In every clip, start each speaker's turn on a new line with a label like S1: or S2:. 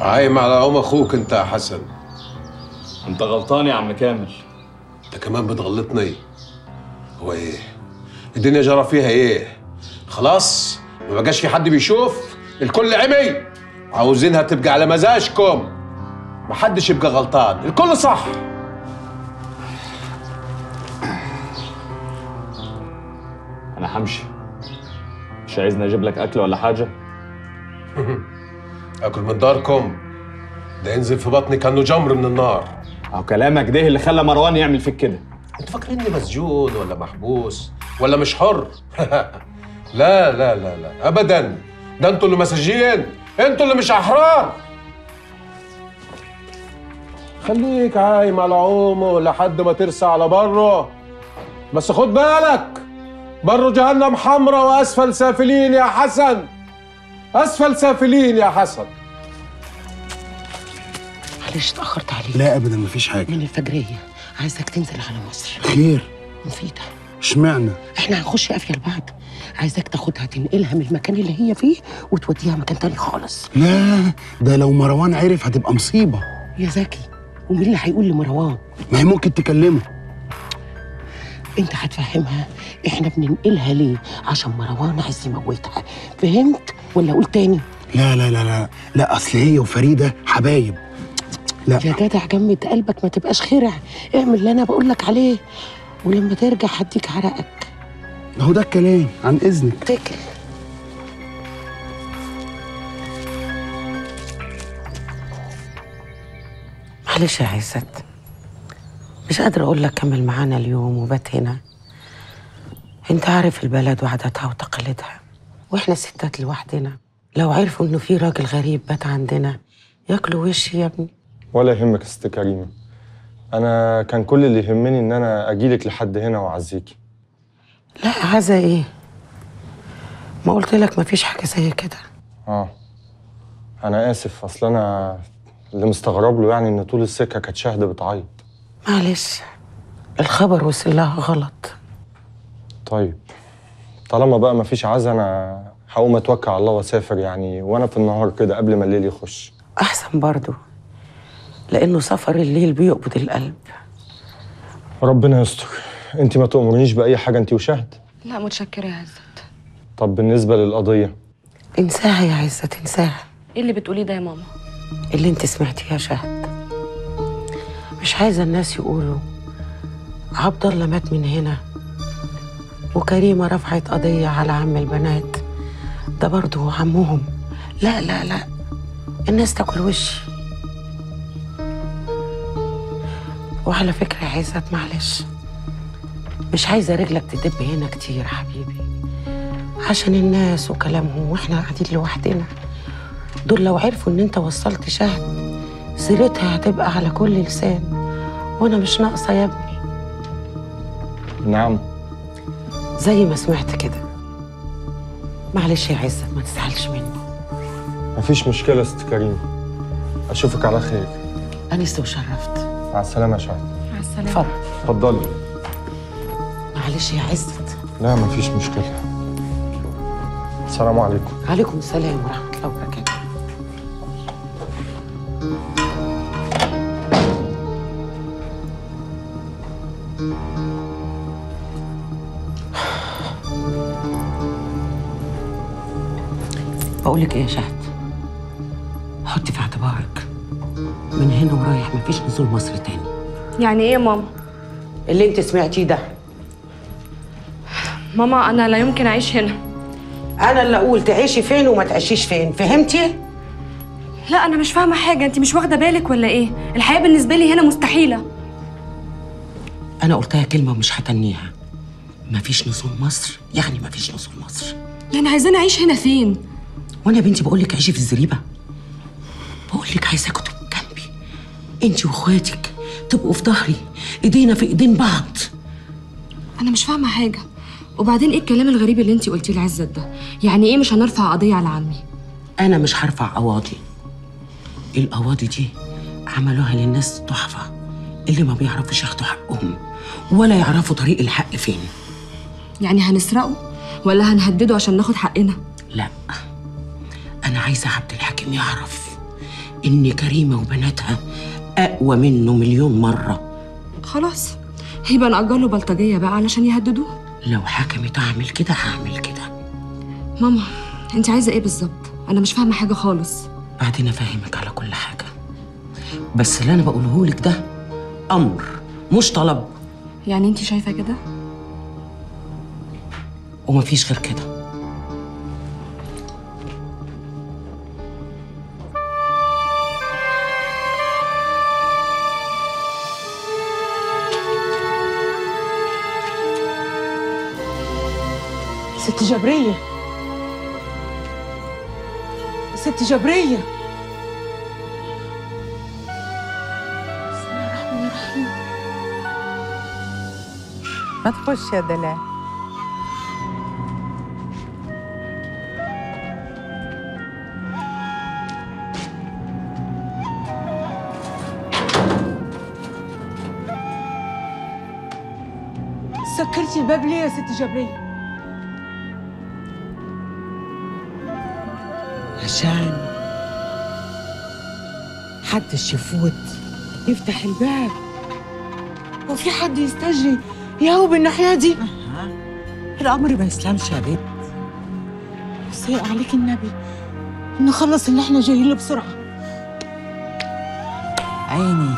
S1: عايم على عم اخوك انت يا حسن.
S2: انت غلطان يا عم كامل.
S1: انت كمان بتغلطني. هو ايه الدنيا جرى فيها ايه؟ خلاص ما بقاش في حد بيشوف، الكل عمي. عاوزينها تبقى على مزاجكم، محدش يبقى غلطان، الكل صح.
S2: انا همشي. مش عايزني اجيب لك اكل ولا حاجه؟
S1: اكل من داركم ده ينزل في بطني كانه جمر من النار.
S2: اهو كلامك ده اللي خلى مروان يعمل فيك كده.
S1: انتوا فاكريني مسجون ولا محبوس ولا مش حر؟ لا لا لا لا ابدا، ده انتوا اللي مساجين، انتوا اللي مش احرار. خليك عايم على عومه لحد ما ترسى على بره، بس خد بالك بره جهنم حمرا واسفل سافلين يا حسن، اسفل سافلين يا حسن.
S3: معلش اتأخرت عليك.
S4: لا ابدا مفيش حاجه.
S3: من الفجريه عايزك تنزل على مصر.
S4: خير؟
S3: مفيده.
S4: اشمعنى؟
S3: احنا هنخش قافيه لبعض، عايزك تاخدها تنقلها من المكان اللي هي فيه وتوديها مكان تاني خالص.
S4: لا ده لو مروان عرف هتبقى مصيبه.
S3: يا زكي ومين اللي هيقول لمروان؟
S4: ما هي ممكن تكلمه.
S3: انت هتفهمها احنا بننقلها ليه، عشان مروان عايز يموتها، فهمت ولا اقول تاني؟
S4: لا لا لا لا لا، اصل هي وفريده حبايب. لا
S3: يا جدع جمد قلبك ما تبقاش خرع، اعمل اللي انا بقول لك عليه ولما ترجع هديك عرقك.
S4: اهو ده الكلام، عن اذنك.
S3: اتكل. معلش يا عزت، مش قادرة أقول لك كمل معانا اليوم وبات هنا. أنت عارف البلد وعاداتها وتقاليدها، وإحنا ستات لوحدنا. لو عرفوا إنه في راجل غريب بات عندنا ياكلوا وشي يا ابني.
S5: ولا يهمك يا ست كريمة، أنا كان كل اللي يهمني إن أنا أجيلك لحد هنا وأعزيكي.
S3: لا عزا إيه؟ ما قلت لك مفيش حاجة زي كده.
S5: أنا آسف، أصل أنا اللي مستغرب له يعني إن طول السكة كانت شاهدة بتعيط.
S3: معلش الخبر وصل لها غلط.
S5: طيب طالما بقى مفيش عزا أنا هقوم أتوكل على الله وأسافر يعني، وأنا في النهار كده قبل ما الليل يخش.
S3: أحسن برضو، لأنه سفر الليل بيقبض القلب.
S5: ربنا يستر. أنت ما تأمرنيش بأي حاجة أنت وشهد؟
S6: لا متشكرة يا عزت.
S5: طب بالنسبة للقضية؟
S3: انساها يا عزت انساها.
S6: ايه اللي بتقوليه ده يا ماما؟
S3: اللي انت سمعتيه يا شهد. مش عايزة الناس يقولوا عبد الله مات من هنا وكريمة رفعت قضية على عم البنات، ده برضه عمهم. لا لا لا، الناس تاكل وشي. وعلى فكرة يا عزت معلش، مش عايزة رجلك تدب هنا كتير يا حبيبي، عشان الناس وكلامهم واحنا قاعدين لوحدنا. دول لو عرفوا ان انت وصلت شهد سيرتها هتبقى على كل لسان، وانا مش ناقصة يا ابني.
S5: نعم
S3: زي ما سمعت كده. معلش يا عزت ما تزعلش مني.
S5: مفيش مشكلة يا ست كريمة، أشوفك على خير.
S3: أنست وشرفت.
S5: مع السلامة يا شهد.
S6: مع السلامة.
S3: اتفضل.
S5: اتفضلي.
S3: معلش يا عزت.
S5: لا مفيش مشكلة. السلام عليكم.
S3: عليكم السلام ورحمة الله وبركاته. بقولك ايه يا شهد، حطي في اعتبارك من هنا ورايح مفيش نزول مصر تاني.
S6: يعني ايه يا ماما؟
S3: اللي انت سمعتيه ده.
S6: ماما انا لا يمكن اعيش هنا.
S3: انا اللي اقول تعيشي فين وما تعيشيش فين، فهمتي؟
S6: لا انا مش فاهمه حاجه، انت مش واخده بالك ولا ايه؟ الحياه بالنسبه لي هنا مستحيله.
S3: انا قلتها كلمه ومش هتنيها، مفيش نزول مصر يعني مفيش نزول مصر.
S6: يعني عايزاني اعيش هنا فين؟
S3: وانا يا بنتي بقول لك عيشي في الزريبه؟ بقول لك عايزاكوا تبقوا جنبي، انت واخواتك تبقوا في ظهري، ايدينا في ايدين بعض.
S6: انا مش فاهمه حاجه. وبعدين ايه الكلام الغريب اللي انت قلتيه لعزت ده؟ يعني ايه مش هنرفع قضيه على عمي؟
S3: انا مش هرفع قواضي. القواضي دي عملوها للناس الضعفاء اللي ما بيعرفوش ياخدوا حقهم ولا يعرفوا طريق الحق فين.
S6: يعني هنسرقه ولا هنهدده عشان ناخد حقنا؟
S3: لا، انا عايزه عبد الحكيم يعرف إن كريمة وبناتها أقوى منه مليون مرة.
S6: خلاص يبقى نأجر له بلطجية بقى علشان يهددوه.
S3: لو حكمت أعمل كده هعمل كده.
S6: ماما انت عايزة ايه بالظبط؟ أنا مش فاهمة حاجة خالص.
S3: بعدين أفهمك على كل حاجة، بس اللي أنا بقولهولك ده أمر مش طلب.
S6: يعني انت شايفة كده؟
S3: ومفيش غير كده.
S7: ست جبرية، ست جبرية، بسم الله الرحمن الرحيم.
S8: ما تخش يا دلال.
S7: سكرتي الباب ليه يا ست جبرية؟
S3: عشان
S7: محدش يفوت يفتح الباب، وفي حد يستجري يهوب الناحية دي.
S8: الأمر ما يسلمش يا بنت.
S7: سيء عليك النبي، نخلص اللي احنا جايين له بسرعة.
S8: عيني.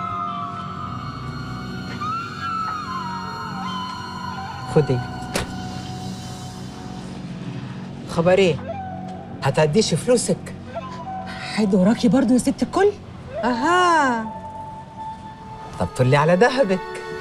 S8: خدي. خبر ايه؟ هتعديش فلوسك؟
S7: حد وراكي برضو يا ست الكل؟
S8: اها. طب طلي على ذهبك.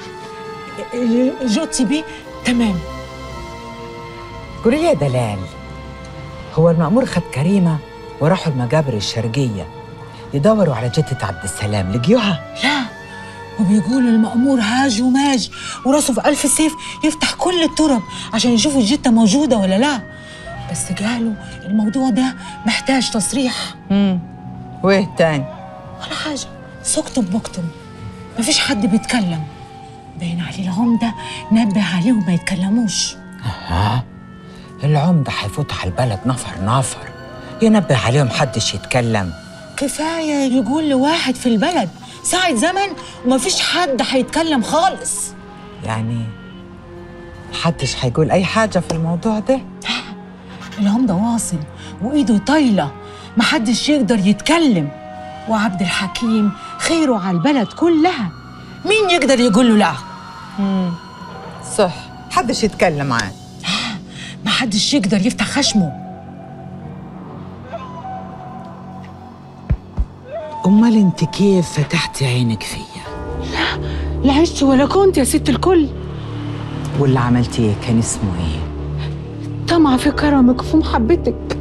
S7: جوتي بيه تمام.
S8: قولي لي يا دلال، هو المأمور خد كريمة وراحوا المجابر الشرقية يدوروا على جدة عبد السلام، لقيوها؟
S7: لا، وبيقولوا المأمور هاج وماج وراسه في ألف سيف يفتح كل الترب عشان يشوفوا الجتة موجودة ولا لا، بس قالوا الموضوع ده محتاج تصريح.
S8: وايه تاني؟
S7: ولا حاجة، سكتوا بمكتم، مفيش حد بيتكلم. باين عليه العمدة نبه عليهم ما يتكلموش.
S8: اها، العمدة هيفوت على البلد نفر نفر، ينبه عليهم حدش يتكلم.
S7: كفاية يقول لواحد في البلد ساعة زمن ومفيش حد هيتكلم خالص.
S8: يعني محدش هيقول أي حاجة في الموضوع ده؟
S7: العمدة واصل وإيده طايلة، محدش يقدر يتكلم، وعبد الحكيم خيره على البلد كلها، مين يقدر يقول له لا؟
S8: صح، محدش يتكلم عنه.
S7: محدش يقدر يفتح خشمه.
S8: أمال أنت كيف فتحتي عينك فيا؟
S7: لا عشت ولا كنت يا ست الكل.
S8: واللي عملتيه كان اسمه إيه؟
S7: طمع في كرمك وفي محبتك.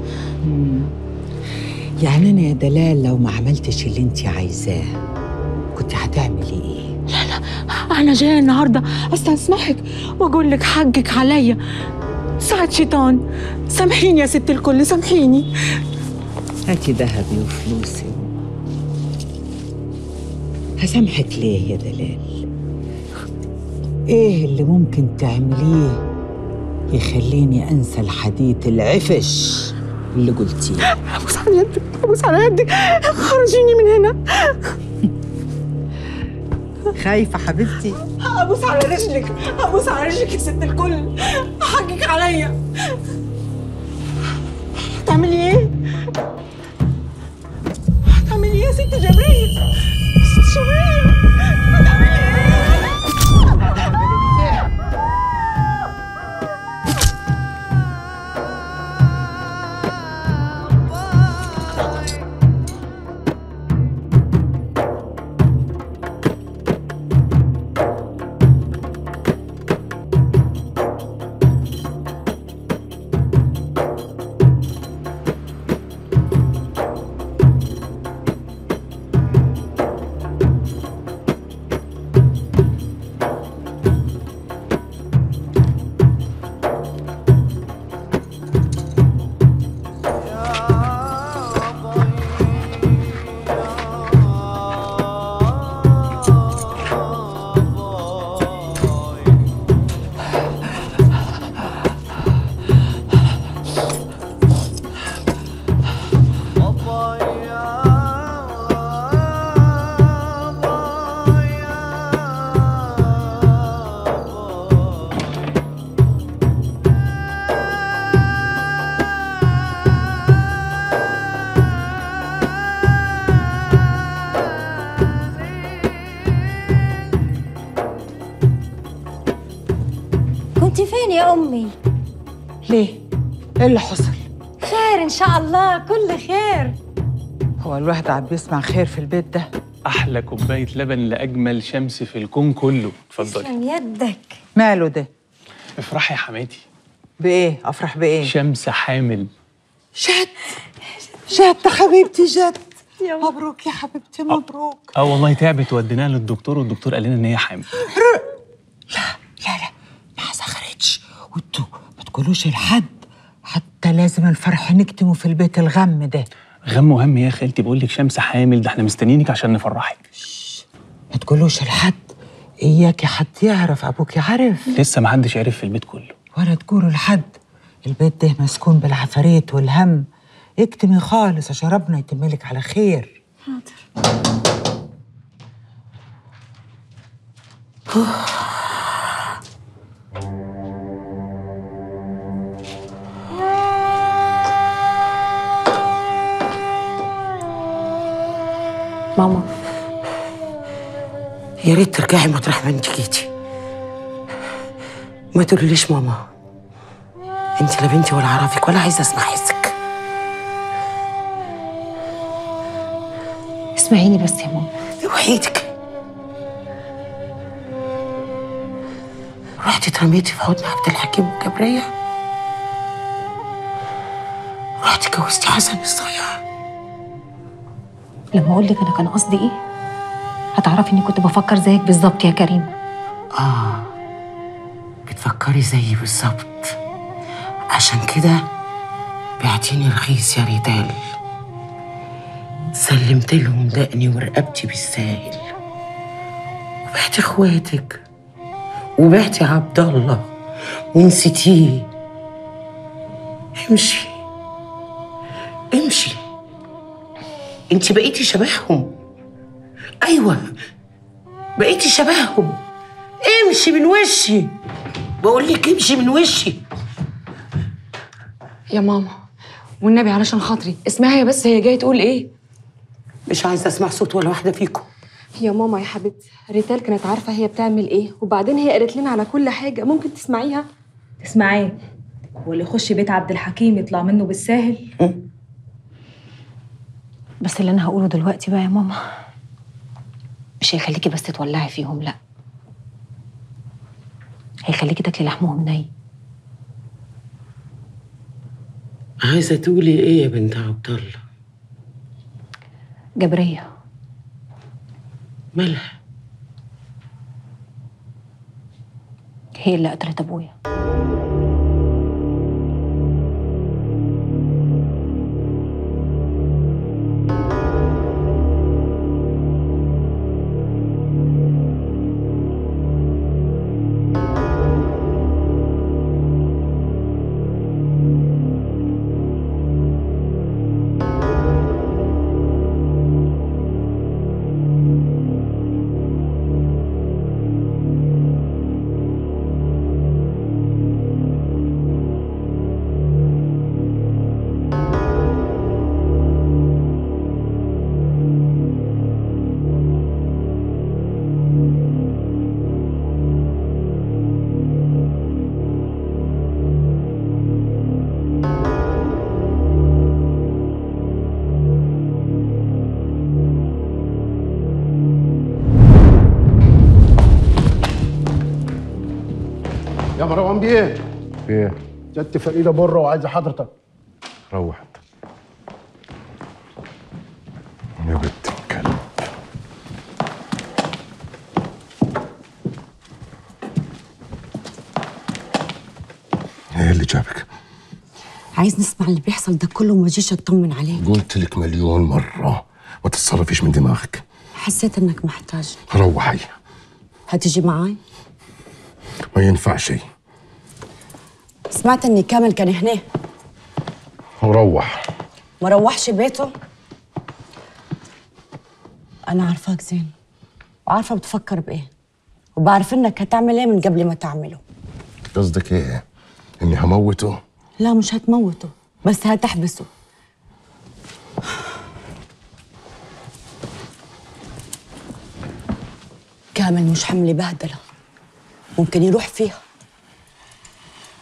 S8: يعني أنا يا دلال لو ما عملتش اللي أنت عايزاه كنت هتعملي إيه؟
S7: لا أنا جاية النهاردة أستسمحك وأقول لك حقك عليا. ساعة شيطان، سامحيني يا ست الكل، سامحيني.
S8: هاتي ذهبي وفلوسي. هسامحك ليه يا دلال؟ إيه اللي ممكن تعمليه يخليني أنسى الحديث العفش اللي قلتيه؟
S7: أبوس على يدك، أبوس على يدك، خرجيني من هنا.
S8: خايفة حبيبتي؟
S7: أبوس على رجلك، أبوس على رجلك يا ست الكل، حقك عليا. هتعملي إيه؟ هتعملي إيه يا ست جبرية؟ ست جبرية هتعملي إيه؟
S9: يا أمي.
S7: ليه؟ ايه اللي حصل؟
S9: خير إن شاء الله، كل خير.
S7: هو الواحد عم بيسمع خير في البيت ده؟
S10: احلى كوبايه لبن لاجمل شمس في الكون كله. اتفضلي.
S9: تسلم يدك.
S7: ماله ده؟
S10: افرحي يا حماتي.
S7: بايه؟ افرح بايه؟
S10: شمس حامل.
S7: جد حبيبتي، جد. مبروك يا حبيبتي، مبروك.
S10: والله تعبت وديناها للدكتور، والدكتور قال لنا ان هي حامل.
S7: لا ما سخرتش، وانتوا ما تقولوش لحد، حتى لازم الفرح نكتمه في البيت. الغم ده
S10: غم وهم يا خالتي، بقول لك شمس حامل، ده احنا مستنيينك عشان نفرحك.
S7: ما تقولوش لحد، اياكي حد يعرف. ابوك يعرف؟
S10: لسه ما حدش عرف في البيت كله.
S7: ولا تقولوا لحد. البيت ده مسكون بالعفاريت والهم. اكتمي خالص عشان ربنا يتملك على خير.
S9: حاضر.
S3: ماما، يا ريت ترجعي مطرح ما انت جيتي. ما تقوليليش ماما، انت لا بنتي ولا اعرفك ولا عايزه اسمع حسك.
S6: اسمعيني بس يا ماما.
S3: وحيدك رحتي اترميتي في حضن عبد الحكيم وجبرية، رحتي جوزتي حسن الصغير.
S6: لما اقول لك انا كان قصدي ايه هتعرفي اني كنت بفكر زيك بالظبط يا كريم.
S3: بتفكري زيي بالظبط، عشان كده بعتيني رخيص يا ريتال. سلمت لهم دقني ورقبتي بالساهل، وبعتي اخواتك وبعتي عبد الله ونسيتيه. امشي امشي، انت بقيتي شبههم. ايوه بقيتي شبههم. امشي من وشي، بقول لك امشي من وشي.
S6: يا ماما والنبي علشان خاطري اسمعي بس، هي جايه تقول ايه؟
S3: مش عايزه اسمع صوت ولا واحده فيكم.
S6: يا ماما يا حبيبتي، ريتال كانت عارفه هي بتعمل ايه، وبعدين هي قالت لنا على كل حاجه. ممكن تسمعيها؟
S11: تسمعيه؟ واللي يخش بيت عبد الحكيم يطلع منه بالساهل.
S6: بس اللي انا هقوله دلوقتي بقى يا ماما مش هيخليكي بس تولعي فيهم، لا، هيخليكي تاكلي لحمهم ني.
S3: عايزه تقولي ايه يا بنت عبد الله؟
S6: جبريه
S3: مالها؟
S6: هي اللي قتلت ابويا.
S12: يا مروان بيه.
S13: ايه؟
S12: جت فريده بره وعايزه حضرتك.
S13: روح انت يا بنت الكلب. ايه اللي جابك؟
S14: عايز نسمع اللي بيحصل ده كله وما جيش اطمن عليك.
S13: قلت لك مليون مرة ما تتصرفيش من دماغك.
S14: حسيت انك محتاج.
S13: روحي.
S14: هتيجي معاي؟
S13: ما ينفع شيء.
S14: سمعت ان كامل كان هنا.
S13: وروح.
S14: ما روحش بيته. انا عارفاك زين وعارفه بتفكر بايه وبعرف انك هتعمل ايه من قبل ما تعمله.
S13: قصدك ايه؟ اني هموته؟
S14: لا مش هتموته، بس هتحبسه. كامل مش حمل بهدله، ممكن يروح فيها.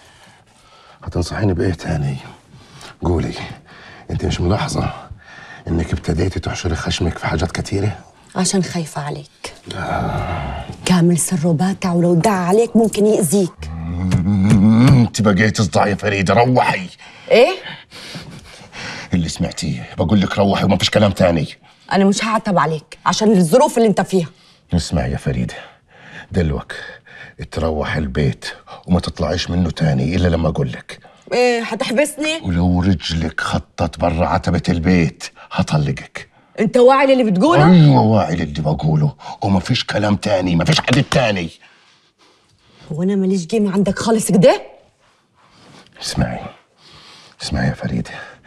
S13: هتنصحيني بايه تاني؟ قولي، انت مش ملاحظه انك ابتديتي تحشري خشمك في حاجات كتيره؟
S14: عشان خايفة عليك. كامل سره باتع، ولو دعا عليك ممكن يأذيك.
S13: انت بقيتي صداع يا فريده، روحي.
S14: ايه؟
S13: اللي سمعتيه بقول لك روحي وما فيش كلام تاني.
S14: انا مش هعتب عليك عشان الظروف اللي انت فيها.
S13: اسمعي يا فريده، دلوك تروح البيت وما تطلعيش منه تاني الا لما اقول لك.
S14: ايه هتحبسني؟
S13: ولو رجلك خطت برا عتبه البيت هطلقك.
S14: انت واعي للي بتقوله؟
S13: ايوه واعي للي بقوله، وما فيش كلام تاني، ما فيش حديث تاني.
S14: هو انا ماليش قيمه عندك خالص كده؟
S13: اسمعي يا فريده،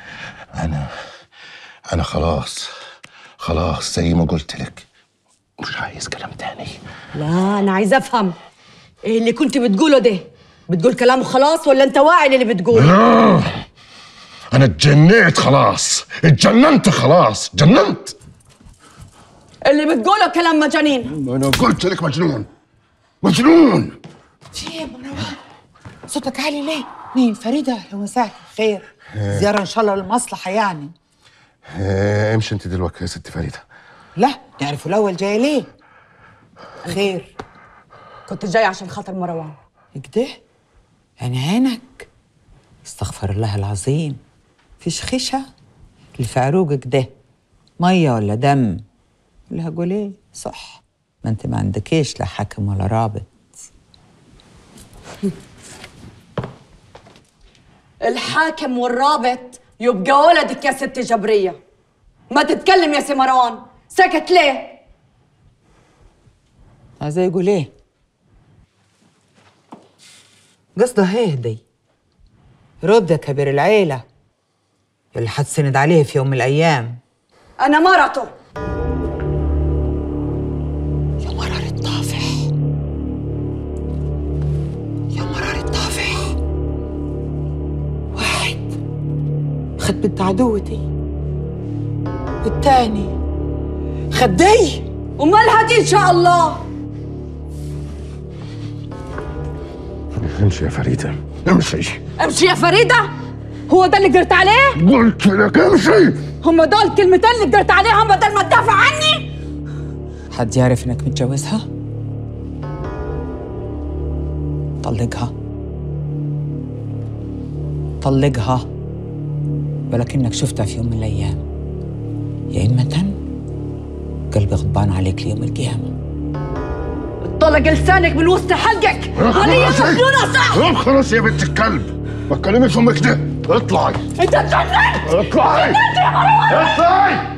S13: انا خلاص زي ما قلت لك، مش عايز كلام تاني.
S14: لا انا عايزه افهم ايه اللي كنت بتقوله ده؟ بتقول كلام خلاص ولا انت واعي للي بتقوله؟
S13: لا انا اتجنيت خلاص، اتجننت خلاص، جننت.
S14: اللي بتقوله كلام مجانين.
S13: انا قلت لك مجنون.
S7: في ايه يا مروان؟ صوتك عالي ليه؟ مين فريده؟ مساك خير. زياره ان شاء الله للمصلحه يعني.
S13: امشي انت دلوقتي يا ست فريده.
S7: لا نعرفوا الاول جايه ليه؟ خير.
S14: كنت جاي عشان خاطر مروان.
S7: كده؟ يعني عينك؟ استغفر الله العظيم. فيش خشة؟ اللي في عروقك ده ميه ولا دم؟ اللي هقول ايه؟ صح، ما انت ما عندكيش لا حاكم ولا رابط.
S14: الحاكم والرابط يبقى ولدك يا ست جبريه. ما تتكلم يا سي مروان، سكت ليه؟
S7: عايزاه يقول ايه؟ قصده هيهدي. رد يا كبير العيله اللي هتسند عليه في يوم من الايام.
S14: انا مرته.
S7: يا مرار الطافح، يا مرار الطافح. واحد خد بنت عدوتي، والتاني خد دي.
S14: ومالها دي ان شاء الله؟
S13: امشي يا فريده، امشي.
S14: امشي يا فريده؟ هو ده اللي قدرت عليه؟
S13: قلت لك امشي.
S14: هم دول الكلمتين اللي قدرت عليهم بدل ما تدافع عني؟
S7: حد يعرف انك متجوزها؟ طلقها، طلقها، ولكنك شفتها في يوم من الايام، يا اما قلبي غضبان عليك ليوم القيامه.
S14: طلق لسانك من وسط حلقك. هنية مجنونة صح؟
S13: خلاص يا بنت الكلب، بكلمك في امك ده. اطلعي.
S14: انت اتجننت.
S13: اطلعي.
S14: اتجننت يا مروان.
S13: اطلعي.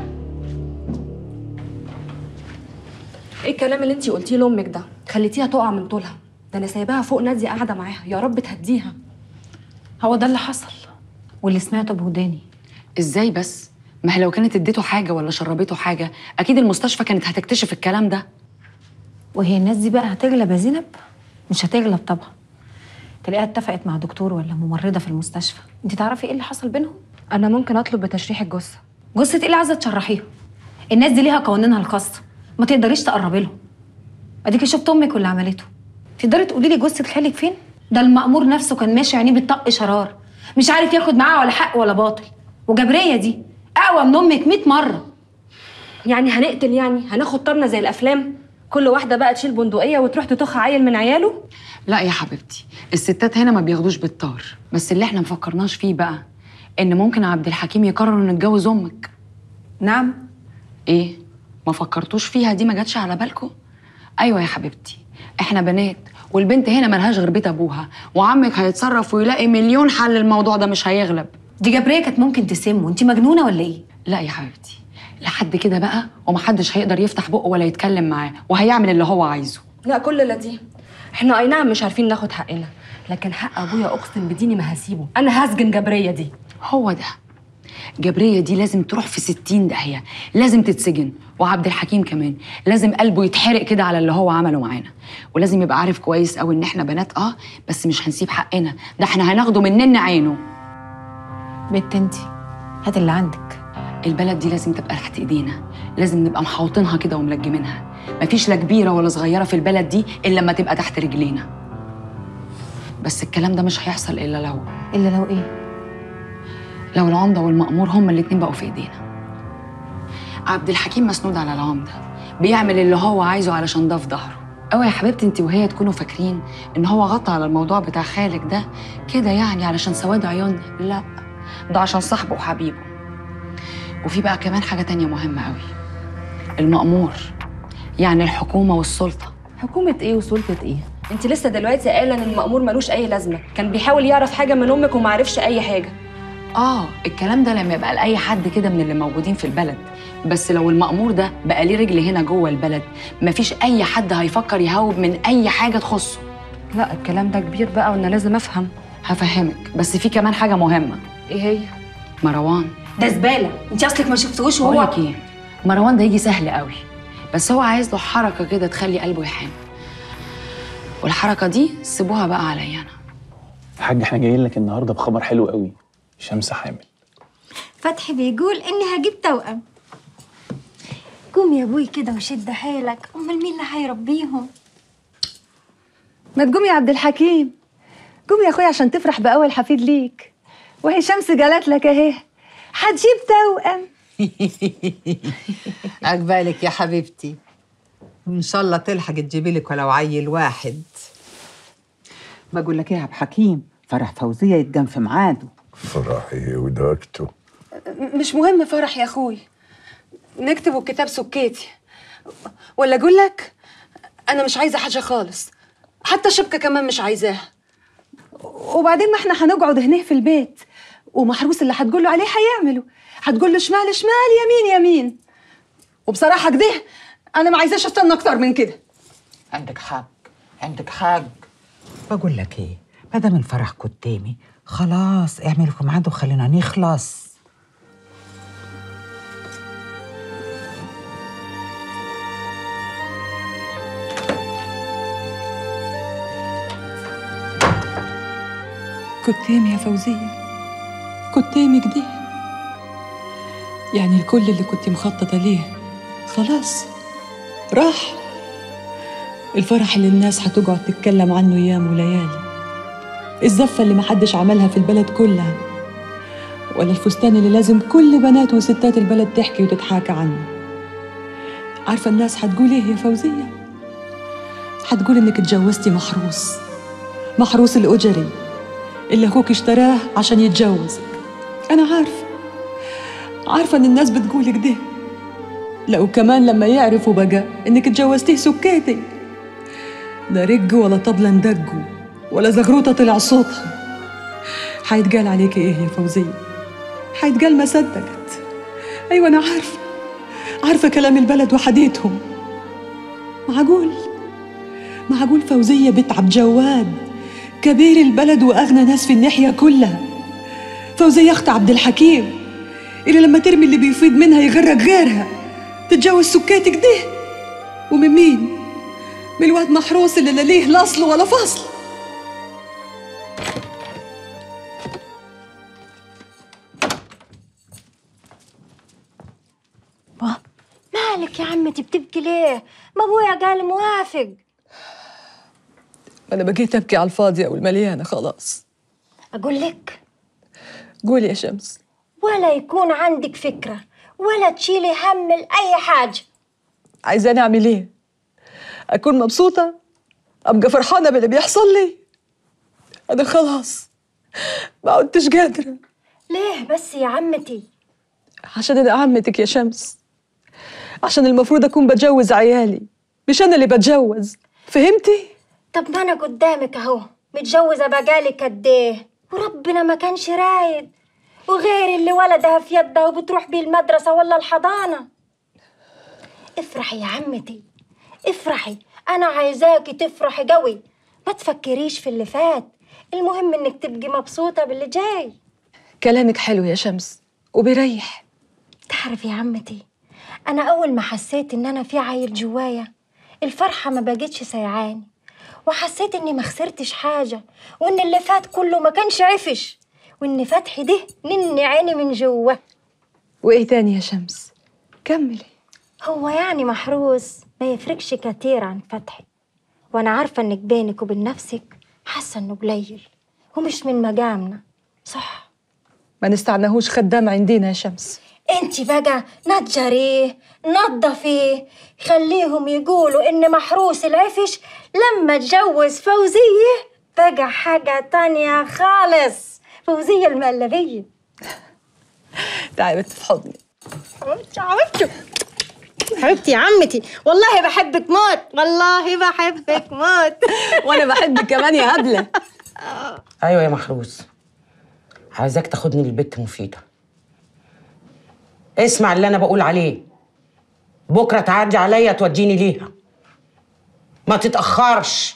S6: ايه الكلام اللي انتي قلتيه لامك ده؟ خليتيها تقع من طولها. ده انا سايباها فوق نادية قاعدة معاها، يا رب تهديها.
S11: هو ده اللي حصل واللي سمعته بوداني.
S15: ازاي بس؟ ما هي لو كانت اديته حاجه ولا شربته حاجه اكيد المستشفى كانت هتكتشف الكلام ده.
S11: وهي الناس دي بقى هتغلب يا زينب؟ مش هتغلب طبعا. تلاقيها اتفقت مع دكتور ولا ممرضه في المستشفى. انت تعرفي ايه اللي حصل بينهم؟
S6: انا ممكن اطلب بتشريح الجثه.
S11: جثه ايه اللي عايزه تشرحيها؟ الناس دي ليها قوانينها الخاصه، ما تقدريش تقربي لهم. اديكي شفت امك واللي عملته. تقدري تقولي لي جثه خالك فين؟ ده المأمور نفسه كان ماشي عينيه بالطق شرار، مش عارف ياخد معاها ولا حق ولا باطل. وجبريه دي اقوى من امك 100 مره.
S6: يعني هنقتل، يعني هناخد طارنا زي الافلام، كل واحده بقى تشيل بندقيه وتروح تطخ عيل من عياله؟
S15: لا يا حبيبتي، الستات هنا ما بياخدوش بالطار، بس اللي احنا مفكرناش فيه بقى ان ممكن عبد الحكيم يقرر انه يتجوز امك.
S11: نعم.
S15: ايه ما فكرتوش فيها دي؟ ما جاتش على بالكم؟ ايوه يا حبيبتي، احنا بنات والبنت هنا ملهاش غير بيت ابوها، وعمك هيتصرف ويلاقي مليون حل الموضوع ده، مش هيغلب.
S11: دي جبريه كانت ممكن تسمه. انت مجنونه ولا ايه؟
S15: لا يا حبيبتي، لحد كده بقى ومحدش هيقدر يفتح بقه ولا يتكلم معاه، وهيعمل اللي هو عايزه.
S6: لا كل لا دي، احنا اي نعم مش عارفين ناخد حقنا، لكن حق ابويا اقسم بديني ما هسيبه. انا هسجن جبريه دي.
S15: هو ده، جبريه دي لازم تروح في 60 داهيه، لازم تتسجن. وعبد الحكيم كمان لازم قلبه يتحرق كده على اللي هو عمله معانا، ولازم يبقى عارف كويس قوي ان احنا بنات بس مش هنسيب حقنا، ده احنا هناخده مننا عينه.
S11: بنت انتي هات اللي عندك.
S15: البلد دي لازم تبقى تحت ايدينا، لازم نبقى محوطينها كده وملجمينها. مفيش لا كبيره ولا صغيره في البلد دي الا لما تبقى تحت رجلينا. بس الكلام ده مش هيحصل الا لو
S11: ايه؟
S15: لو العمده والمأمور هما الاتنين بقوا في ايدينا. عبد الحكيم مسنود على العمده، بيعمل اللي هو عايزه علشان ده في ظهره. اوعي يا حبيبتي انت وهي تكونوا فاكرين ان هو غطى على الموضوع بتاع خالك ده كده يعني علشان سواد عيوننا، لا، ده عشان صاحبه وحبيبه. وفي بقى كمان حاجه تانية مهمه قوي، المأمور يعني الحكومه والسلطه.
S6: حكومة ايه وسلطة ايه؟ انت لسه دلوقتي قايله ان المأمور ملوش اي لازمه، كان بيحاول يعرف حاجه من امك وما عرفش اي حاجه.
S15: الكلام ده لما يبقى لاي حد كده من اللي موجودين في البلد، بس لو المأمور ده بقى ليه رجل هنا جوه البلد مفيش اي حد هيفكر يهوب من اي حاجه تخصه.
S6: لا الكلام ده كبير بقى وانا لازم افهم.
S15: هفهمك، بس في كمان حاجه مهمه.
S6: ايه هي؟
S15: مروان
S6: ده زباله، انت اصلك ما شفتوش وهو.
S15: بقولك ايه، مروان ده يجي سهل قوي، بس هو عايز له حركه كده تخلي قلبه يحن، والحركه دي سيبوها بقى عليا انا.
S10: حاج احنا جايين لك النهارده بخبر حلو قوي، شمس حامل.
S9: فتحي بيقول اني هجيب توأم. قوم يا ابوي كده وشد حيلك، امال مين اللي هيربيهم؟
S16: ما تقوم يا عبد الحكيم، قوم يا اخويا عشان تفرح باول حفيد ليك. وهي شمس قالت لك اهي هتجيب توأم.
S8: عقبالك يا حبيبتي، وان شاء الله تلحق تجيبي لك ولو عيل واحد.
S17: بقول لك ايه يا عبد الحكيم، فرح فوزيه يتجم في ميعاده.
S13: فرحي ودكته.
S16: مش مهم فرح يا اخوي، نكتبوا الكتاب سكيتي. ولا اقول لك انا مش عايزه حاجه خالص، حتى شبكه كمان مش عايزاها. وبعدين ما احنا هنقعد هنا في البيت، ومحروس اللي هتقول له عليه هيعمله، هتقول له شمال شمال يمين يمين. وبصراحه كده انا ما عايزاش استنى اكتر من كده.
S8: عندك حق، عندك حق. بقول لك ايه، ما دام الفرح قدامي خلاص اعملوا ميعاد وخلينا نخلص.
S18: قدامي يا فوزية، قدامي كده. يعني الكل اللي كنت مخططة ليه خلاص راح. الفرح اللي الناس هتقعد تتكلم عنه ايام وليالي، الزفة اللي محدش عملها في البلد كلها، ولا الفستان اللي لازم كل بنات وستات البلد تحكي وتتحاكى عنه. عارفة الناس هتقول ايه يا فوزية؟ هتقول انك اتجوزتي محروس الأجري اللي اخوك اشتراه عشان يتجوزك. انا عارفه ان الناس بتقولك ده، لا وكمان لما يعرفوا بقى انك اتجوزتيه سكاتي، لا رج ولا طبلة ندجوا ولا زغروطه طلع صوتها. هيتقال عليكي ايه يا فوزيه؟ هيتقال ما صدقت. ايوه انا عارفه كلام البلد وحديتهم. معقول فوزيه بنت عبد جواد كبير البلد واغنى ناس في الناحيه كلها، فوزيه اخت عبد الحكيم اللي لما ترمي اللي بيفيض منها يغرق غيرها، تتجوز سكاتك ده؟ ومن مين؟ من الواد محروس اللي لا ليه لا اصل ولا فصل.
S9: مالك يا عمتي بتبكي ليه؟ ما ابويا قال موافق.
S18: انا بقيت ابكي على الفاضيه والمليانه خلاص.
S9: اقول لك؟
S18: قولي يا شمس.
S9: ولا يكون عندك فكره ولا تشيلي هم لاي حاجه.
S18: عايزاني اعمل ايه؟ اكون مبسوطه؟ ابقى فرحانه باللي بيحصل لي؟ انا خلاص ما عدتش قادره.
S9: ليه بس يا عمتي؟
S18: عشان انا عمتك يا شمس، عشان المفروض اكون بتجوز عيالي، مش انا اللي بتجوز، فهمتي؟
S9: طب ما انا قدامك اهو متجوزه بقالي قد ايه، وربنا ما كانش رايد، وغير اللي ولدها في يدها وبتروح بيه المدرسه ولا الحضانه. افرحي يا عمتي افرحي، انا عايزاكي تفرحي قوي، ما تفكريش في اللي فات، المهم انك تبقي مبسوطه باللي جاي.
S18: كلامك حلو يا شمس وبيريح.
S9: تعرفي يا عمتي، انا اول ما حسيت ان انا في عيل جوايا الفرحه ما بقتش سيعاني، وحسيت اني ما خسرتش حاجه، وان اللي فات كله ما كانش عفش، وان فتحي ده نني عيني من جوه.
S18: وايه تاني يا شمس؟ كملي.
S9: هو يعني محروس ما يفرقش كتير عن فتحي، وانا عارفه انك بينك وبين نفسك حاسة إنه قليل ومش من مقامنا. صح؟
S16: ما نستعناهوش خدام عندنا يا شمس.
S9: انتي بقى نتجريه نظفيه، خليهم يقولوا إن محروس العفش لما اتجوز فوزية بقى حاجة تانية خالص. فوزية المقلبية.
S16: تعالي في حضني.
S9: حبيبتي حبيبتي يا عمتي، والله بحبك موت، والله بحبك موت.
S16: وانا بحبك كمان يا هبله.
S3: ايوه يا محروس، عايزاك تاخدني للبت مفيده. اسمع اللي انا بقول عليه، بكره تعدي عليا توديني ليها، ما تتاخرش.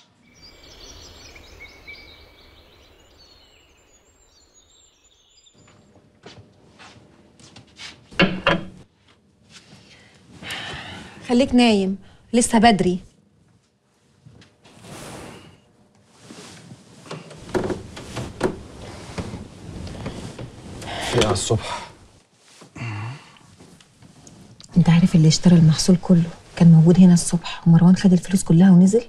S6: خليك نايم لسه بدري.
S5: في على الصبح.
S19: انت عارف اللي اشترى المحصول كله كان موجود هنا الصبح، ومروان خد الفلوس كلها ونزل.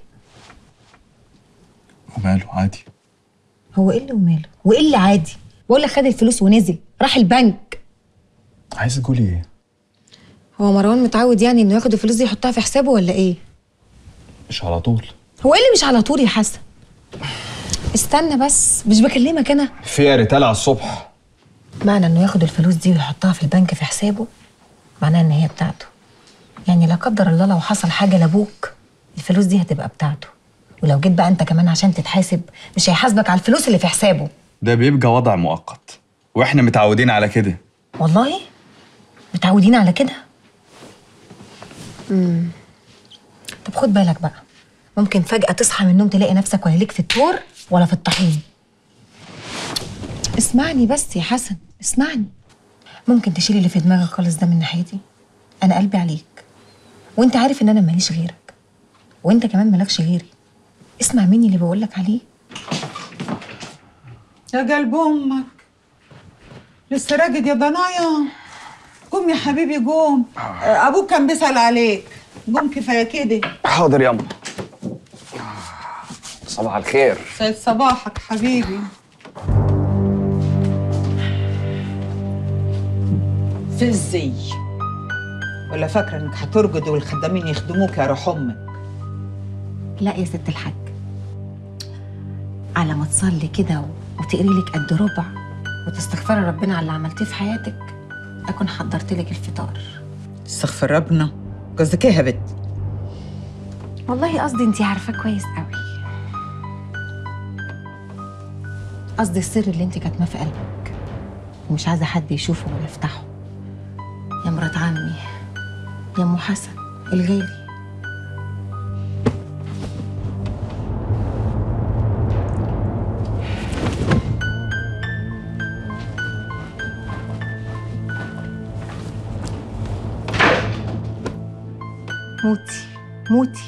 S2: وماله عادي.
S19: هو ايه اللي وماله؟ وايه اللي عادي؟ بقول لك خد الفلوس ونزل راح البنك.
S2: عايز تقولي ايه؟
S6: هو مروان متعود يعني انه ياخد الفلوس دي يحطها في حسابه ولا ايه؟
S2: مش على طول.
S6: هو ايه اللي مش على طول يا حسن؟ استنى بس، مش بكلمك انا.
S2: في يا ريتال على الصبح.
S19: معنى انه ياخد الفلوس دي ويحطها في البنك في حسابه معناه ان هي بتاعته. يعني لا قدر الله لو حصل حاجه لابوك الفلوس دي هتبقى بتاعته، ولو جيت بقى انت كمان عشان تتحاسب مش هيحاسبك على الفلوس اللي في حسابه.
S2: ده بيبقى وضع مؤقت واحنا متعودين على كده.
S19: والله متعودين على كده. طب خد بالك بقى، ممكن فجأة تصحى من النوم تلاقي نفسك ولا ليك في التور ولا في الطحين.
S6: اسمعني بس يا حسن، اسمعني.
S19: ممكن تشيل اللي في دماغك خالص ده من ناحيتي. انا قلبي عليك، وانت عارف ان انا ماليش غيرك، وانت كمان مالكش غيري. اسمع مني اللي بقولك عليه.
S7: يا قلب امك لسه راجد يا ضنايا؟ قوم يا حبيبي قوم، ابوك كان بيسأل عليك. قوم كفايه كده.
S2: حاضر ياما. صباح الخير.
S7: سعد صباحك حبيبي. في الزي ولا فاكره انك هترقد والخدامين يخدموك يا روح امك؟
S19: لا يا ست الحاج، على ما تصلي كده وتقري لك قد ربع وتستغفري ربنا على اللي عملتيه في حياتك اكون حضرت لك الفطار.
S7: استغفر ربنا. قصدك ايه يا بت؟
S19: والله قصدي انتي عارفاه كويس قوي. قصدي السر اللي انتي كاتماه في قلبك ومش عايزه حد يشوفه ولا يفتحه. يا مرات عمي، يا ام حسن الغالي. موتي موتي.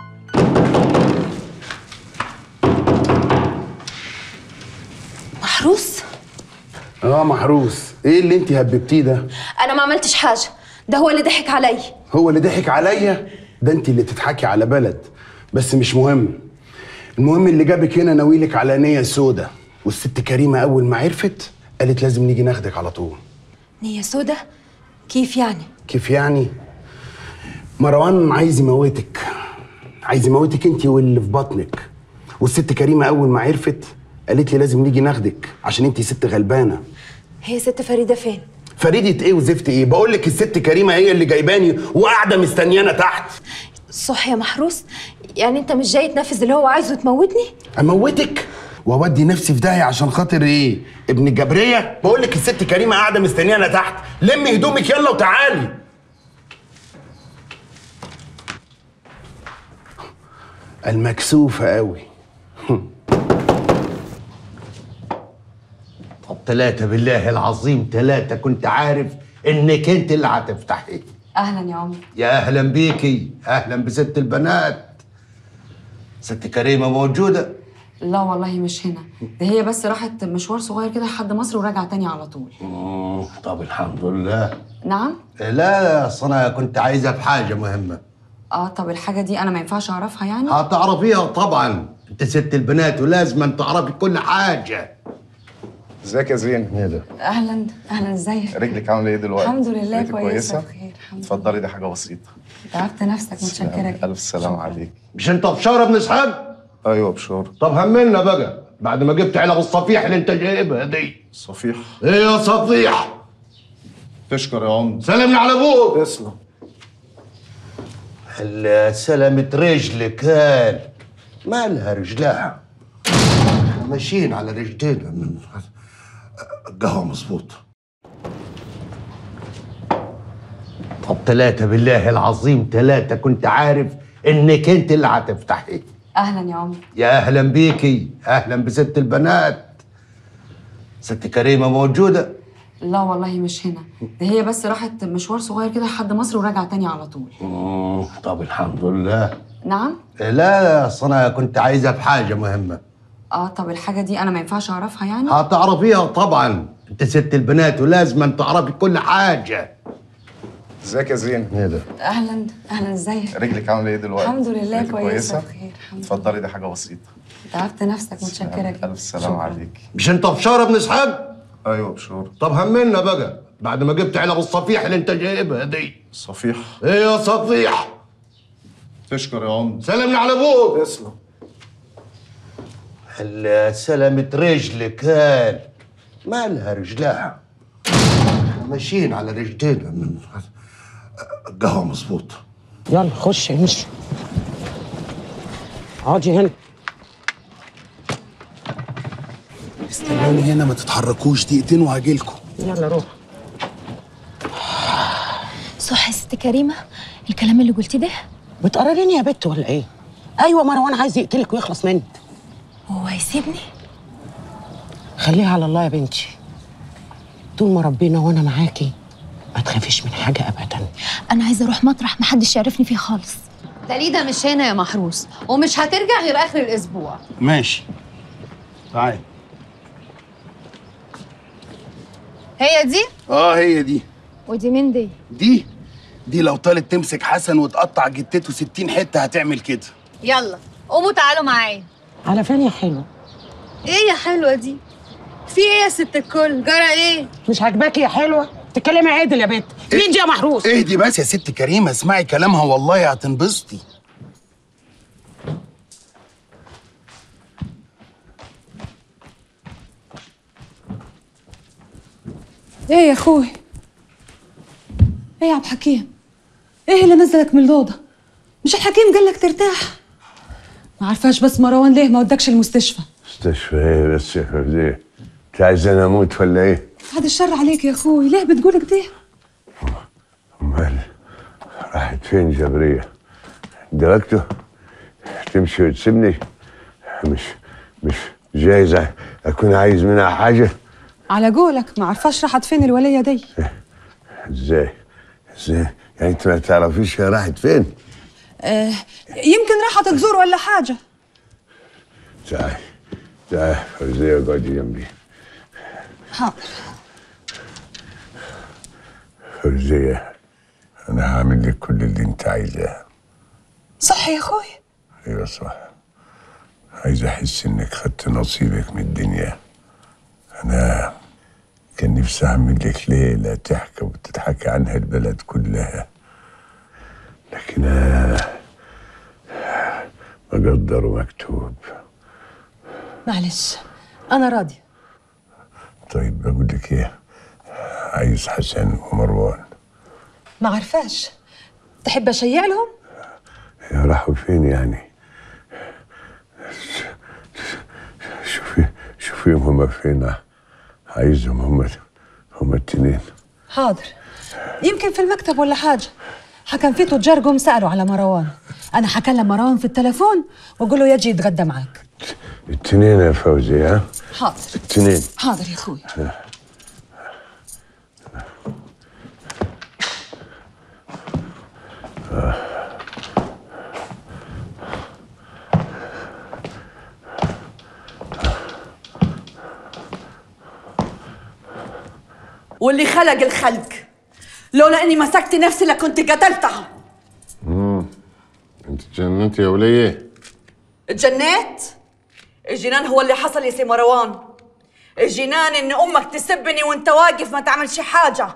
S6: محروس؟
S12: محروس. ايه اللي انت هببتيه ده؟
S6: انا ما عملتش حاجه، ده هو اللي ضحك عليا.
S12: هو اللي ضحك عليا؟ ده انت اللي تضحكي على بلد. بس مش مهم، المهم اللي جابك هنا ناويلك على نية سودة، والست كريمة أول ما عرفت قالت لازم نيجي ناخدك على طول.
S6: نية سودة؟ كيف يعني؟
S12: كيف يعني؟ مروان عايز يموتك، عايز يموتك انت واللي في بطنك، والست كريمة أول ما عرفت قالت لي لازم نيجي ناخدك عشان انت ست غلبانة.
S6: هي ست فريدة فين؟
S12: فريدة ايه وزفت ايه؟ بقول لك الست كريمة هي اللي جايباني وقاعدة مستنيانا تحت.
S6: صح يا محروس؟ يعني انت مش جاي تنفذ اللي هو عايزه تموتني؟
S12: اموتك واودي نفسي في داهيه عشان خاطر ايه؟ ابن الجبريه؟ بقول لك الست كريمه قاعده مستنيانا تحت، لمي هدومك يلا وتعالي. المكسوفه قوي.
S1: طب 3 بالله العظيم 3 كنت عارف انك انت اللي هتفتحي.
S15: اهلا يا عمر.
S1: يا اهلا بيكي، اهلا بست البنات. ست كريمه موجوده؟
S15: لا والله مش هنا، ده هي بس راحت مشوار صغير كده لحد مصر وراجعه تاني على طول.
S1: طب الحمد لله.
S15: نعم؟
S1: لا اصل انا كنت عايزها في حاجه مهمه.
S15: طب الحاجه دي انا ما ينفعش اعرفها يعني؟
S1: هتعرفيها طبعا،
S12: انت ست البنات ولازم تعرفي كل حاجه.
S20: ازيك يا زين؟
S12: ايه ده؟
S14: اهلا اهلا، ازيك؟
S20: رجلك عامله ايه دلوقتي؟
S14: الحمد لله
S20: رجلك
S14: كويسه بخير.
S20: اتفضلي، دي حاجه بسيطه.
S14: تعبت نفسك، متشكره جدا.
S20: الف سلامه عليك.
S12: مش انت بشاره بن اسحاق؟
S20: ايوه بشاره.
S12: طب همنا بقى بعد ما جبت علب الصفيح اللي انت جايبها دي.
S20: صفيح؟
S12: ايه يا صفيح؟
S20: تشكر يا عم.
S12: سلمني على ابوك.
S20: تسلم.
S12: هلا سلمت رجلك هال مالها رجلها ماشيين على رجلينا من القهوه مظبوط. طب 3 بالله العظيم 3 كنت عارف انك انت اللي هتفتحي.
S14: اهلا يا عمر.
S12: يا اهلا بيكي، اهلا بست البنات. ست كريمه موجوده؟
S14: لا والله مش هنا، ده هي بس راحت مشوار صغير كده لحد مصر وراجعه تاني على طول.
S12: طب الحمد لله.
S14: نعم؟
S12: لا اصل انا كنت عايزها في حاجه مهمه.
S14: طب الحاجه دي انا ما ينفعش اعرفها يعني؟
S12: هتعرفيها طبعا، انت ست البنات ولازم تعرفي كل حاجه.
S20: ازيك يا زين؟
S12: ايه ده؟
S14: اهلا اهلا، ازيك؟
S20: رجلك عامله ايه دلوقتي؟
S14: الحمد لله
S20: رجلك
S14: كويسه بخير.
S20: اتفضلي، دي حاجه بسيطه.
S14: تعبت نفسك، متشكره جدا.
S20: الف سلامه عليك.
S12: مش انت بشاره بن اسحاق؟
S20: ايوه بشاره.
S12: طب همنا بقى بعد ما جبت علب الصفيح اللي انت جايبها دي.
S20: صفيح؟
S12: ايه يا صفيح؟
S20: تشكر يا عم.
S12: سلمني على ابوك.
S20: تسلم.
S12: هلا سلمت رجلك هال مالها رجلها ماشيين على رجلينا من القهوه مظبوط.
S3: يلا خش امشي. اقعدي هنا.
S12: استنوني هنا ما تتحركوش دقيقتين وهجيلكوا.
S3: يلا روح.
S19: صح يا ست كريمه الكلام اللي قلتيه ده؟
S3: بتقرريني يا بت ولا ايه؟ ايوه مروان عايز يقتلك ويخلص منك.
S19: هو هيسيبني؟
S3: خليها على الله يا بنتي. طول ما ربنا وانا معاكي ما تخافيش من حاجه ابدا.
S19: انا عايزه اروح مطرح محدش يعرفني فيه خالص.
S21: داليدا مش هنا يا محروس، ومش هترجع غير اخر الاسبوع.
S12: ماشي. تعالي.
S21: هي دي؟
S12: هي دي.
S21: ودي مين دي؟
S12: دي لو طالت تمسك حسن وتقطع جتته 60 حته هتعمل كده.
S21: يلا قوموا تعالوا معايا.
S3: على فين يا حلوه؟
S21: ايه يا حلوه دي؟ في ايه يا ست الكل؟ جرى ايه؟
S3: مش عاجباكي يا حلوه؟ تتكلمي عادل يا بنت. مين دي يا محروس؟
S12: اهدي بس يا ست كريمه، اسمعي كلامها والله هتنبسطي.
S16: ايه يا اخوي؟ ايه يا عبد الحكيم؟ ايه اللي نزلك من الاوضه؟ مش الحكيم قال لك ترتاح؟ ما عارفاش بس مروان ليه ما ودكش المستشفى؟
S22: مستشفى ايه بس يا فوزية؟ انت عايزاني اموت ولا ايه؟
S16: بعد الشر عليك يا اخوي، ليه بتقول كده؟
S22: امال راحت فين جبرية؟ دركته تمشي وتسيبني؟ مش جايز اكون عايز منها حاجة؟
S16: على قولك ما عارفاش راحت فين الوليه دي.
S22: ازاي يعني انت ما تعرفيش هي راحت فين؟
S16: يمكن راحت تزور ولا حاجه.
S22: تعالي فوزية اقعدي جنبي.
S16: حاضر.
S22: فوزية انا هعمل لك كل اللي انت عايزاه.
S16: صح يا اخوي؟
S22: ايوه صح. عايز احس انك خدت نصيبك من الدنيا. انا كان نفسي اعمل لك ليله تحكي وتتحكي عنها البلد كلها، لكن مقدر ومكتوب.
S16: معلش انا راضيه.
S22: طيب بقول لك ايه، عايز حسن ومروان.
S16: ما عارفاش، تحب اشيع لهم؟
S22: راحوا فين يعني؟ شوفيهم هما فين، عايزهم هما التنين.
S16: حاضر، يمكن في المكتب ولا حاجه. حكم فيه تجار جم سالوا على مروان، انا هكلم مروان في التليفون واقول له يجي يتغدى معاك.
S22: التنين يا فوزي ها؟
S16: حاضر.
S22: التنين.
S16: حاضر يا اخوي.
S14: واللي خلق الخلق، لولا اني مسكت نفسي لكنت قتلتها.
S22: انت اتجننتي يا وليه؟
S14: اتجنيت؟ الجنان هو اللي حصل يا سي مروان. الجنان ان امك تسبني وانت واقف ما تعملش حاجه.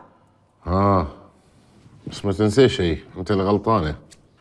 S13: بس ما تنسيش شيء، انت اللي غلطانه.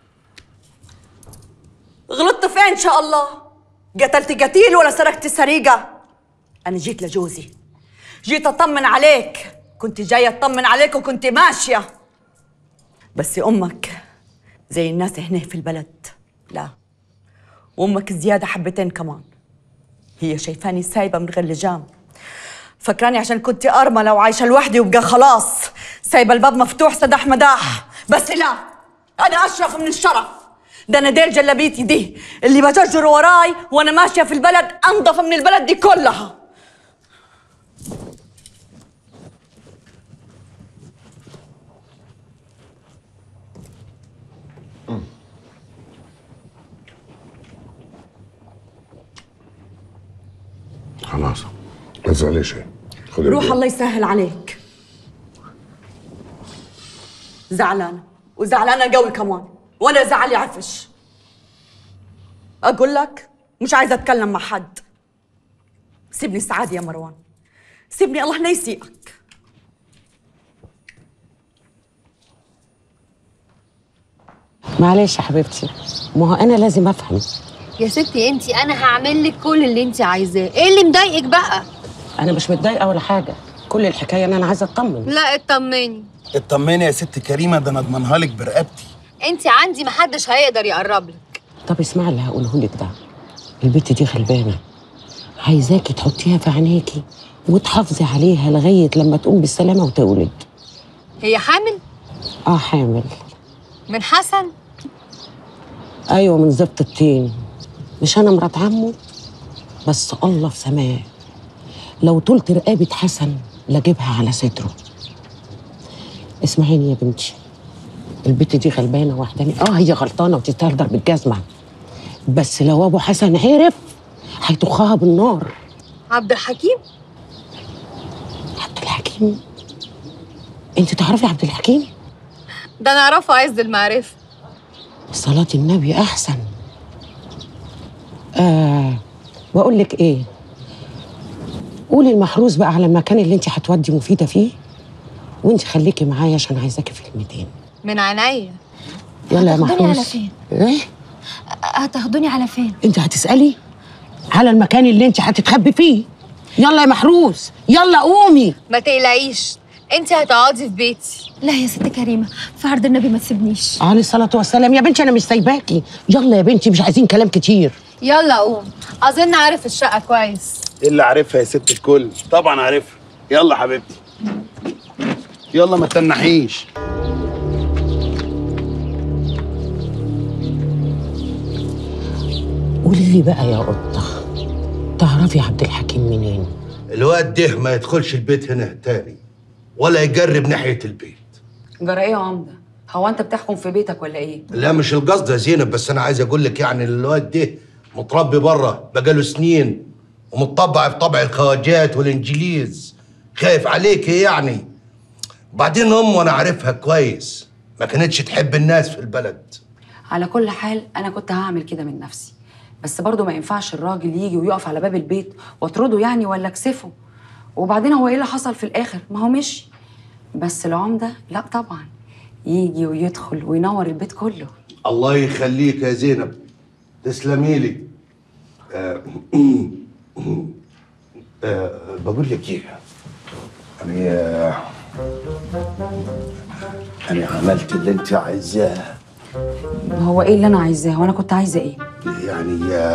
S14: غلطت فين ان شاء الله؟ قتلت قتيل ولا سرقت سريقه؟ انا جيت لجوزي، جيت اطمن عليك، كنت جايه اطمن عليك وكنت ماشيه. بس امك زي الناس هنا في البلد لا، وامك زياده حبتين كمان. هي شايفاني سايبه من غير لجام، فكراني عشان كنت ارمله وعايشه لوحدي وبقى خلاص سايبه الباب مفتوح سداح مداح. بس لا، انا اشرف من الشرف. ده انا ديل جلابيتي دي اللي بجرجر وراي وانا ماشيه في البلد انظف من البلد دي كلها.
S13: خلاص ما تزعليش، خذي
S14: روح
S13: البيت.
S14: الله يسهل عليك. زعلانه وزعلانه قوي كمان، وانا زعلي عفش. اقول لك مش عايزه اتكلم مع حد. سيبني السعاده يا مروان، سيبني الله لا يسيئك.
S3: معلش يا حبيبتي، ما هو انا لازم افهم.
S21: يا ستي انتي انا هعمل لك كل اللي انتي عايزاه، ايه اللي مضايقك بقى؟
S3: انا مش متضايقه ولا حاجه، كل الحكايه ان انا عايزه اطمن.
S21: لا اطمني.
S12: اطمني يا ست كريمه، ده انا اضمنها لك برقبتي.
S21: انتي عندي محدش هيقدر يقرب لك.
S3: طب اسمعي اللي هقوله لك ده، البت دي غلبانه، عايزاكي تحطيها في عينيكي وتحافظي عليها لغايه لما تقوم بالسلامه وتولد.
S21: هي حامل؟
S3: حامل.
S21: من حسن؟
S3: ايوه من زبط الطين. مش انا مرات عمه؟ بس الله في سماه، لو طولت رقابه حسن لاجيبها على صدره. اسمعيني يا بنتي، البت دي غلبانه وحداني، هي غلطانه وتستاهل ضرب الجزمه، بس لو ابو حسن عرف هيطخها بالنار.
S21: عبد الحكيم؟
S3: عبد الحكيم؟ انت تعرفي عبد الحكيم؟
S21: ده انا اعرفه عز المعرفه.
S3: صلاة النبي احسن. بقول لك ايه، قولي المحروس بقى على المكان اللي انت هتودي مفيده فيه، وانت خليكي معايا عشان عايزاكي في كلمتين.
S21: من عينيا.
S3: يلا يا
S21: هتاخدوني
S3: محروس.
S21: على فين؟
S3: ايه؟
S21: هتاخدوني على فين؟
S3: انت هتسالي على المكان اللي انت هتتخبي فيه. يلا يا محروس، يلا قومي.
S21: ما تقلقيش، انت هتقعدي في بيتي. لا يا ست كريمه، في عرض النبي ما تسيبنيش.
S3: عليه الصلاه والسلام. يا بنتي انا مش سايباكي، يلا يا بنتي مش عايزين كلام كتير.
S21: يلا قوم، اظن عارف الشقه كويس.
S12: ايه اللي عارفها يا ست الكل؟ طبعا عارفها. يلا حبيبتي، يلا ما تنحيش.
S3: قولي لي بقى يا قطه، تعرفي عبد الحكيم منين؟
S4: الواد ده ما يدخلش البيت هنا تاني ولا يقرب ناحية البيت.
S15: جرى ايه يا عمده؟ هو انت بتحكم في بيتك ولا ايه؟
S4: لا مش القصد يا زينب، بس أنا عايز أقول لك يعني الواد ده متربي بره بقاله سنين ومتطبع في طبع الخواجات والإنجليز، خايف عليك يعني. وبعدين أمه أنا عارفها كويس، ما كانتش تحب الناس في البلد.
S15: على كل حال انا كنت هعمل كده من نفسي، بس برضه ما ينفعش الراجل يجي ويقف على باب البيت واطرده يعني ولا اكسفه. وبعدين هو ايه اللي حصل في الاخر؟ ما هو مشي. بس العمده لا طبعا، يجي ويدخل وينور البيت كله.
S4: الله يخليك يا زينب، تسلمي لي. بقول لك ايه، أنا عملت اللي أنت عايزاه.
S15: هو ايه اللي انا عايزاه؟ وانا كنت عايزه ايه؟
S4: يعني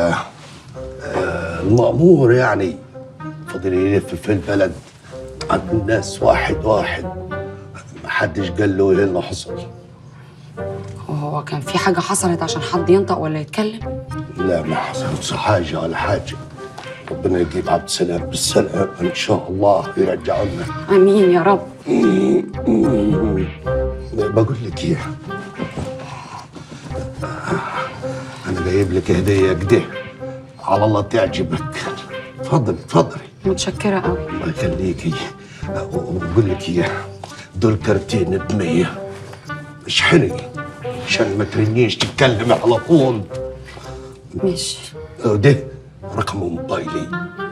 S4: المأمور يعني فضل يلف في البلد عند الناس واحد واحد، محدش قال له ايه اللي حصل.
S15: هو كان في حاجه حصلت عشان حد ينطق ولا يتكلم؟
S4: لا ما حصلتش حاجة ولا حاجة. ربنا يجيب عبد السلام بالسلامة إن شاء الله، يرجعوا لنا.
S15: امين يا رب.
S4: بقول لك ايه، أنا جايب لك هدية كده على الله تعجبك. اتفضلي اتفضلي.
S15: متشكرة قوي.
S4: الله يخليكي. وبقول لك ايه، دول كارتين ب100، اشحني عشان ما ترنيش تتكلمي على طول.
S15: ماشي.
S4: وده رقم موبايلي،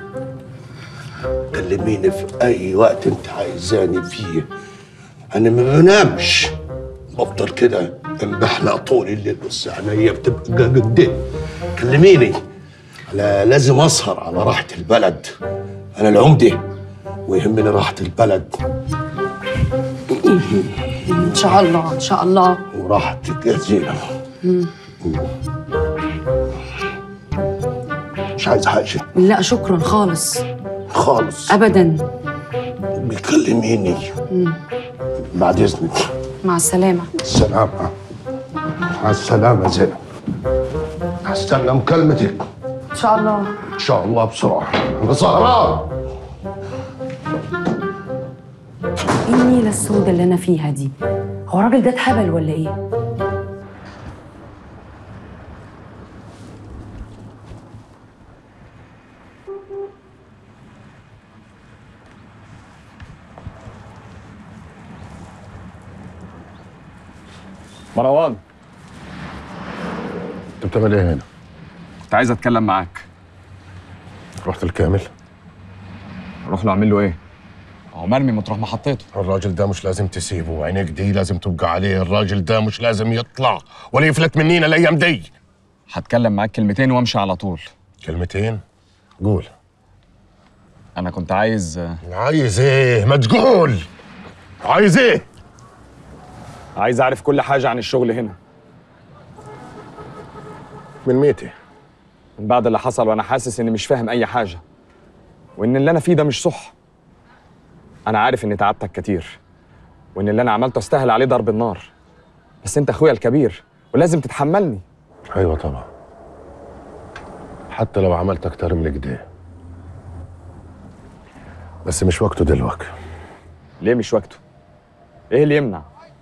S4: كلميني في اي وقت انت عايزاني فيه. انا ما بنامش، بفضل كده انبحلق طول الليل، بس عينيا بتبقى قد. كلميني، انا لازم اسهر على راحة البلد. انا العمدة ويهمني راحة البلد.
S6: ان شاء الله ان شاء الله.
S4: وراحتك يا زينب. مش عايز حاجة؟
S15: لا شكرا خالص.
S4: خالص
S15: ابدا.
S4: بيكلميني بعد اذنك.
S15: مع السلامه.
S4: السلامة. مع السلامة زينب. هستنى مكالمتك.
S15: ان شاء الله.
S4: ان شاء الله بسرعة. انا سهران.
S15: ايه النيله السوداء اللي انا فيها دي؟ هو الراجل ده اتهبل ولا ايه؟
S2: مروان،
S13: انت بتعمل ايه هنا؟
S2: كنت عايز اتكلم معاك.
S13: رحت الكامل؟
S2: اروح له اعمل له ايه؟ هو مرمي مطرح ما حطيته.
S13: الراجل ده مش لازم تسيبه، عينيك دي لازم تبقى عليه. الراجل ده مش لازم يطلع ولا يفلت منينا الايام دي.
S2: هتكلم معاك كلمتين وامشي على طول.
S13: كلمتين؟ قول.
S2: انا كنت عايز
S13: ايه؟ ما تقول. عايز ايه؟
S2: عايز اعرف كل حاجه عن الشغل هنا.
S13: من ميتي؟
S2: من بعد اللي حصل وانا حاسس اني مش فاهم اي حاجه، وان اللي انا فيه ده مش صح. انا عارف اني تعبتك كتير، وان اللي انا عملته استاهل عليه ضرب النار، بس انت اخويا الكبير ولازم تتحملني.
S13: ايوه طبعا، حتى لو عملت اكتر من كده، بس مش وقته دلوقتي.
S2: ليه مش وقته؟ ايه اللي يمنع؟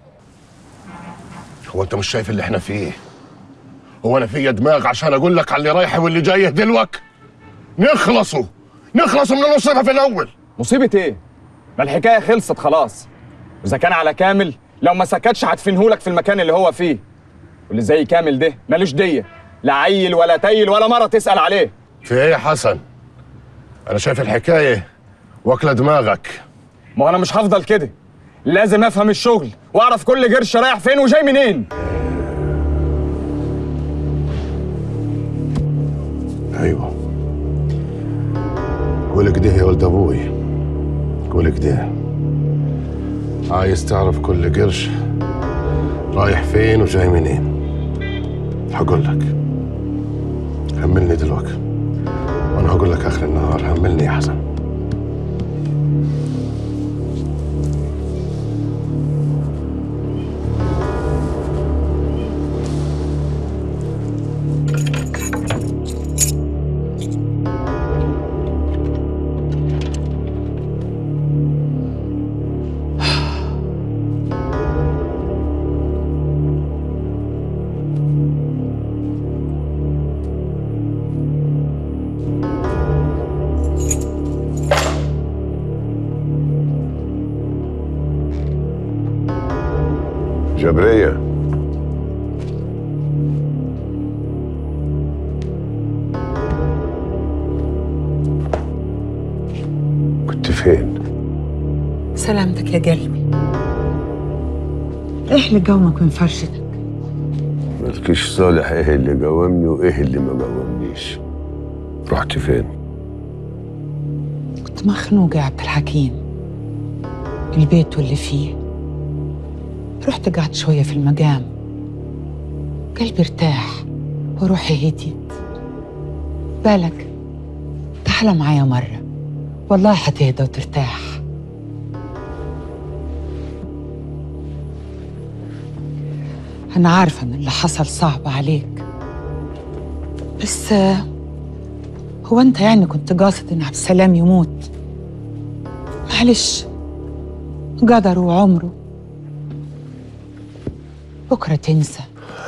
S13: هو انت مش شايف اللي احنا فيه؟ هو انا فيا دماغ عشان اقول لك على اللي رايح واللي جاي دلوقتي؟ نخلصوا من المصيبه في الاول.
S2: مصيبه ايه؟ ما الحكايه خلصت خلاص. واذا كان على كامل، لو ما سكتش هدفنهولك في المكان اللي هو فيه. واللي زي كامل ده مالوش ديه، لا عيل ولا تيل ولا مره تسال عليه.
S13: في ايه يا حسن؟ انا شايف الحكايه واكله دماغك.
S2: ما انا مش هفضل كده، لازم افهم الشغل واعرف كل قرش رايح فين وجاي منين.
S13: ايوه، قول كده يا ولد ابوي، قول كده. عايز تعرف كل قرش رايح فين وجاي منين؟ هقول لك. هملني دلوقتي وانا هقول لك اخر النهار. هملني يا حسن. جبرية، كنت فين؟
S8: سلامتك يا قلبي. ايه اللي قومك من فرشتك؟
S22: مالكيش صالح ايه اللي قومني وايه اللي ما قومنيش. رحت فين؟
S8: كنت مخنوقة يا عبد الحكيم، البيت واللي فيه. رحت قعدت شوية في المقام، قلبي ارتاح وروحي هديت. بالك تعال معايا مرة، والله حتهدى وترتاح. أنا عارفة إن اللي حصل صعب عليك، بس هو أنت يعني كنت قاصد إن عبد السلام يموت؟ معلش، قدره وعمره، بكرة تنسى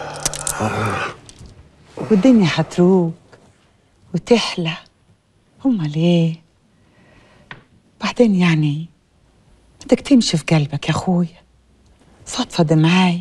S8: والدنيا هتروق وتحلى. أمال إيه؟ بعدين يعني بدك تمشي في قلبك يا أخويا. فضفض معاي،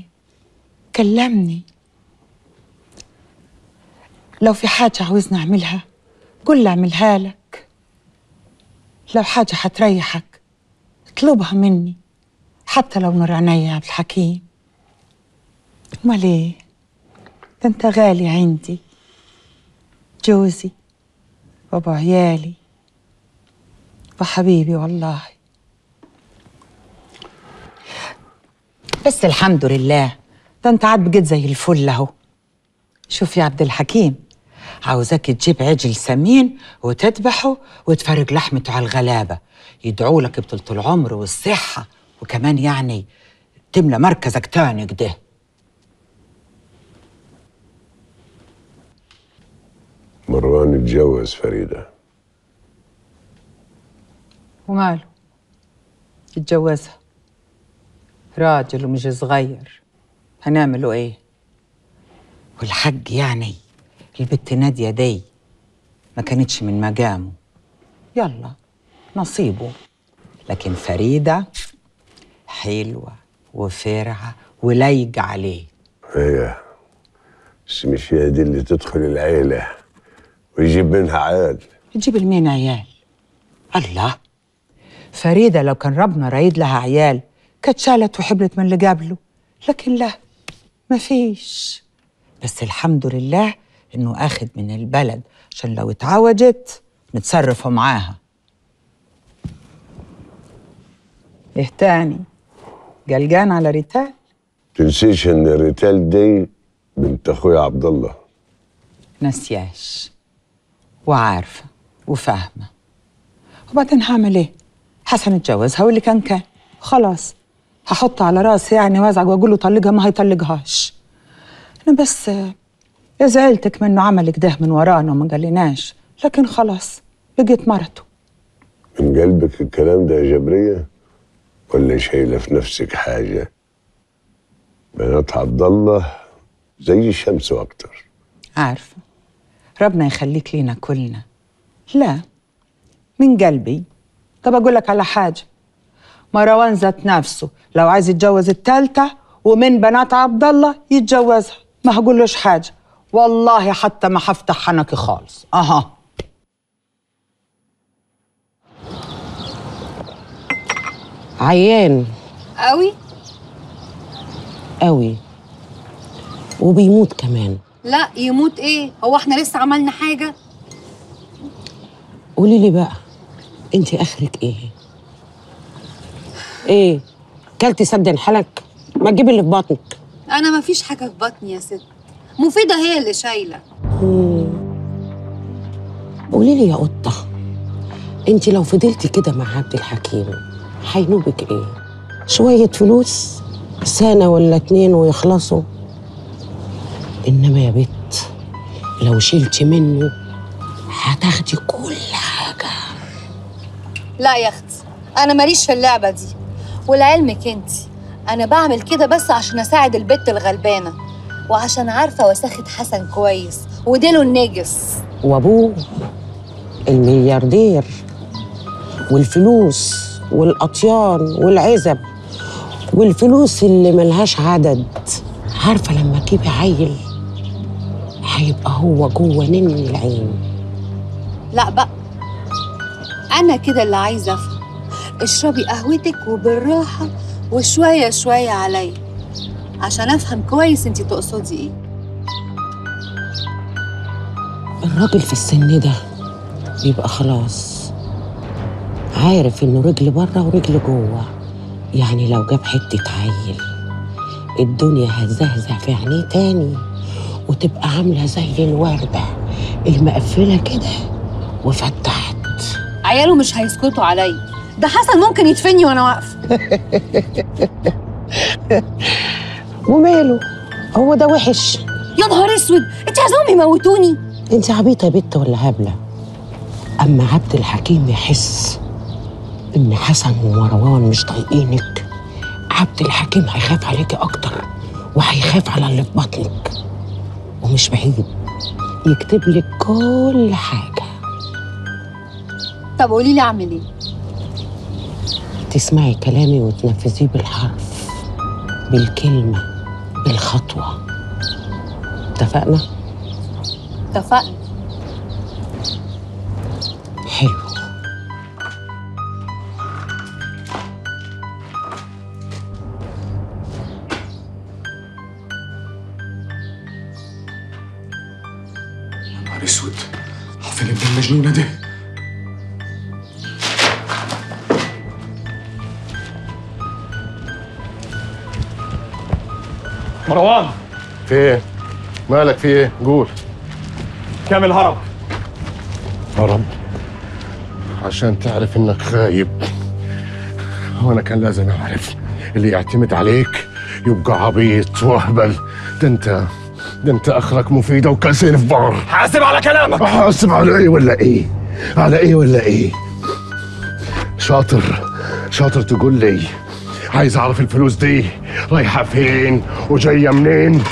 S8: كلمني. لو في حاجة عاوزني أعملها قول لي اعملها لك. لو حاجة هتريحك اطلبها مني، حتى لو نور عينيا يا عبد الحكيم. امال ايه؟ ده انت غالي عندي، جوزي وابو عيالي وحبيبي والله. بس الحمد لله، ده انت عاد بقيت زي الفل اهو. شوف يا عبد الحكيم، عاوزاك تجيب عجل سمين وتذبحه وتفرج لحمته على الغلابه، يدعوا لك بطولة العمر والصحه، وكمان يعني تملى مركزك تاني كده.
S22: مروان اتجوز فريدة.
S8: وماله؟ يتجوزها، راجل ومش صغير، هنعمله ايه؟ والحج يعني البت نادية دي ما كانتش من مقامه، يلا نصيبه. لكن فريدة حلوة وفرعة ولايقة عليه.
S22: هي بس مش هي دي اللي تدخل العيلة ويجيب منها عيال.
S8: تجيب لمين عيال؟ الله، فريدة لو كان ربنا رايد لها عيال كانت شالت وحبلت من اللي قبله، لكن لا، مفيش. بس الحمد لله انه اخد من البلد عشان لو اتعوجت نتصرفوا معاها. ايه تاني؟ قلقان على ريتال؟
S22: تنسيش ان ريتال دي بنت اخويا عبد الله.
S8: نسياش وعارفه وفاهمه. وبعدين هعمل ايه؟ حسن اتجوزها واللي كان خلاص، هحط على راسي يعني وازعج واقول له طلقها، ما هيطلقهاش. انا بس زعلتك منه عمل كده من ورانا وما قالناش، لكن خلاص بقيت مرته.
S22: من قلبك الكلام ده يا جبرية ولا شايله في نفسك حاجه؟ بنات عبد الله زي الشمس واكتر.
S8: عارفه، ربنا يخليك لينا كلنا. لا، من قلبي. طب اقول لك على حاجه، مروان ذات نفسه لو عايز يتجوز التالتة ومن بنات عبد الله يتجوزها، ما هقولوش حاجه والله، حتى ما هفتح حنكي خالص. اها
S3: عيان
S21: قوي
S3: قوي وبيموت كمان.
S21: لا يموت ايه؟ هو احنا لسه عملنا حاجه؟
S3: قولي لي بقى، انت اخرك ايه؟ ايه كلتي سد انحلك؟ ما تجيبي اللي في بطنك.
S21: انا ما فيش حاجه في بطني يا ست، مفيده هي اللي شايله.
S3: قولي لي يا قطه، انت لو فضلتي كده مع عبد الحكيم هينوبك ايه؟ شويه فلوس سنه ولا 2 ويخلصوا، انما يا بت لو شلتي منه هتاخدي كل حاجه.
S21: لا يا اختي، انا ماليش في اللعبه دي، ولعلمك انت انا بعمل كده بس عشان اساعد البت الغلبانه، وعشان عارفه وساخه حسن كويس وديله النجس
S3: وابوه الملياردير، والفلوس والأطيان والعزب والفلوس اللي ملهاش عدد. عارفة لما تجيبي عيل هيبقى هو جوه نني العين.
S21: لا بقى، انا كده اللي عايزه افهم. اشربي قهوتك وبالراحه وشويه شويه عليا عشان افهم كويس انتي تقصدي ايه.
S3: الراجل في السن ده بيبقى خلاص عارف انه رجل بره ورجل جوه، يعني لو جاب حته عيل الدنيا هتزهزه في عينيه تاني، وتبقى عامله زي الورده المقفله كده وفتحت.
S21: عياله مش هيسكتوا عليا، ده حسن ممكن يدفني وانا واقفه.
S3: وماله، هو ده وحش؟
S21: يا نهار اسود، انت عايزاهم يموتوني؟
S3: انت عبيطه يا بت ولا هبله؟ اما عبد الحكيم يحس ان حسن ومروان مش طايقينك، عبد الحكيم هيخاف عليكي اكتر وهيخاف على اللي في بطنك، ومش بعيد يكتب لك كل حاجه.
S21: طب قولي لي اعمل ايه؟
S3: تسمعي كلامي وتنفذيه بالحرف، بالكلمه، بالخطوه. اتفقنا؟
S21: اتفقنا.
S8: حلو.
S2: نهار اسود، فين ابن المجنونه ده؟ مروان،
S13: في ايه؟ مالك في ايه؟ قول.
S2: كامل هرب.
S13: هرب؟ عشان تعرف انك خايب. وانا كان لازم اعرف اللي يعتمد عليك يبقى عبيط واهبل. ده انت اخرك مفيده وكاسين في بعض.
S2: حاسب على كلامك.
S13: حاسب على ايه ولا ايه؟ على ايه ولا ايه؟ شاطر تقول لي. عايز اعرف الفلوس دي رايحه فين وجايه منين.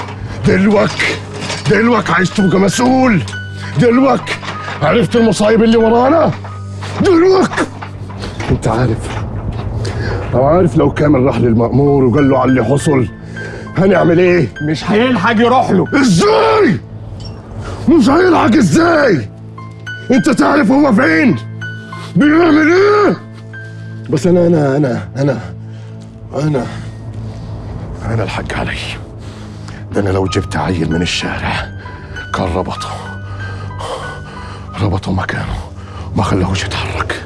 S13: دلوك عايز تبقى مسؤول. دلوك عرفت المصايب اللي ورانا. دلوك انت عارف لو كامل راح للمأمور وقال له على اللي حصل هنعمل ايه؟
S2: مش هيلحق يروح له.
S13: ازاي؟ مش هيلحق ازاي؟ انت تعرف هو فين؟ بيعمل ايه؟ بس انا الحق علي. ده انا لو جبت عيل من الشارع كان ربطه مكانه ما خلاهوش يتحرك.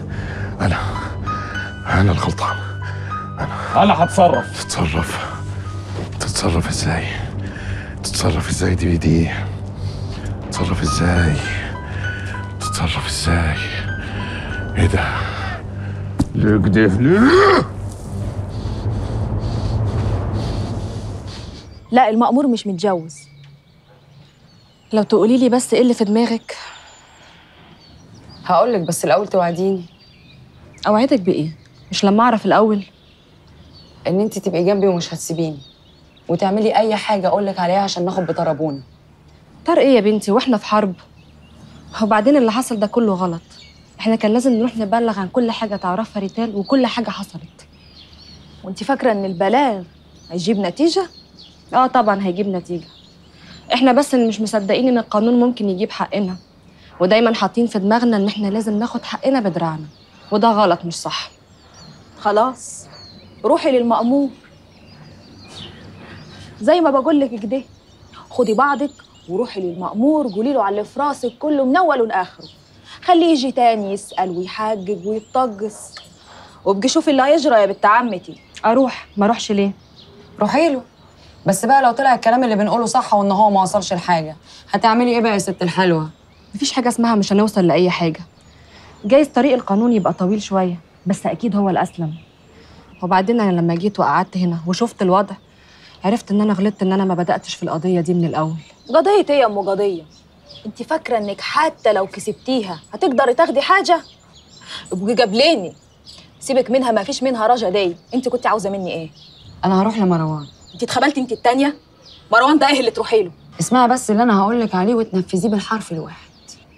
S13: انا الغلطان.
S2: انا هتصرف.
S13: تتصرف ازاي؟ دي تتصرف ازاي؟ ايه ده؟ ليه كده؟ ليه؟
S6: لا، المأمور مش متجوز. لو تقولي لي بس ايه اللي في دماغك.
S15: هقولك، بس الاول توعديني.
S6: اوعدك بايه؟ مش لما اعرف الاول؟
S15: ان انت تبقي جنبي ومش هتسيبيني وتعملي اي حاجه اقولك عليها عشان ناخد بطربونا.
S6: طار ايه يا بنتي واحنا في حرب؟ وبعدين اللي حصل ده كله غلط. احنا كان لازم نروح نبلغ عن كل حاجه تعرفها ريتال وكل حاجه حصلت.
S10: وانت فاكره ان البلاغ هيجيب نتيجه؟
S6: اه طبعا هيجيب نتيجه. احنا بس اللي مش مصدقين ان القانون ممكن يجيب حقنا، ودايما حاطين في دماغنا ان احنا لازم ناخد حقنا بدراعنا، وده غلط مش صح.
S10: خلاص روحي للمأمور زي ما بقول لك كده. خدي بعضك وروحي للمأمور، قولي له على اللي في راسك كله من اوله لاخره. خليه يجي تاني يسأل ويحجج ويتطجس، وابقي شوفي اللي هيجرى يا بنت عمتي.
S6: اروح؟ ما اروحش ليه؟
S15: روحي له، بس بقى لو طلع الكلام اللي بنقوله صح وان هو ما وصلش لحاجه هتعملي ايه بقى يا ست الحلوه؟
S6: مفيش حاجه اسمها مش هنوصل لاي حاجه. جايز طريق القانون يبقى طويل شويه، بس اكيد هو الاسلم. وبعدين انا لما جيت وقعدت هنا وشفت الوضع عرفت ان انا غلطت، ان انا ما بداتش في القضيه دي من الاول.
S10: قضيه ايه يا ام قضيه؟ انت فاكره انك حتى لو كسبتيها هتقدري تاخدي حاجه؟ ابقي قابليني، سيبك منها، ما فيش منها رجا دي. انت كنت عاوزه مني ايه؟
S15: انا هروح لمروان.
S10: انت اتخبلتي انت التانيه؟ مروان ده ايه اللي تروحي له؟
S15: اسمعي بس اللي انا هقولك عليه وتنفذيه بالحرف الواحد.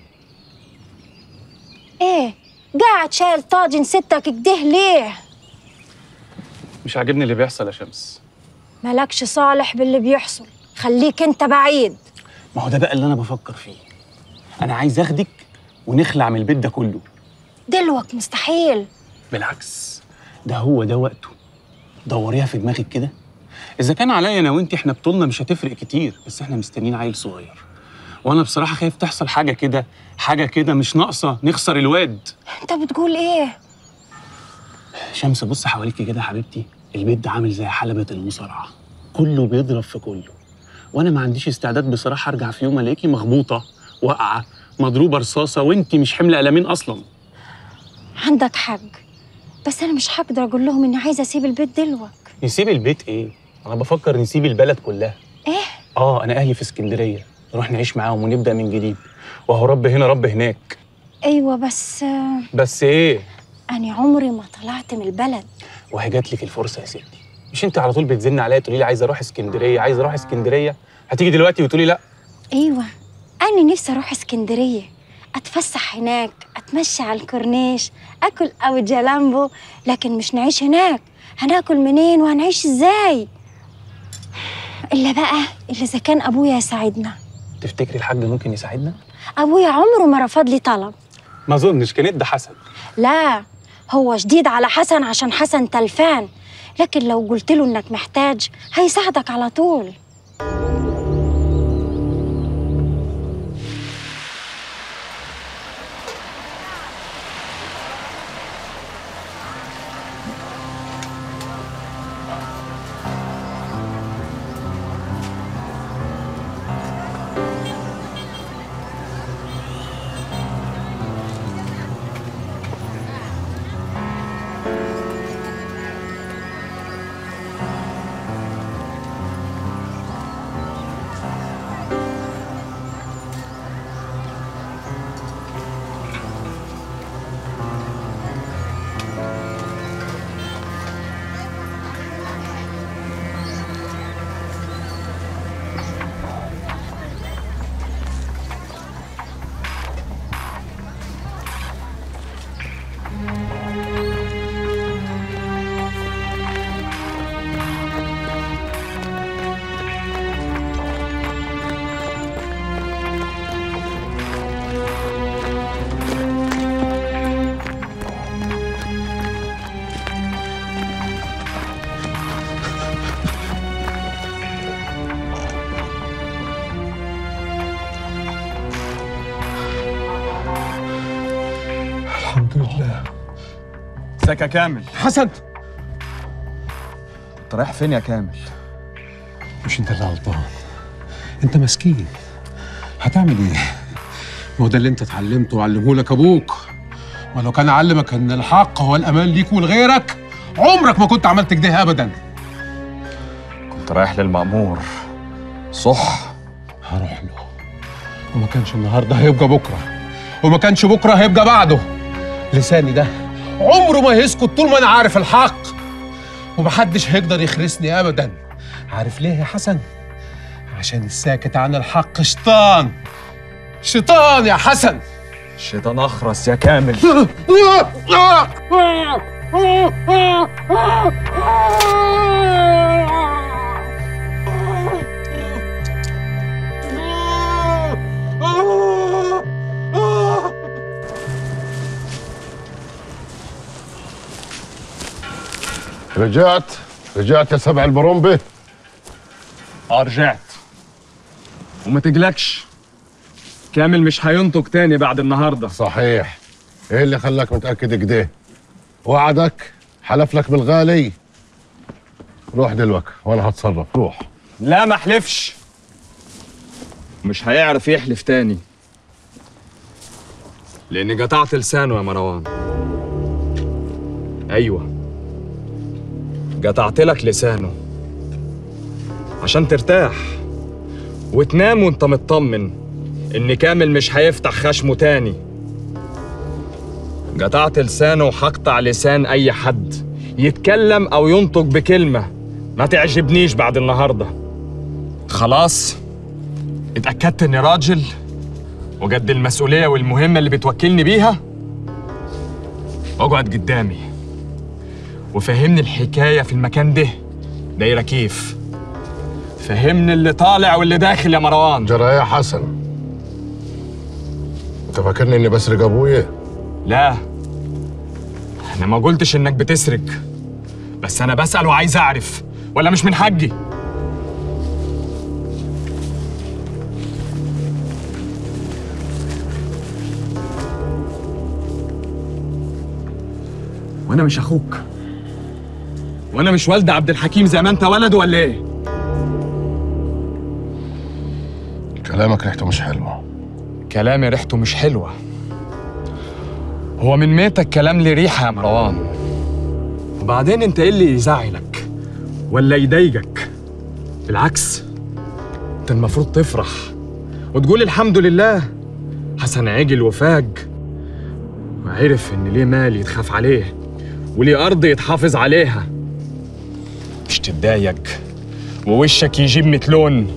S9: ايه قاعد شايل طاجن ستك كده ليه؟
S11: مش عاجبني اللي بيحصل يا شمس.
S9: مالكش صالح باللي بيحصل، خليك انت بعيد.
S11: ما هو ده بقى اللي انا بفكر فيه. انا عايز اخدك ونخلع من البيت ده كله.
S9: دلوقتي مستحيل.
S11: بالعكس، ده وقته. دوريها في دماغك كده. اذا كان عليا انا وانت احنا بطولنا مش هتفرق كتير، بس احنا مستنيين عيل صغير. وانا بصراحه خايف تحصل حاجه كده مش ناقصه نخسر الواد.
S9: انت بتقول ايه؟
S11: شمس بص حواليكي كده يا حبيبتي، البيت ده عامل زي حلبة المصارعة، كله بيضرب في كله، وانا ما عنديش استعداد بصراحة ارجع في يوم الاقيكي مخبوطة، واقعة، مضروبة رصاصة، وانت مش حملة قلمين اصلا.
S9: عندك حق، بس انا مش هقدر اقول لهم اني عايزة اسيب البيت دلوقتي.
S11: نسيب البيت ايه؟ انا بفكر نسيب البلد كلها.
S9: ايه؟
S11: انا اهلي في اسكندرية، نروح نعيش معاهم ونبدأ من جديد، وهو رب هنا رب هناك.
S9: ايوه
S11: بس ايه؟
S9: أنا عمري ما طلعت من البلد.
S11: وهي جات لك الفرصة يا ستي. مش انت على طول بتزن عليا تقولي لي عايزة اروح اسكندرية، هتيجي دلوقتي وتقولي لا؟
S9: ايوه، أنا نفسي أروح اسكندرية، أتفسح هناك، أتمشى على الكورنيش، أكل أو جلامبو، لكن مش نعيش هناك. هناكل منين وهنعيش ازاي؟ إلا بقى إذا كان أبويا يساعدنا.
S11: تفتكري الحاج ممكن يساعدنا؟
S9: أبويا عمره ما رفض لي طلب.
S11: ما اظنش كان ادى حسن.
S9: لا، هو جديد على حسن عشان حسن تلفان، لكن لو قلت له انك محتاج هيساعدك على طول.
S1: الحمد لله.
S2: ازيك يا كامل؟
S1: حسن،
S2: انت رايح فين يا كامل؟
S1: مش انت اللي غلطان، انت مسكين. هتعمل ايه؟ ما هو ده اللي انت اتعلمته وعلمه لك ابوك، ولو كان علمك ان الحق هو الامان ليك ولغيرك عمرك ما كنت عملت كده ابدا.
S2: كنت رايح للمأمور صح؟
S1: هروح له، وما كانش النهارده هيبقى بكره، وما كانش بكره هيبقى بعده. لساني ده عمره ما هيسكت طول ما انا عارف الحق، ومحدش هيقدر يخرسني ابدا. عارف ليه يا حسن؟ عشان الساكت عن الحق شيطان. شيطان يا حسن.
S2: شيطان اخرس يا كامل.
S13: رجعت يا سبع البرمبة؟
S2: رجعت. وما تقلقش، كامل مش هينطق تاني بعد النهارده.
S13: صحيح. ايه اللي خلاك متأكد كده؟ وعدك؟ حلف لك بالغالي؟ روح دلوقتي وانا هتصرف، روح.
S2: لا ما احلفش، مش هيعرف يحلف تاني لاني قطعت لسانه يا مروان. ايوه، قطعت لك لسانه عشان ترتاح وتنام وانت مطمن ان كامل مش هيفتح خشمه تاني. قطعت لسانه وهقطع لسان اي حد يتكلم او ينطق بكلمه ما تعجبنيش بعد النهارده. خلاص اتاكدت اني راجل وقد المسؤوليه والمهمه اللي بتوكلني بيها. اقعد قدامي وفهمني الحكايه في المكان ده دايره كيف. فهمني اللي طالع واللي داخل يا مروان.
S13: جرى يا حسن، انت فاكرني اني بسرق ابويا؟
S2: لا، انا ما قلتش انك بتسرق، بس انا بسأل وعايز اعرف، ولا مش من حقي؟ وانا مش اخوك، وانا مش والد عبد الحكيم زي ما انت ولد، ولا ايه؟
S13: كلامك ريحته مش حلوه.
S2: كلامي ريحته مش حلوه؟ هو من ميتك كلام لي ريحه يا مروان. وبعدين انت ايه اللي يزعلك ولا يضايقك؟ بالعكس، انت المفروض تفرح وتقول الحمد لله. حسن عجل وفاج وعرف ان ليه مال يتخاف عليه وليه ارض يتحافظ عليها. مش تتضايق ووشك يجيب متلون.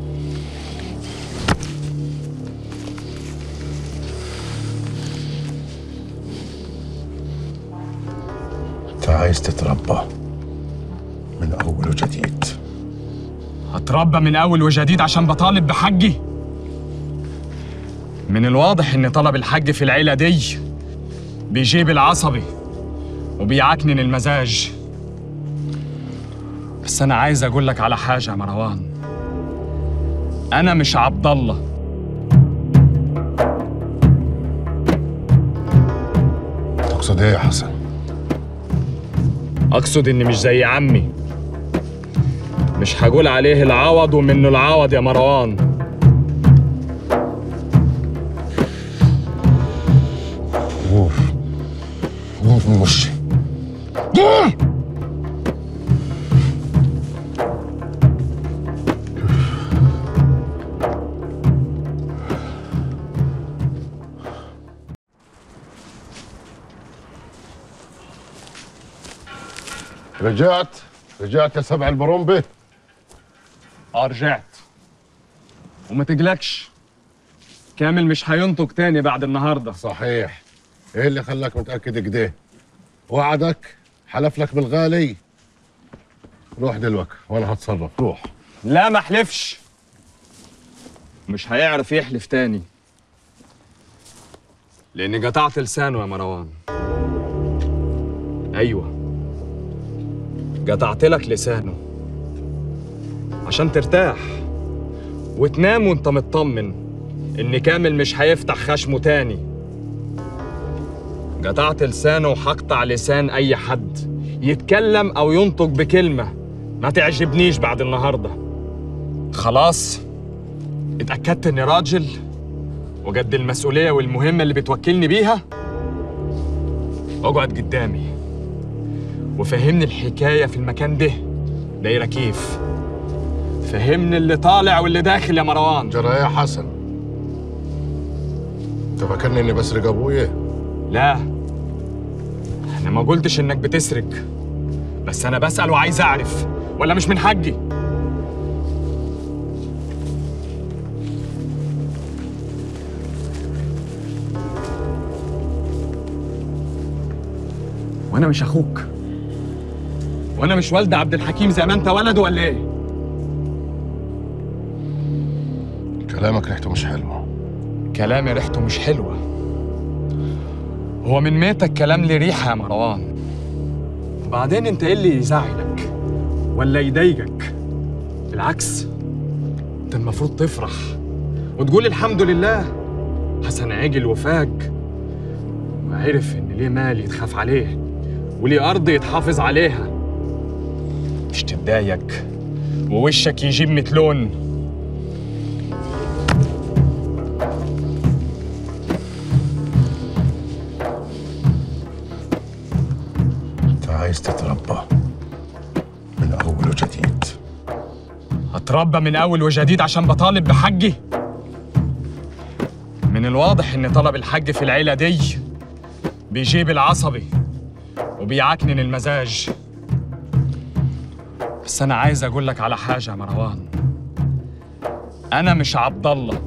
S13: انت عايز تتربى من اول وجديد.
S2: اتربى من اول وجديد عشان بطالب بحقي؟ من الواضح ان طلب الحج في العيلة دي بيجيب العصبي وبيعكنن المزاج. بس انا عايز اقول لك على حاجة يا مروان، انا مش عبد الله.
S13: تقصد ايه يا حسن؟
S2: اقصد اني مش زي عمي، مش هقول عليه العوض ومنه العوض يا مروان.
S13: غور من وشي، غور. رجعت يا سبع البرمبة؟
S2: رجعت. وما تقلقش، كامل مش هينطق تاني بعد النهارده.
S13: صحيح. ايه اللي خلاك متأكد كده؟ وعدك؟ حلف لك بالغالي؟ روح دلوقتي وانا هتصرف، روح.
S2: لا ما حلفش، مش هيعرف يحلف تاني لاني قطعت لسانه يا مروان. ايوه، قطعت لك لسانه عشان ترتاح وتنام وانت مطمن ان كامل مش هيفتح خشمه تاني. قطعت لسانه وهقطع لسان اي حد يتكلم او ينطق بكلمه ما تعجبنيش بعد النهارده. خلاص اتاكدت اني راجل وقد المسؤوليه والمهمه اللي بتوكلني بيها. اقعد قدامي وفهمني الحكايه في المكان ده دايره كيف. فهمني اللي طالع واللي داخل يا مروان.
S13: جرى يا حسن؟ انت فاكرني اني بسرق ابويا؟
S2: لا، انا ما قلتش انك بتسرق، بس انا بسأل وعايز اعرف، ولا مش من حقي؟ وانا مش اخوك؟ وانا مش والد عبد الحكيم زي ما انت ولده ولا ايه؟
S13: كلامك ريحته مش حلوه.
S2: كلامي ريحته مش حلوه؟ هو من ميتك كلام لي ريحه يا مروان. وبعدين انت ايه اللي يزعلك ولا يضايقك؟ بالعكس، انت المفروض تفرح وتقول الحمد لله. حسن عجل وفاق وعرف ان ليه مال يتخاف عليه وليه ارض يتحافظ عليها، مش تتضايق ووشك يجيب متلون.
S13: انت عايز تتربى من اول وجديد.
S2: اتربى من اول وجديد عشان بطالب بحقي؟ من الواضح ان طلب الحج في العيله دي بيجيب العصبي وبيعكنن المزاج. بس انا عايز اقول لك على حاجه يا مروان، انا مش عبد الله.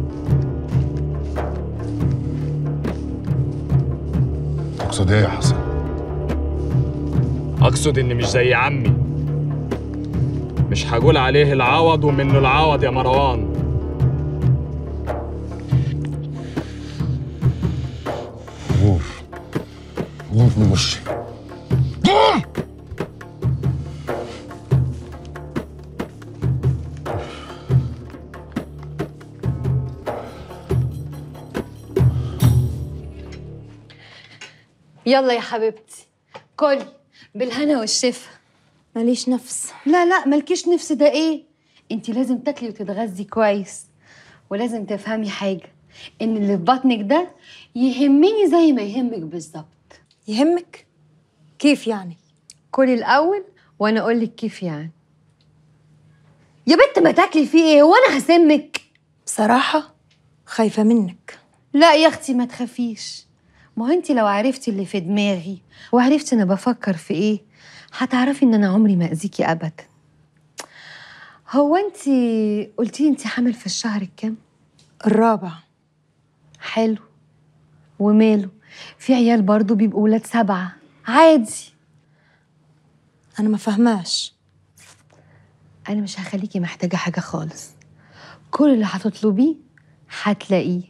S13: تقصد ايه يا حسن؟
S2: اقصد اني مش زي عمي، مش هقول عليه العوض ومنه العوض يا مروان.
S13: غور من وشي، غور.
S21: يلا يا حبيبتي كلي بالهنا والشفا.
S9: ماليش نفس.
S21: لا مالكيش نفس ده ايه؟ انت لازم تاكلي وتتغذي كويس، ولازم تفهمي حاجه، ان اللي في بطنك ده يهمني زي ما يهمك بالظبط.
S16: يهمك؟ كيف يعني؟
S21: كلي الاول وانا اقول لك كيف يعني. يا بنت ما تاكلي فيه ايه؟ هو انا هسمك؟
S16: بصراحه خايفه منك.
S21: لا يا اختي ما تخافيش، ما هو انت لو عرفتي اللي في دماغي وعرفتي انا بفكر في ايه هتعرفي ان انا عمري ما اذيكي ابدا. هو انت قلتي انت حامل في الشهر الكام؟
S16: الرابع.
S21: حلو، وماله؟ في عيال برضو بيبقوا ولاد 7 عادي.
S16: انا ما فهماش.
S21: انا مش هخليكي محتاجه حاجه خالص، كل اللي هتطلبيه هتلاقيه،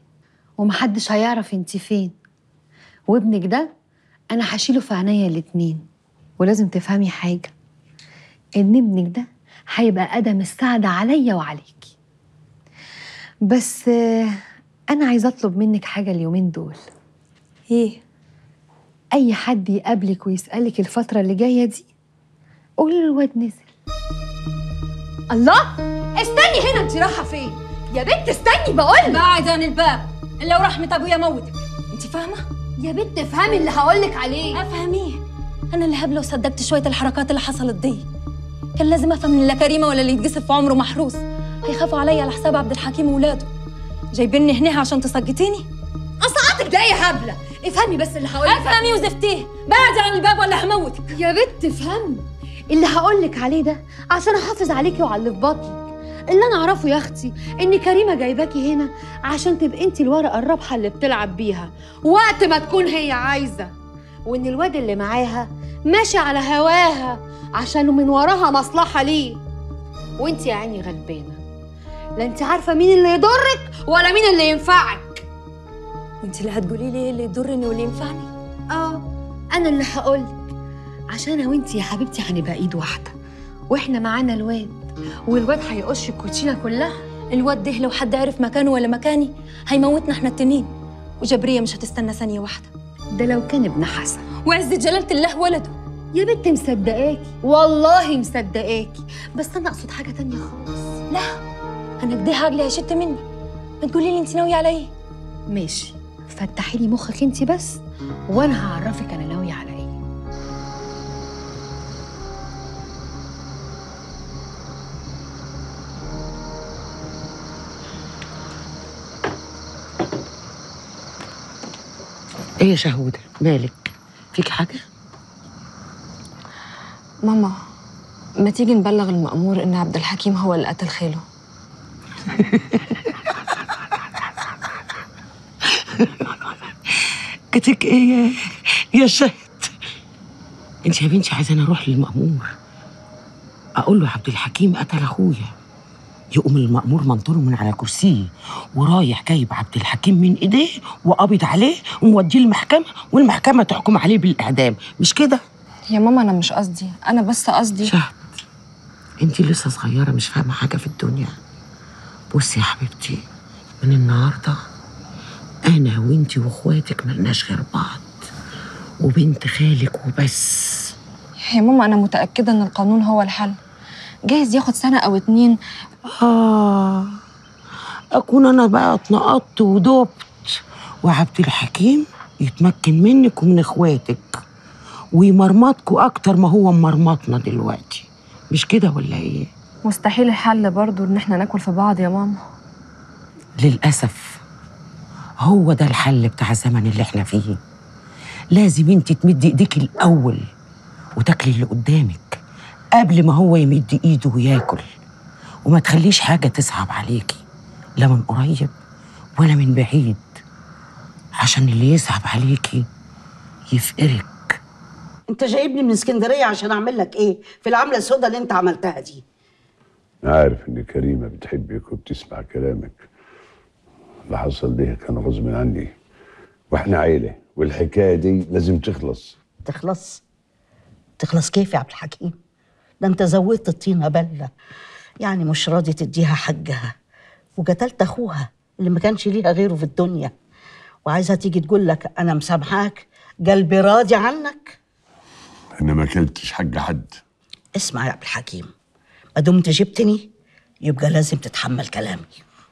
S21: ومحدش هيعرف انت فين. وابنك ده انا هشيله في عينيا الاتنين. ولازم تفهمي حاجه، ان ابنك ده هيبقى قدم السعادة عليا وعليكي. بس انا عايزه اطلب منك حاجه اليومين دول. ايه؟ اي حد يقابلك ويسالك الفتره اللي جايه دي قولي له الواد نزل.
S17: الله، استني هنا، انت رايحه فين يا بنت؟ استني بقول. بعد عن الباب، لو رحمه ابويا موتك. انت فاهمه يا بنت؟ افهمي اللي هقولك عليه. افهميه؟ انا اللي هبله وصدقت شويه الحركات اللي حصلت دي. كان لازم افهم ان لا كريمه ولا اللي يتجسف في عمره محروس هيخافوا عليا على حساب عبد الحكيم وولاده. جايبيني هنا عشان تسقطيني؟ قصعتك ده ايه يا هبله؟ افهمي بس اللي هقولك. افهمي وزفتيه، بعدي عن الباب ولا هموتك. يا بنت افهمي اللي هقولك عليه ده عشان احافظ عليكي وعلى اللي في بطنك. اللي انا اعرفه يا اختي ان كريمه جايباكي هنا عشان تبقي انت الورقه الرابحه اللي بتلعب بيها وقت ما تكون هي عايزه، وان الواد اللي معاها ماشي على هواها عشان من وراها مصلحه ليه. وانت يا عيني غلبانه، لا انت عارفه مين اللي يضرك ولا مين اللي ينفعك. وانت اللي هتقولي لي ايه اللي يضرني واللي ينفعني؟ انا اللي هقولك، عشان انا وانت يا حبيبتي هنبقى ايد واحده، واحنا معانا الواد، والواد هيقش الكوتشينه كلها. الواد ده لو حد عرف مكانه ولا مكاني هيموتنا احنا التنين، وجبريه مش هتستنى ثانيه واحده. ده لو كان ابن حسن وعز جلاله الله ولده. يا بنت مصدقاكي، والله مصدقاكي، بس انا اقصد حاجه تانية خالص. لا انا كده هاجلي هيشت مني. ما تقولي لي انت ناويه على ايه؟ ماشي، فتحي لي مخك انت بس وانا هعرفك انا ناويه على ايه.
S3: ايه يا شهودة مالك؟ فيك حاجة؟
S6: ماما، ما تيجي نبلغ المأمور إن عبد الحكيم هو اللي قتل خاله.
S3: كتك ايه يا شهد؟ انت يا بنتي عايزاني اروح للمأمور اقول له عبد الحكيم قتل اخويا، يقوم المأمور منطره من على كرسيه ورايح جايب عبد الحكيم من ايديه وقابض عليه وموديه المحكمة والمحكمة تحكم عليه بالإعدام، مش كده؟
S6: يا ماما أنا مش قصدي، أنا بس قصدي
S3: شهد، انت لسه صغيرة مش فاهمة حاجة في الدنيا. بصي يا حبيبتي، من النهاردة أنا وانتي واخواتك ملناش غير بعض وبنت خالك وبس.
S6: يا ماما أنا متأكدة إن القانون هو الحل، جايز ياخد سنة أو 2.
S3: أكون أنا بقى اتنقضت ودبت وعبد الحكيم يتمكن منك ومن اخواتك ويمرمطكوا أكتر ما هو مرمطنا دلوقتي، مش كده ولا إيه؟
S6: مستحيل الحل برضو إن إحنا ناكل في بعض يا ماما.
S3: للأسف هو ده الحل بتاع الزمن اللي احنا فيه. لازم انت تمدي ايديك الأول وتاكلي اللي قدامك قبل ما هو يمد ايده وياكل، وما تخليش حاجة تصعب عليكي لا من قريب ولا من بعيد، عشان اللي يصعب عليكي يفقرك.
S18: انت جايبني من اسكندريه عشان اعمل لك ايه في العمله السوداء اللي انت عملتها دي؟
S22: عارف ان كريمه بتحبك وبتسمع كلامك. اللي حصل ده كان غصب عني، واحنا عيله والحكايه دي لازم تخلص.
S18: تخلص كيف يا عبد الحكيم؟ ده انت زودت الطينه بله، يعني مش راضي تديها حقها وقتلت اخوها اللي ما كانش ليها غيره في الدنيا، وعايزها تيجي تقول لك انا مسامحاك، قلبي راضي عنك.
S22: انا ما اكلتش حق حد.
S18: اسمع يا عبد الحكيم، ما دمت جبتني يبقى لازم تتحمل كلامي.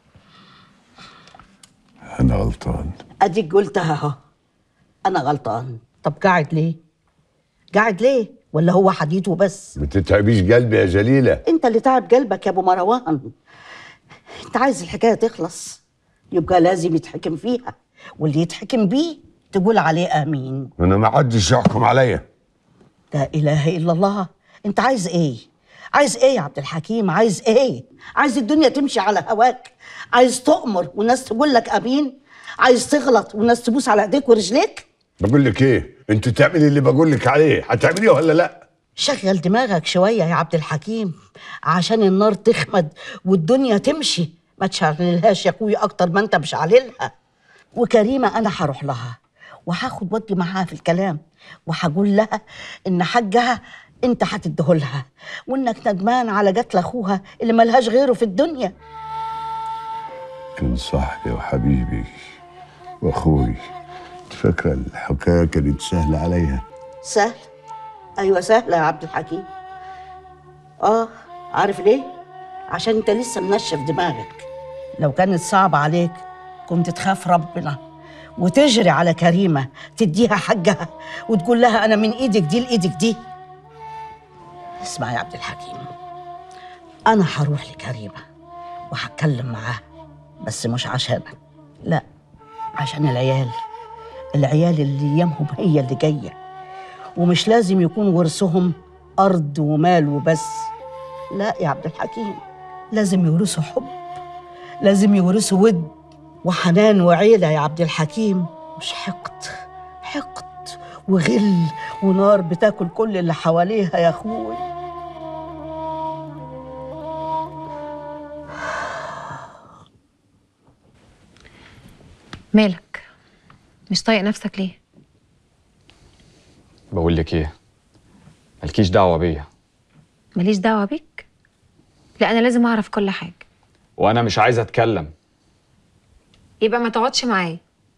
S22: انا غلطان.
S18: اديك قلتها اهو، انا غلطان. طب قاعد ليه؟ قاعد ليه؟ ولا هو حديد وبس؟
S22: ما تتعبيش قلبي يا جليله.
S18: انت اللي تعب قلبك يا ابو مروان. انت عايز الحكايه تخلص يبقى لازم يتحكم فيها، واللي يتحكم بيه تقول عليه امين.
S22: انا ما حدش يحكم عليا.
S18: لا اله الا الله. انت عايز ايه؟ عايز ايه يا عبد الحكيم؟ عايز ايه؟ عايز الدنيا تمشي على هواك؟ عايز تؤمر والناس تقول لك امين؟ عايز تغلط والناس تبوس على ايديك ورجليك؟
S22: بقول لك ايه، انت تعملي اللي بقول لك عليه، هتعمليه ولا لا؟
S18: شغل دماغك شويه يا عبد الحكيم عشان النار تخمد والدنيا تمشي، ما تشعللهاش يا اخوي اكتر ما انت مشعللها. وكريمة أنا هروح لها وهاخد ودي معاها في الكلام، وهقول لها إن حقها أنت هتديهولها، وإنك ندمان على قتل أخوها اللي ملهاش غيره في الدنيا.
S22: كان صاحبي وحبيبي واخوي، فاكره الحكايه كانت سهله عليا.
S18: سهل؟ أيوة سهلة يا عبد الحكيم. عارف ليه؟ عشان أنت لسه منشف دماغك. لو كانت صعبة عليك كنت تخاف ربنا وتجري على كريمة تديها حقها وتقول لها أنا من إيدك دي لإيدك دي. اسمع يا عبد الحكيم، أنا هروح لكريمة وهتكلم معاها، بس مش عشانك، لا، عشان العيال اللي يمهم هي اللي جاية، ومش لازم يكون ورثهم أرض ومال وبس. لا يا عبد الحكيم، لازم يورثوا حب، لازم يورثوا ود وحنان وعيلة يا عبد الحكيم، مش حقد وغل ونار بتاكل كل اللي حواليها يا أخوي.
S19: مالك؟ مش طايق نفسك ليه؟
S2: بقول لك ايه، مالكيش دعوه بيا.
S19: ماليش دعوة بيك؟ لا أنا لازم أعرف كل حاجة.
S2: وانا مش عايز اتكلم.
S19: يبقى ما تقعدش معايا.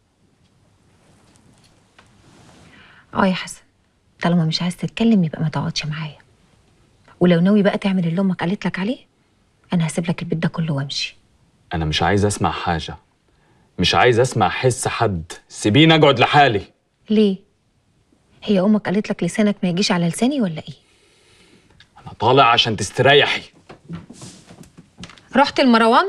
S19: يا حسن، طالما مش عايز تتكلم يبقى ما تقعدش معايا، ولو ناوي بقى تعمل اللي أمك قالت لك عليه أنا هسيب لك البيت ده كله وأمشي.
S2: انا مش عايز اسمع حاجه، مش عايز اسمع حس حد، سيبيني اقعد لحالي.
S19: ليه؟ هي أمك قالت لك لسانك ما يجيش على لساني ولا إيه؟
S2: انا طالع عشان تستريحي.
S19: رحت لمروان؟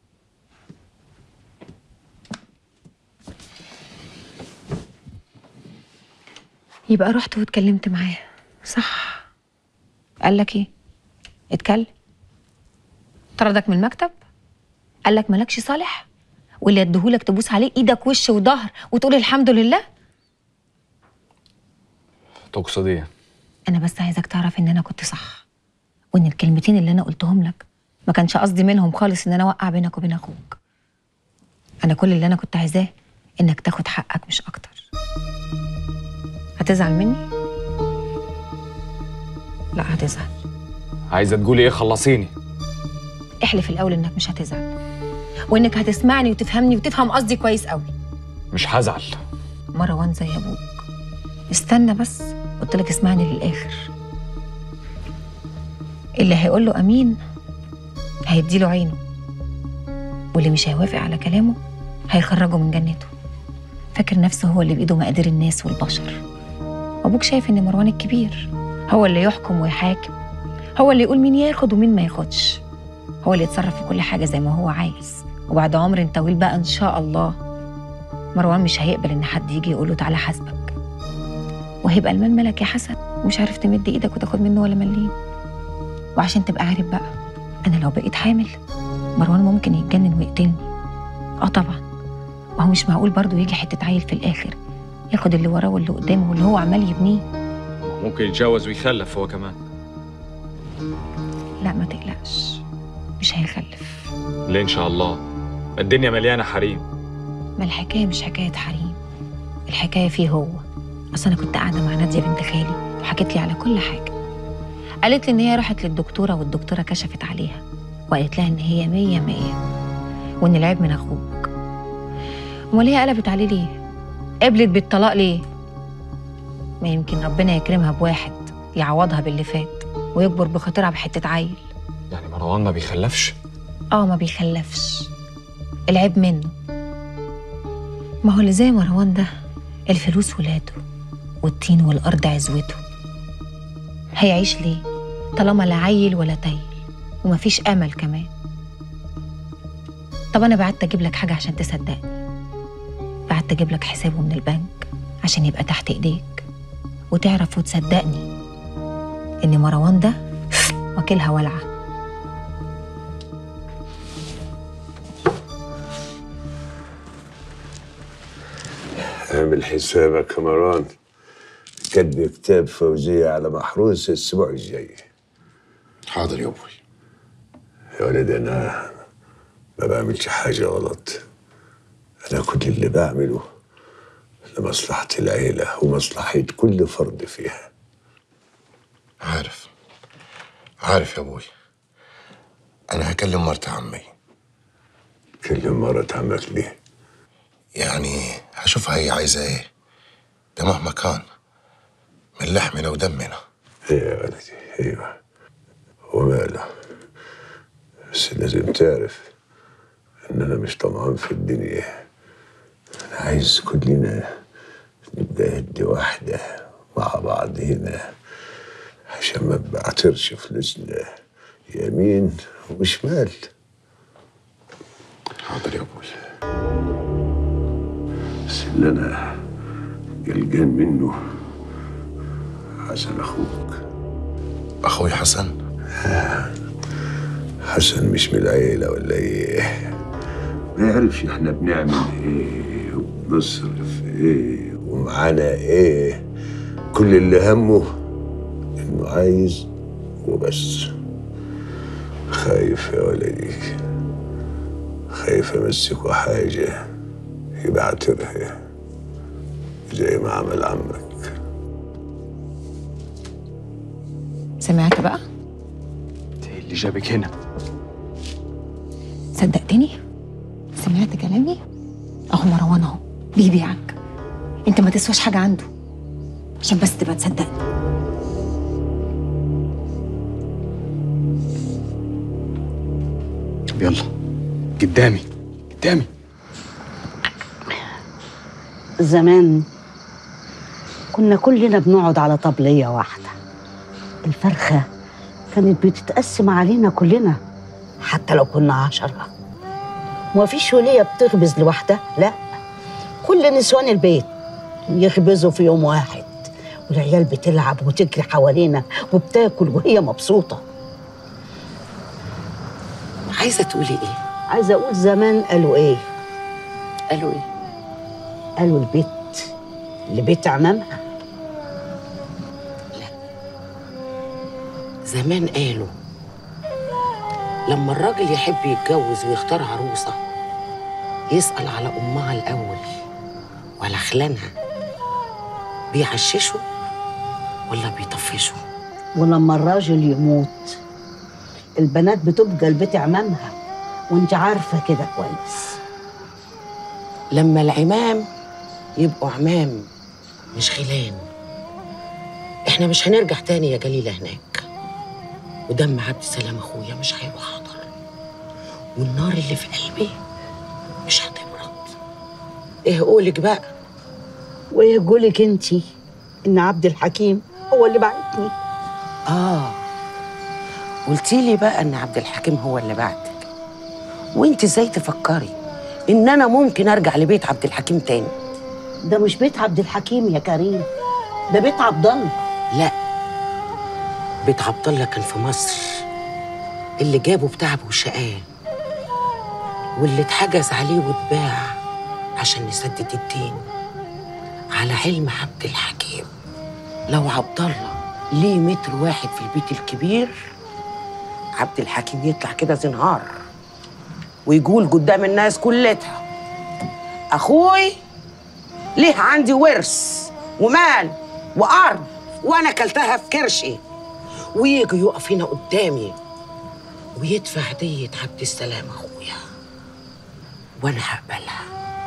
S19: يبقى رحت واتكلمت معاه، صح؟ قال لك ايه؟ اتكلم. طردك من المكتب؟ قال لك مالكش صالح؟ واللي يديهولك تبوس عليه ايدك وش وظهر وتقول الحمد لله؟
S2: تقصد ايه؟
S19: انا بس عايزك تعرف ان انا كنت صح، وان الكلمتين اللي انا قلتهم لك ما كانش قصدي منهم خالص ان انا اوقع بينك وبين اخوك. انا كل اللي انا كنت عايزاه انك تاخد حقك مش اكتر. هتزعل مني؟ لا هتزعل.
S2: عايزه تقولي ايه؟ خلصيني.
S19: احلف الاول انك مش هتزعل، وانك هتسمعني وتفهمني وتفهم قصدي كويس قوي.
S2: مش هزعل.
S19: مروان زي ابوك. استنى بس، قلت لك اسمعني للاخر. اللي هيقول له امين هيديله عينه، واللي مش هيوافق على كلامه هيخرجه من جنته. فاكر نفسه هو اللي بايده مقادير الناس والبشر. ابوك شايف ان مروان الكبير هو اللي يحكم ويحاكم، هو اللي يقول مين ياخد ومين ما ياخدش، هو اللي يتصرف في كل حاجه زي ما هو عايز. وبعد عمر طويل بقى ان شاء الله مروان مش هيقبل ان حد يجي يقول له تعالى حاسبك، وهيبقى المال ملك يا حسن، ومش عارف تمد ايدك وتاخد منه ولا مليم. وعشان تبقى عارف بقى، انا لو بقيت حامل مروان ممكن يتجنن ويقتلني. طبعا، ما هو مش معقول برضه يجي حته عيل في الاخر ياخد اللي وراه واللي قدامه واللي هو عمال يبنيه.
S2: ممكن يتجوز ويخلف هو كمان.
S19: لا ما تقلقش، مش هيخلف.
S2: ليه ان شاء الله؟ الدنيا مليانه حريم.
S19: ما الحكايه مش حكايه حريم، الحكايه فيه هو. اصل انا كنت قاعده مع ناديه بنت خالي وحكت لي على كل حاجه. قالت لي ان هي راحت للدكتوره والدكتوره كشفت عليها وقالت لها ان هي 100 وان العيب من اخوك. امال هي قلبت عليه ليه؟ قبلت بالطلاق ليه؟ ما يمكن ربنا يكرمها بواحد يعوضها باللي فات ويكبر بخاطرها بحته عيل.
S2: يعني مروان ما بيخلفش؟
S19: ما بيخلفش، العيب منه. ما هو اللي زي مروان ده الفلوس ولاده والطين والارض عزوته. هيعيش ليه طالما لا عيل ولا تايل ومفيش امل كمان؟ طب انا بعت اجيب لك حاجه عشان تصدقني، بعت اجيب لك حسابه من البنك عشان يبقى تحت ايديك وتعرف وتصدقني ان مروان ده واكلها ولعه.
S22: اعمل حسابك يا مروان، كتب كتاب فوزية على محروس الاسبوع الجاي.
S12: حاضر يا ابوي.
S22: يا ولد انا ما بعملش حاجة غلط، أنا كل اللي بعمله لمصلحة العيلة ومصلحة كل فرد فيها.
S13: عارف يا ابوي. انا هكلم مرت عمي.
S22: كلم مرت عمك ليه؟
S13: يعني هشوفها هي عايزه ايه، ده مهما كان من لحمنا ودمنا.
S22: ايه يا ولدي، ايوه وماله، بس لازم تعرف ان انا مش طمعان في الدنيا. انا عايز كلنا نبقى يد واحده مع بعضينا، عشان ما بعترش فلوسنا يمين وشمال.
S13: حاضر يا ابوي.
S22: بس اللي انا قلقان منه حسن اخوك.
S13: اخوي حسن؟
S22: حسن مش من العيله ولا ايه؟ ما يعرفش احنا بنعمل ايه وبنصرف ايه ومعانا ايه. كل اللي همه انه عايز وبس. خايف يا ولدي، خايف امسكه حاجه يبعترها زي ما عمل عمك.
S19: سمعت بقى؟
S2: ايه اللي جابك هنا؟
S19: صدقتني؟ سمعت كلامي؟ اهو مروان اهو بيبيعك. انت ما تسواش حاجه عنده، عشان بس تبقى تصدقني.
S2: طب يلا قدامي.
S18: زمان كنا كلنا بنقعد على طبلية واحدة. الفرخة كانت بتتقسم علينا كلنا حتى لو كنا 10. ومفيش ولية بتخبز لوحدها، لا، كل نسوان البيت يخبزوا في يوم واحد، والعيال بتلعب وتجري حوالينا وبتاكل وهي مبسوطة.
S3: عايزة تقولي ايه؟
S18: عايزة اقول زمان قالوا ايه؟
S3: قالوا ايه؟
S18: قالوا البيت لبيت عمامها.
S3: زمان قالوا لما الراجل يحب يتجوز ويختار عروسة يسأل على أمها الأول ولا خلانها، بيعششوا ولا بيطفشوا.
S18: ولما الراجل يموت البنات بتبقى لبيت عمامها، وانت عارفة كده كويس.
S3: لما العمام يبقوا عمام مش خلان، احنا مش هنرجع تاني يا جليلة هناك، ودم عبد السلام اخويا مش هيروح حاضر، والنار اللي في قلبي مش هتبرد. ايه قولك بقى؟
S18: وايه قولك انتي ان عبد الحكيم هو اللي بعتني؟
S3: قلتيلي بقى ان عبد الحكيم هو اللي بعتك، وانت ازاي تفكري ان انا ممكن ارجع لبيت عبد الحكيم تاني؟
S18: ده مش بيت عبد الحكيم يا كريم، ده بيت عبد الله.
S3: لا، بيت عبد الله كان في مصر، اللي جابه بتعبه وشقاه، واللي اتحجز عليه واتباع عشان يسدد الدين. على علم عبد الحكيم لو عبد الله ليه متر واحد في البيت الكبير، عبد الحكيم يطلع كده زنهار ويقول قدام الناس كلتها اخوي ليه عندي ورث ومال وارض وانا كلتها في كرشي، ويجي يقف هنا قدامي ويدفع دية عبد السلام اخويا وانا هقبلها،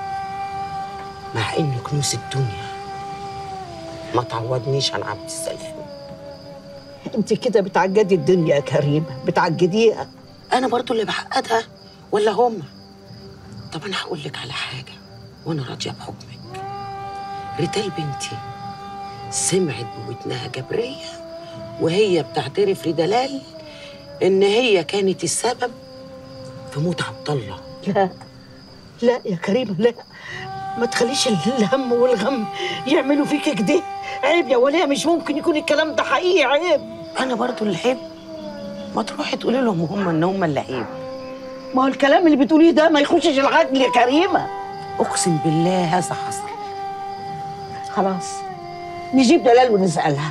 S3: مع ان كنوز الدنيا ما تعوضنيش عن عبد السلام.
S18: انت كده بتعجدي الدنيا يا كريمه، بتعجديها.
S3: انا برضو اللي بعقدها ولا هما؟ طب انا هقول لك على حاجه وانا راضيه بحكمك. ريتال بنتي سمعت بودنها جبريه وهي بتعترف لدلال ان هي كانت السبب في موت عبد الله.
S18: لا يا كريمه، لا، ما تخليش الهم والغم يعملوا فيك كده. عيب يا وليه، مش ممكن يكون الكلام ده حقيقي، عيب.
S3: انا برضو اللي عيب؟ ما تروحي تقولي لهم هم ان هم اللي عيب.
S18: ما هو الكلام اللي بتقوليه ده ما يخشش العقل يا كريمه.
S3: اقسم بالله هذا حصل.
S18: خلاص نجيب دلال ونسالها.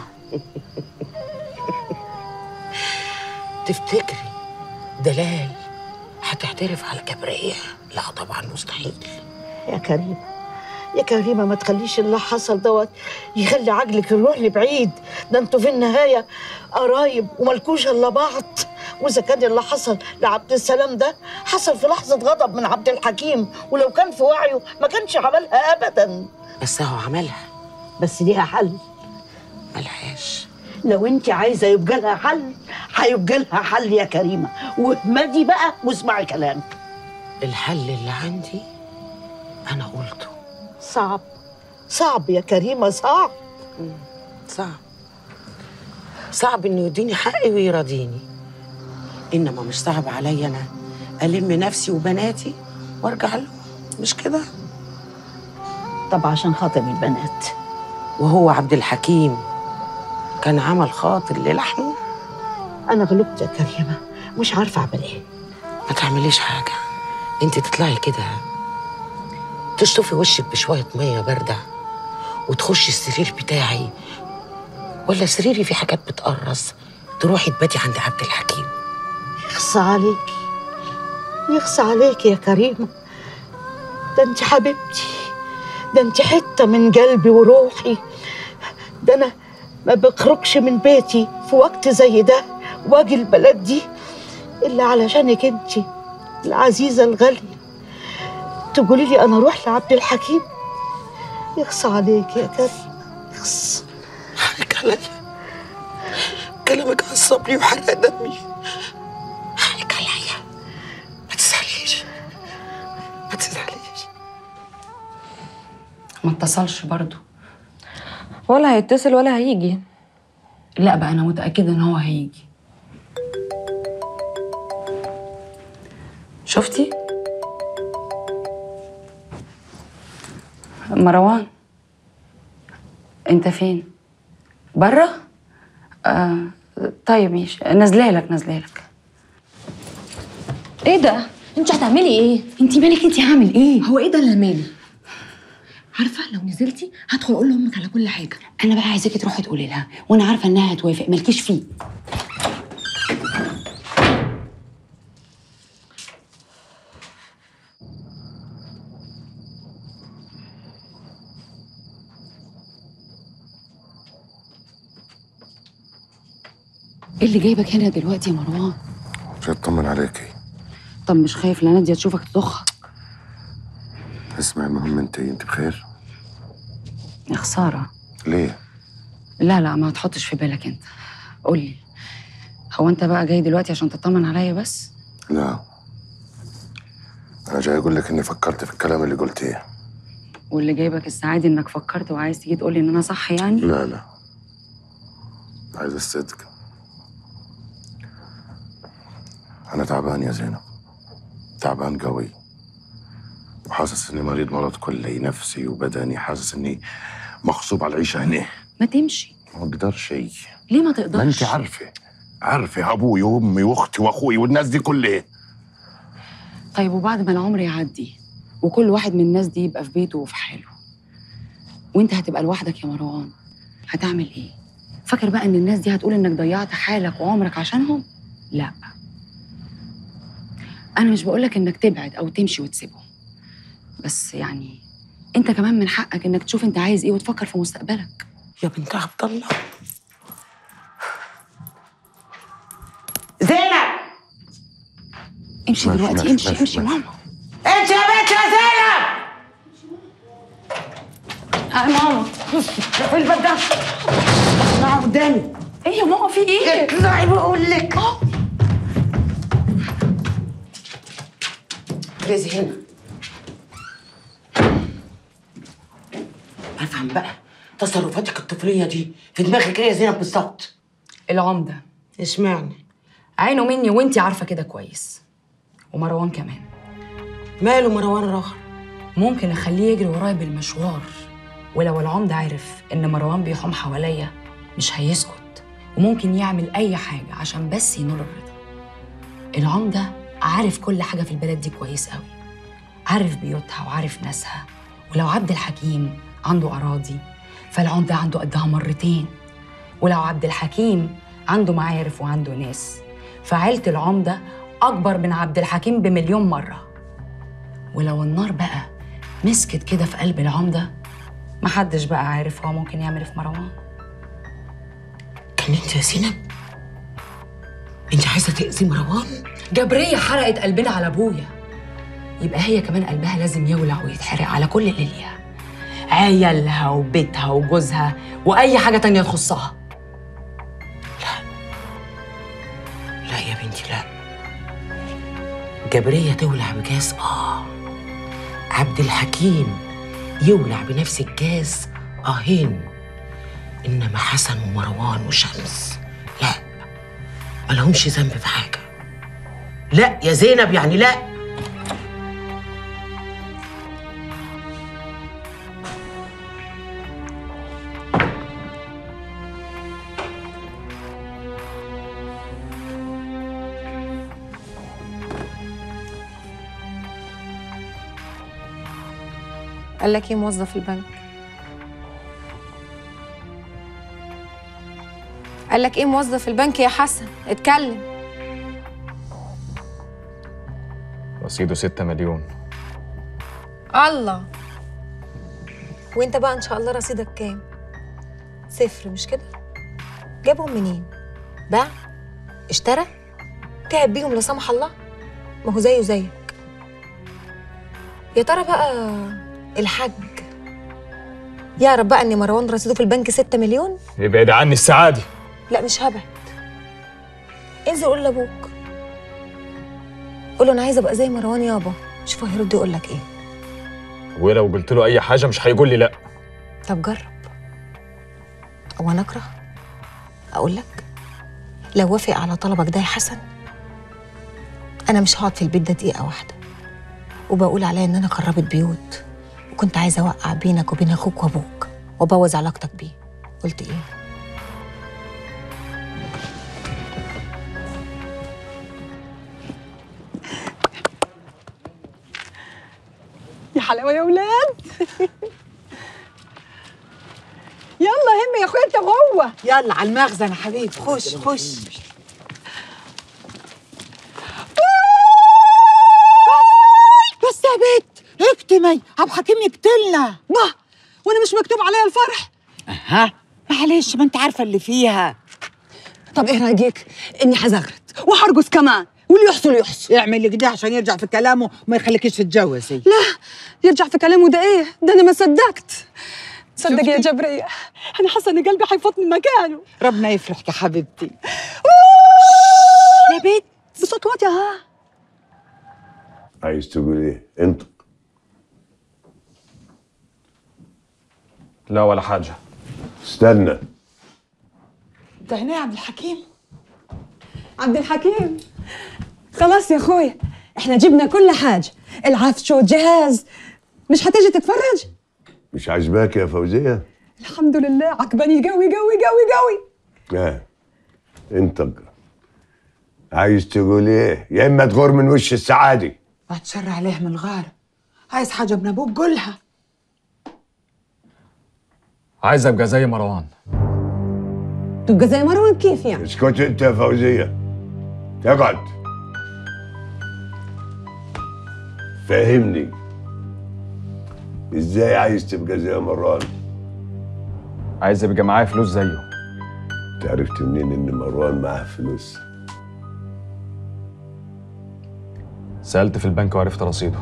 S3: تفتكري دلال هتعترف على كبرية؟ لا طبعا مستحيل.
S18: يا كريمة يا كريمة ما تخليش اللي حصل دوت يخلي عقلك يروح لبعيد. ده انتوا في النهاية قرايب وملكوش الا بعض. واذا كان اللي حصل لعبد السلام ده حصل في لحظة غضب من عبد الحكيم، ولو كان في وعيه ما كانش عملها ابدا.
S3: بس هو عملها،
S18: بس ليها حل.
S3: ملهاش.
S18: لو انت عايزة يبقى لها حل هيبقى لها حل يا كريمة، واهمدي بقى واسمعي كلامي.
S3: الحل اللي عندي انا قلته.
S18: صعب صعب يا كريمة، صعب.
S3: صعب انه يديني حقي ويراضيني، انما مش صعب عليا انا الم نفسي وبناتي وارجع له، مش كده؟
S18: طب عشان خاطر البنات.
S3: وهو عبد الحكيم كان عمل خاطر للحمه.
S18: انا غلبت يا كريمة، مش عارفة اعمل ايه.
S3: ما تعمليش حاجة، انت تطلعي كده تشطفي وشك بشوية مية باردة وتخشي السرير بتاعي، ولا سريري في حاجات بتقرص، تروحي تباتي عند عبد الحكيم.
S18: يخص عليكي، يخص عليكي يا كريمة. ده انت حبيبتي، ده انت حتة من قلبي وروحي. ده انا ما بخرجش من بيتي في وقت زي ده واجي البلد دي الا علشانك انت العزيزة الغالية. تقولي لي انا اروح لعبد الحكيم؟ يخص عليك يا كريم، يخص.
S3: حقك عليا، كلامك عصبني وحرق دمي. حقك عليا، ما تزعليش ما تزعليش.
S15: ما اتصلش برضه.
S6: ولا هيتصل ولا هيجي.
S15: لا بقى انا متأكدة ان هو هيجي. شفتي؟ مروان انت فين؟ برا؟ طيب ماشي، نازلالك.
S6: ايه ده؟ انت هتعملي ايه؟
S15: انت مالك؟ انت هعمل ايه؟
S6: هو ايه ده اللي مالي؟ عارفه لو نزلتي هدخل اقول لامك على كل حاجه.
S15: انا بقى عايزاكي تروحي تقولي لها، وانا عارفه انها هتوافق، مالكيش فيه. ايه اللي جايبك هنا دلوقتي يا مروان؟
S13: مش هطمن عليكي.
S15: طب مش خايف لا نادية تشوفك تضخ؟
S13: اسمعي، المهم انت بخير؟
S15: يا خسارة.
S13: ليه؟
S15: لا ما تحطش في بالك انت. قولي، هو انت بقى جاي دلوقتي عشان تطمن عليا بس؟
S13: لا، انا جاي اقول لك اني فكرت في الكلام اللي قلتيه.
S15: واللي جايبك الساعة دي انك فكرت وعايز تيجي تقولي ان انا صح يعني؟
S13: لا عايز الصدق. انا تعبان يا زينب، تعبان قوي، وحاسس اني مريض مرض كلي، نفسي وبدني. حاسس اني مغصوب على العيشه هنا.
S15: ما تمشي.
S13: ما اقدرش.
S15: ليه ما تقدرش؟
S13: ما انت عارفه ابوي وامي واختي واخوي والناس دي كلها.
S15: طيب وبعد ما العمر يعدي وكل واحد من الناس دي يبقى في بيته وفي حاله، وانت هتبقى لوحدك يا مروان، هتعمل ايه؟ فاكر بقى ان الناس دي هتقول انك ضيعت حالك وعمرك عشانهم؟ لا، انا مش بقولك انك تبعد او تمشي وتسيبهم، بس يعني انت كمان من حقك انك تشوف انت عايز ايه وتفكر في مستقبلك.
S3: يا بنت عبد الله. زينب
S15: امشي دلوقتي. امشي ماما.
S3: انت يا بنت يا زينب.
S15: ماما
S3: في الباب ده. اطلعي قدامي.
S15: ايه يا ماما في ايه؟
S3: اطلعي بقول لك. رزي هنا. افهم بقى تصرفاتك الطفليه دي في دماغك ايه يا زينب بالظبط؟
S15: العمده.
S3: اشمعنى؟
S15: عينه مني وانتي عارفه كده كويس. ومروان كمان.
S3: ماله مروان راخر؟
S15: ممكن اخليه يجري ورايا بالمشوار، ولو العمده عرف ان مروان بيحوم حواليا مش هيسكت، وممكن يعمل اي حاجه عشان بس ينول الرضا. العمده عارف كل حاجه في البلد دي كويس قوي، عارف بيوتها وعارف ناسها، ولو عبد الحكيم عنده اراضي فالعمده عنده قدها مرتين، ولو عبد الحكيم عنده معارف وعنده ناس فعيلة العمدة أكبر من عبد الحكيم ب1,000,000 مرة. ولو النار بقى مسكت كده في قلب العمدة، محدش بقى عارف هو ممكن يعمل في مروان.
S3: كان انت يا زينب؟ انت عايزه تاذي مروان؟
S15: جبرية حرقت قلبنا على ابويا، يبقى هي كمان قلبها لازم يولع ويتحرق على كل اللي ليها، عيالها وبيتها وجوزها واي حاجه تانية تخصها.
S3: لا يا بنتي لا، جبرية تولع بجاز عبد الحكيم يولع بنفس الجاز هين، انما حسن ومروان وشمس لا، مالهمش ذنب في حاجه. لا يا زينب يعني لا.
S6: قال لك ايه موظف البنك؟ قال لك ايه موظف البنك يا حسن؟ اتكلم.
S2: رصيده 6 مليون.
S6: الله. وانت بقى ان شاء الله رصيدك كام؟ 0 مش كده؟ جابهم منين؟ باع؟ اشترى؟ تعب بيهم لا سمح الله؟ ما هو زيه زيك. يا ترى بقى الحاج يعرف بقى ان مروان رصيده في البنك 6 مليون؟
S2: ابعد عني السعادي.
S6: لا مش هبعد. انزل قول لابوك، قول له انا عايزه ابقى زي مروان يابا، شوف هيرد يقول لك ايه.
S2: ولو قلت له اي حاجه مش هيقول لي لا.
S6: طب جرب. هو انا اكره؟ اقول لك لو وافق على طلبك ده يا حسن انا مش هقعد في البيت ده دقيقه واحده، وبقول عليا ان انا خربت بيوت، وكنت عايزه اوقع بينك وبين اخوك وابوك وابوظ علاقتك بيه. قلت ايه؟
S14: يا حلاوه يا ولاد. يلا هم يا اخويا انت وهو.
S8: يلا على المخزن يا حبيبي، خش خش. بس يا بت اكتمي، عبد الحكيم يقتلنا.
S14: ما وانا مش مكتوب عليا الفرح.
S8: ها معلش، ما انت عارفه اللي فيها.
S14: طب ايه رايك اني حزغرت وحرقص كمان، واللي يحصل يحصل.
S8: يعمل كده عشان يرجع في كلامه وما يخليكيش تتجوزي.
S14: لا يرجع في كلامه ده ايه؟ ده انا ما صدقت. صدق يا جبرية، انا حاسه ان قلبي هيفوت من مكانه.
S8: ربنا يفرحك يا حبيبتي.
S14: يا بنت بصوت واطي. ها
S22: عايز تقول ايه؟ انطق.
S2: لا ولا حاجه.
S22: استنى.
S8: انت هنا يا عبد الحكيم؟
S14: عبد الحكيم خلاص يا اخويا، احنا جبنا كل حاجه، العفش والجهاز. مش هتيجي تتفرج؟
S22: مش عاجباك يا فوزيه؟
S14: الحمد لله عجباني قوي قوي قوي قوي.
S22: انطق. عايز تقول ايه؟ يا اما تغور من وش السعادي.
S8: هتشر عليه من الغار. عايز حاجه من ابوك قولها.
S2: عايز ابقى زي مروان.
S14: تبقى زي مروان كيف يعني؟
S22: اسكت انت يا فوزيه. اقعد. فهمني. ازاي عايز تبقى زي مروان؟
S2: عايز يبقى معايا فلوس زيه.
S22: عرفت منين ان مروان معاه فلوس؟
S2: سألت في البنك وعرفت رصيده.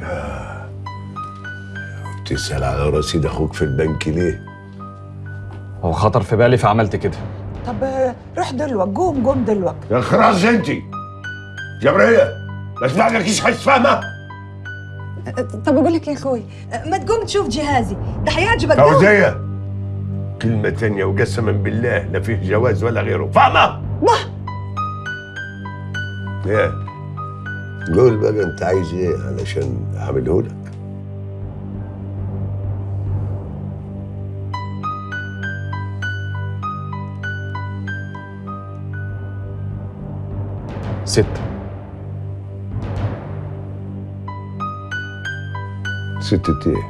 S22: تسأل على رصيد اخوك في البنك ليه؟
S2: هو خطر في بالي فعملت كده.
S8: طب روح دلوقتي، قوم دلوقتي.
S22: يا خراج انت جبريه، ما اسمعلكيش حاجه فاهمه؟
S14: طب اقول لك يا اخوي، ما تقوم تشوف جهازي ده هيعجبك.
S22: فوزيه، كلمة تانية وقسما بالله لا فيه جواز ولا غيره، فاهمة؟ ايه؟ قول بقى انت عايز ايه علشان اعمله لك.
S2: ستة
S22: 6 ايه؟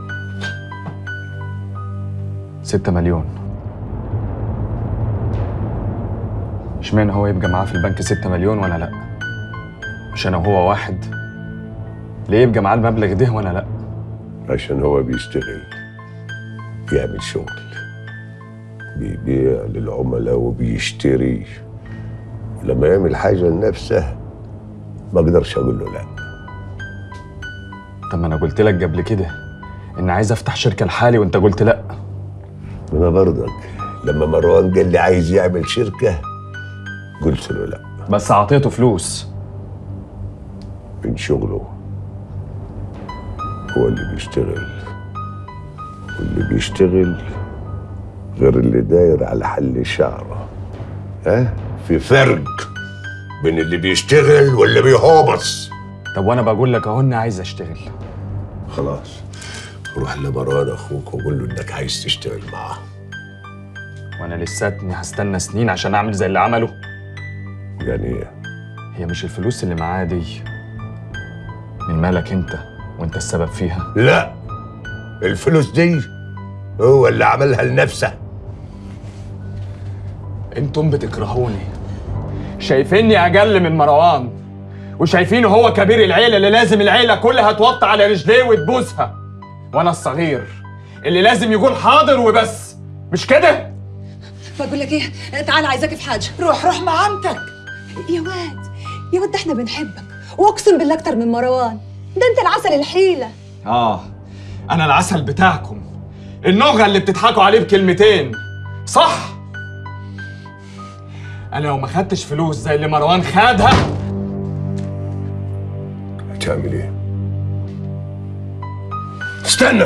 S2: 6 مليون. اشمعنى هو يبقى معاه في البنك 6 مليون وانا لا؟ مش انا وهو واحد؟ ليه يبقى معاه المبلغ ده وانا لا؟
S22: عشان هو بيشتغل، بيعمل شغل، بيبيع للعملاء وبيشتري. ولما يعمل حاجة لنفسه ما اقدرش اقول له لا.
S2: طب ما انا قلت لك قبل كده ان عايز افتح شركه لحالي وانت قلت لا.
S22: انا برضك لما مروان قال لي عايز يعمل شركه قلت له لا،
S2: بس اعطيته فلوس
S22: من شغله. هو اللي بيشتغل، واللي بيشتغل غير اللي داير على حل شعره. ها؟ في فرق بين اللي بيشتغل واللي بيهوبص.
S2: طب وانا بقول لك اهو اني عايز اشتغل.
S22: خلاص روح لمروان اخوك وقول له انك عايز تشتغل معاه.
S2: وانا لساتني هستنى سنين عشان اعمل زي اللي عمله؟
S22: يعني ايه؟
S2: هي مش الفلوس اللي معاه دي من مالك انت وانت السبب فيها؟
S22: لا، الفلوس دي هو اللي عملها لنفسه.
S2: انتم بتكرهوني، شايفيني اقل من مروان، وشايفينه هو كبير العيله اللي لازم العيله كلها توطي على رجليه وتبوسها، وانا الصغير اللي لازم يقول حاضر وبس. مش كده؟
S16: بقول لك ايه، تعال عايزاك في حاجه. روح مع عمتك. يا واد ده احنا بنحبك، واقسم بالله اكتر من مروان. ده انت العسل الحيله.
S2: انا العسل بتاعكم، النغه اللي بتضحكوا عليه بكلمتين، صح؟ انا لو ما خدتش فلوس زي اللي مروان خدها.
S22: هتعمل ايه؟ استنى،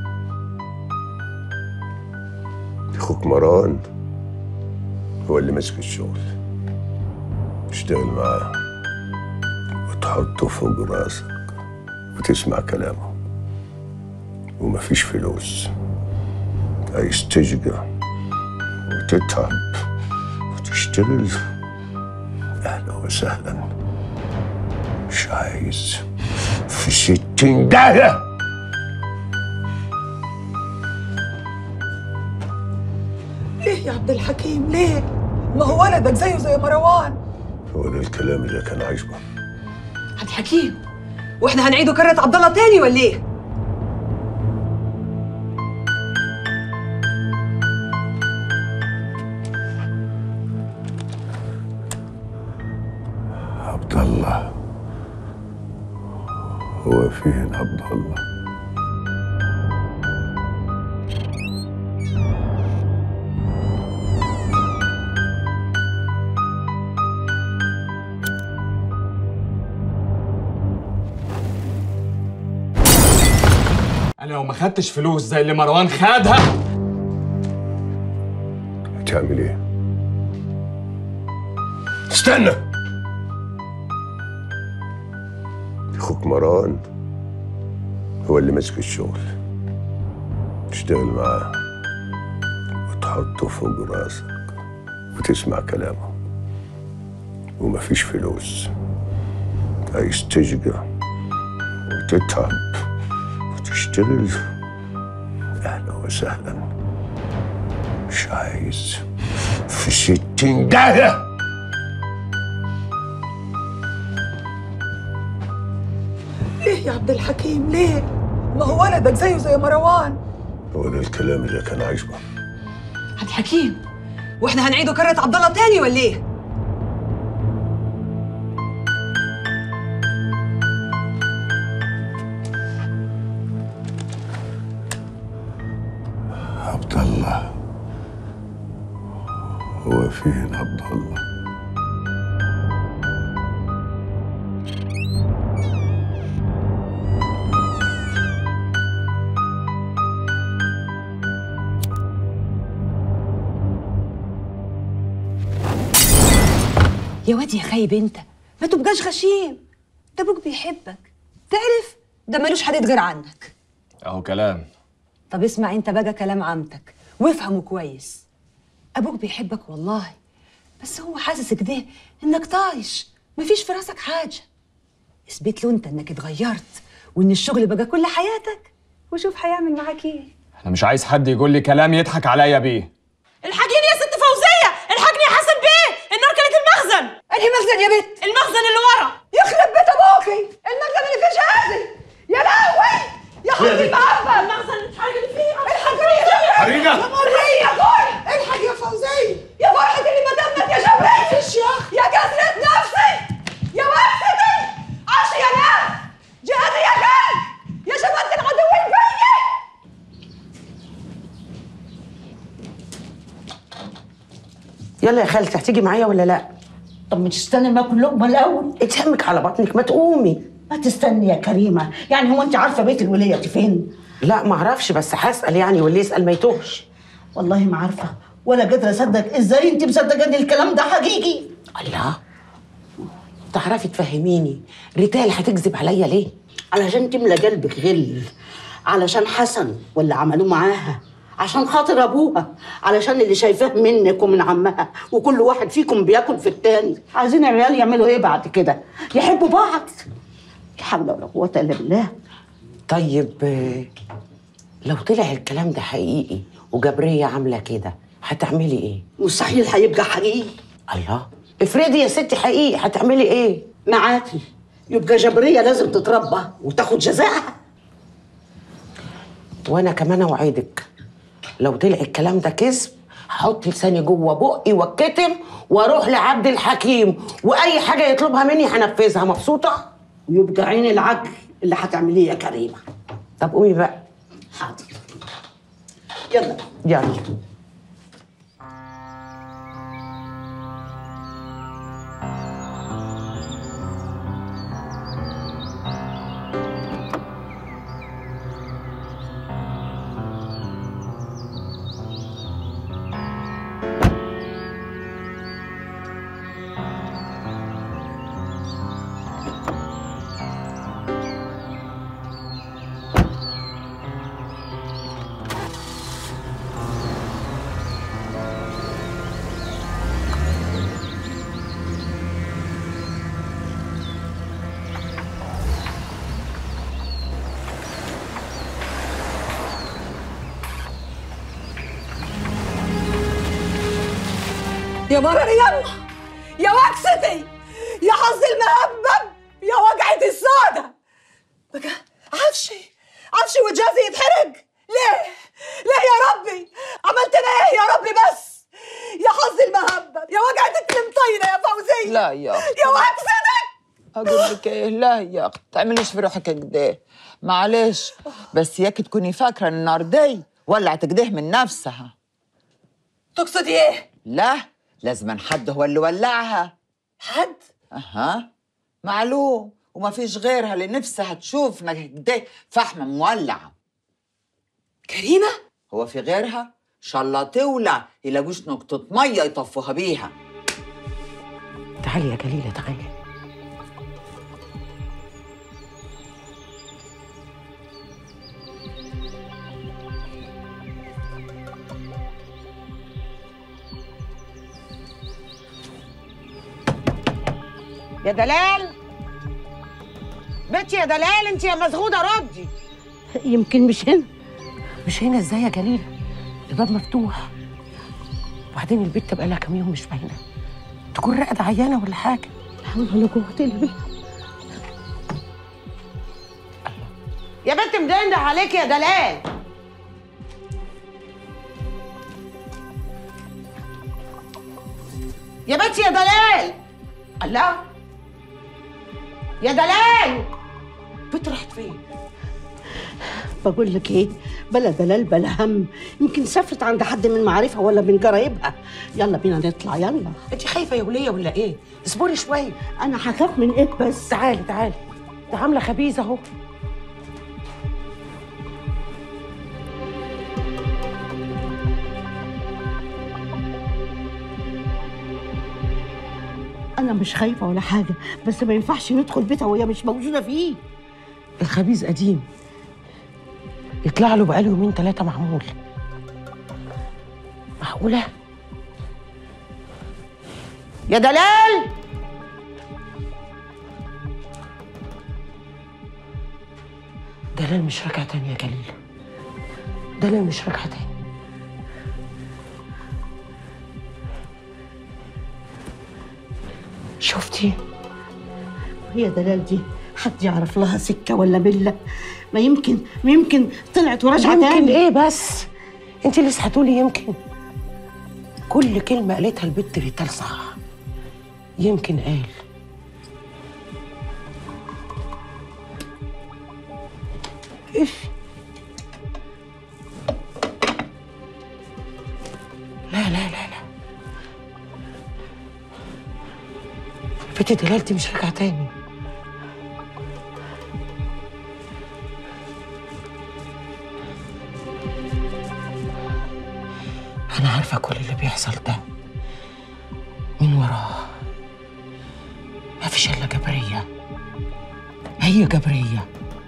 S22: اخوك مروان هو اللي ماسك الشغل. تشتغل معاه وتحطه فوق راسك وتسمع كلامه، ومفيش فلوس. عايز تشقى وتتعب وتشتغل، اهلا وسهلا. مش عايز، في 60 داهية.
S16: ليه يا عبد الحكيم ليه؟ ما هو ولدك زيه زي مروان.
S22: هو ده الكلام اللي كان عاجبه.
S16: عبد الحكيم، واحنا هنعيدوا كرة عبد الله تاني ولا ايه؟
S22: عبد الله هو فين عبد الله؟
S2: انا لو ما خدتش فلوس زي اللي مروان خدها.
S22: هتعمل ايه؟ استنى، اخوك مروان هو اللي ماسك الشغل. تشتغل معاه وتحطه فوق راسك وتسمع كلامه، ومفيش فلوس. عايز تشقى وتتعب وتشتغل، اهلا وسهلا. مش عايز، في 60 داهية.
S16: ليه يا عبد الحكيم ليه؟ ما هو ولدك زيه زي مروان.
S22: هو ده الكلام اللي كان عاجبه.
S16: عبد الحكيم، واحنا هنعيدوا كرة عبد الله تاني ولا ايه؟
S22: عبد الله هو فين عبد الله؟
S16: يا واد يا خايب انت، ما تبقاش غشيم. ده ابوك بيحبك، تعرف؟ ده ملوش حد غير عنك.
S2: اهو كلام.
S16: طب اسمع انت بقى كلام عمتك وافهمه كويس. ابوك بيحبك والله، بس هو حاسس كده انك طايش، مفيش في راسك حاجه. اثبت له انت انك اتغيرت وان الشغل بقى كل حياتك، وشوف هيعمل معاك ايه.
S2: انا مش عايز حد يقول لي كلام يضحك عليا بيه.
S14: الحقيني يا ست فوزيه، الحقني يا حسن بيه، النار كانت المخزن.
S16: انهي مخزن يا بت؟
S14: المخزن اللي ورا.
S16: يخرب بيت ابوكي، المخزن اللي فيه شهادي. يا لهوي يا حبيبي.
S3: يلا يا خالتي، هتيجي معايا ولا لا؟
S18: طب ما تستني ما اكل لقمه الاول.
S3: انت همك على بطنك، ما تقومي.
S18: ما تستني يا كريمه، يعني هو انت عارفه بيت الوليه فين؟
S3: لا ما اعرفش، بس هسال يعني، واللي يسال ما يتوهش.
S18: والله ما عارفه ولا قادره اصدق. ازاي انت مصدقه ان الكلام ده حقيقي؟
S3: الله، تعرفي تفهميني ريتال هتكذب عليا ليه؟
S18: علشان تملى قلبك غل، علشان حسن واللي عملوه معاها، عشان خاطر ابوها، علشان اللي شايفاه منك ومن عمها، وكل واحد فيكم بياكل في التاني. عايزين العيال يعملوا ايه بعد كده؟ يحبوا بعض؟ لا حول ولا قوه الا بالله.
S3: طيب لو طلع الكلام ده حقيقي وجبريه عامله كده هتعملي ايه؟
S18: مستحيل هيبقى حقيقي.
S3: الله، افرضي يا ستي حقيقي، هتعملي ايه؟
S18: معاكي يبقى جبريه لازم تتربى وتاخد جزاءها.
S3: وانا كمان اوعدك لو طلع الكلام ده كذب هحط لساني جوه بقي واتكتم واروح لعبد الحكيم، واي حاجه يطلبها مني هنفذها. مبسوطه؟
S18: ويبقى عين العقل اللي هتعمليه يا كريمه.
S3: طب قومي بقى.
S18: حاضر. يلا
S3: يلا.
S14: يا مرة يما، يا وكستي، يا حظ المهبب، يا وجعة السودة. بقى عفشي وجازي يتحرق ليه؟ ليه يا ربي؟ عملت انا ايه يا ربي بس؟ يا حظ المهبب، يا وجعة المطينة يا فوزية.
S8: لا يا اختي،
S14: يا وكستي.
S8: اقول لك ايه؟ لا يا اختي، تعمليش في روحك كده، معلش، بس ياك تكوني فاكره ان النار دي ولعت كده من نفسها.
S14: تقصدي ايه؟
S8: لا، لازم حد هو اللي ولعها.
S14: حد؟
S8: اها، معلوم، وما فيش غيرها اللي نفسها تشوفنا كده فحمه مولعه.
S14: كريمه؟
S8: هو في غيرها؟ ان شاء الله تولع يلاقوش نقطه ميه يطفوها بيها.
S3: تعالي يا جليله، تعالي. يا دلال، بنتي يا دلال، انت يا مسغوده ردي.
S18: يمكن مش هنا.
S3: مش هنا ازاي يا جليله؟ الباب مفتوح، وبعدين البت بقى لها كام يوم مش باينه، تكون راقده عيانه ولا حاجه.
S18: لا حول ولا قوه الا بالله.
S3: يا بنت مدنده عليك يا دلال. يا بنتي يا دلال. الله، يا دلال، بنت راحت فين؟
S18: بقول لك ايه، بلا دلال بلا هم، يمكن سافرت عند حد من معارفها ولا من قرايبها. يلا بينا نطلع، يلا.
S3: انت خايفه يا وليه ولا ايه؟ اصبري شويه.
S18: انا هخاف من ايه بس؟
S3: تعالي تعالي، ده عامله خبيزه اهو.
S18: انا مش خايفه ولا حاجه، بس ما ينفعش ندخل بيتها وهي مش موجوده فيه.
S3: الخبيز قديم، يطلع له بقاله يومين 3 معمول. معقوله؟ يا دلال، دلال مش راجعه تاني يا جليله، دلال مش راجعه تاني. شفتي؟
S18: هي دلال دي حد يعرف لها سكه ولا بله؟ ما يمكن طلعت وراجعه تاني.
S3: يمكن ايه بس؟ انت لسه هتقولي يمكن؟ كل كلمه قالتها البت ريتال صح. يمكن قال. اف. لا لا لا لا، البت دلالتي مش راجعه تاني. انا عارفه كل اللي بيحصل ده من وراه. ما فيش الا جبريه، هي جبريه.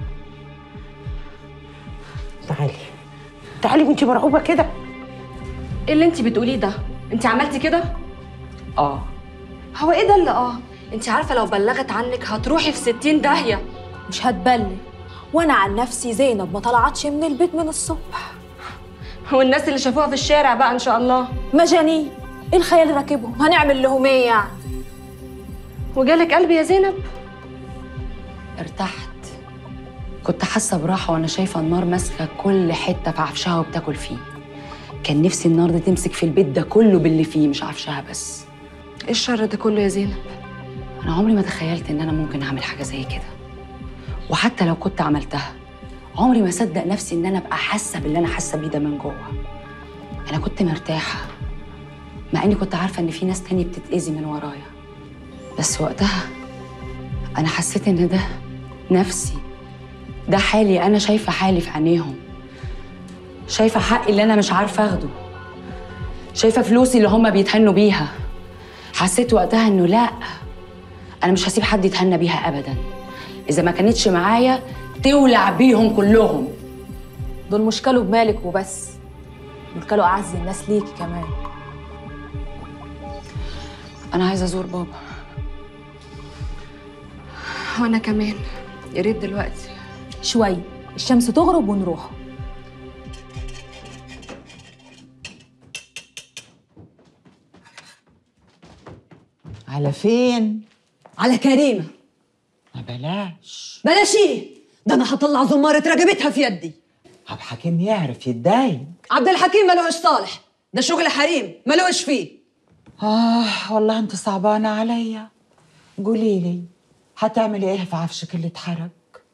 S3: تعالي وانتي مرعوبه كده.
S6: ايه اللي انت بتقوليه ده؟ انت عملتي كده؟
S15: اه.
S6: هو ايه ده اللي انت عارفه لو بلغت عنك هتروحي في 60 داهيه.
S10: مش هتبلغ، وانا عن نفسي زينب ما طلعتش من البيت من الصبح.
S6: والناس اللي شافوها في الشارع بقى ان شاء الله
S10: مجانين، ايه الخيال راكبهم؟ هنعمل لهم ايه يعني؟
S6: وجالك قلبي يا زينب؟
S15: ارتحت، كنت حاسه براحه وانا شايفه النار ماسكه كل حته في عفشها وبتاكل فيه. كان نفسي النار دي تمسك في البيت ده كله باللي فيه، مش عفشها بس.
S6: ايه الشر ده كله يا زينب؟
S15: انا عمري ما تخيلت ان انا ممكن اعمل حاجه زي كده، وحتى لو كنت عملتها عمري ما اصدق نفسي ان انا ابقى حاسه باللي انا حاسه بيه ده من جوه. انا كنت مرتاحه مع اني كنت عارفه ان في ناس تانية بتتاذي من ورايا، بس وقتها انا حسيت ان ده نفسي، ده حالي، انا شايفه حالي في عينيهم، شايفه حقي اللي انا مش عارفه اخده، شايفه فلوسي اللي هم بيتهنوا بيها. حسيت وقتها انه لا، انا مش هسيب حد يتهنى بيها ابدا. اذا ما كانتش معايا تولع بيهم كلهم.
S10: دول مش كلوا بمالك وبس، دول كلوا اعز الناس ليكي كمان.
S15: انا عايزه ازور بابا.
S6: وانا كمان، يا ريت دلوقتي.
S10: شوي الشمس تغرب ونروح.
S8: على فين؟
S14: على كريمة.
S8: ما بلاش.
S14: بلاش ايه؟ ده انا هطلع زمارة رقبتها في يدي.
S8: عبد الحكيم يعرف يتداين.
S14: عبد الحكيم ملوش صالح، ده شغل حريم ملوش فيه.
S8: والله انت صعبانة عليا. قولي لي هتعملي ايه في عفشك اللي اتحرق؟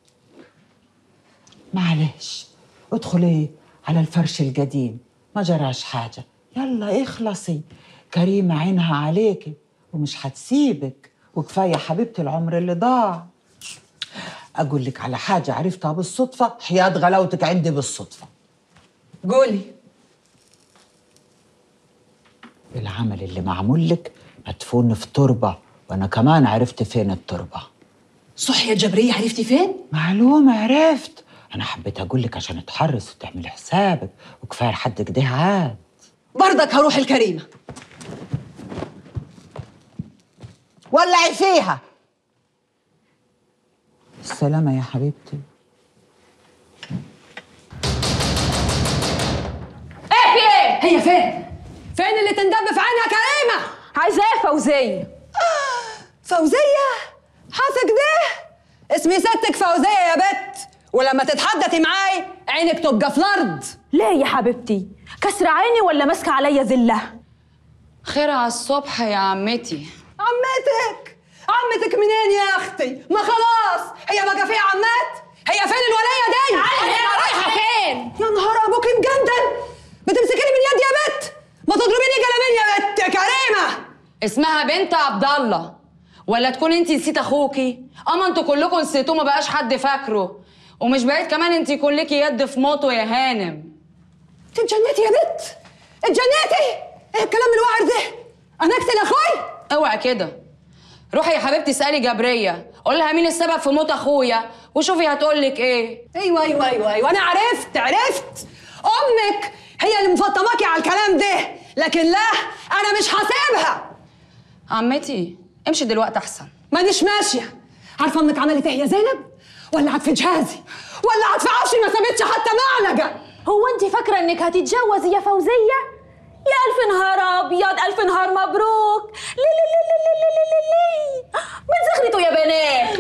S8: معلش ادخلي على الفرش القديم، ما جراش حاجة. يلا اخلصي، كريمة عينها عليكي ومش هتسيبك، وكفاية حبيبتي العمر اللي ضاع. أقول لك على حاجة عرفتها بالصدفة، حياة غلاوتك عندي بالصدفة.
S14: قولي.
S8: العمل اللي معمول لك مدفون في تربة، وأنا كمان عرفت فين التربة.
S14: صح يا جبرية، عرفتي فين؟
S8: معلومة عرفت. أنا حبيت أقول لك عشان تحرص وتعملي حسابك، وكفاية لحد كده عاد.
S14: برضك هروح الكريمة.
S8: ولعي فيها. السلامة يا حبيبتي.
S10: ايه في ايه؟
S14: هي فين؟ فين اللي تندب في عينها كريمة؟
S10: عايزة ايه فوزية؟
S14: فوزية؟ حاسك ده؟ اسمي ستك فوزية يا بت، ولما تتحدثي معاي عينك تبقى في الأرض.
S10: ليه يا حبيبتي؟ كسر عيني ولا ماسكة عليا زلة؟
S15: خير على الصبح يا عمتي.
S14: عمتك؟ عمتك منين يا اختي؟ ما خلاص هي بقى فيها عمات؟ هي فين الولايه دي؟
S10: هي رايحه فين؟
S14: يا نهار ابوك مجندل، بتمسكيني من يدي يا بت، ما تضربيني قلمين يا بت. كريمه
S15: اسمها بنت عبد الله، ولا تكون انت نسيت اخوكي؟ اما انتوا كلكم نسيتوه، ما بقاش حد فاكره، ومش بعيد كمان انت يكون ليكي يد في موته يا هانم.
S14: انت اتجنيتي يا بت، اتجنيتي. ايه الكلام الوعر ده؟ انا اقتل اخوي؟
S15: اوعي كده. روحي يا حبيبتي اسالي جبريه، قول لها مين السبب في موت اخويا وشوفي هتقول لك ايه.
S14: ايوه انا عرفت. امك هي اللي مفطماكي على الكلام ده، لكن لا، انا مش هسيبها.
S15: عمتي امشي دلوقتي احسن.
S14: مانيش ماشيه. عارفه امك عملت ايه يا زينب؟ ولعت في جهازي، ولعت في عفشي، ما سابتش حتى معلقه.
S10: هو انت فاكره انك هتتجوزي يا فوزيه؟ يا ألف نهار أبيض، ألف نهار مبروك. لي لي لي لي لي لي لي لي ما تزغرتوا يا بنات.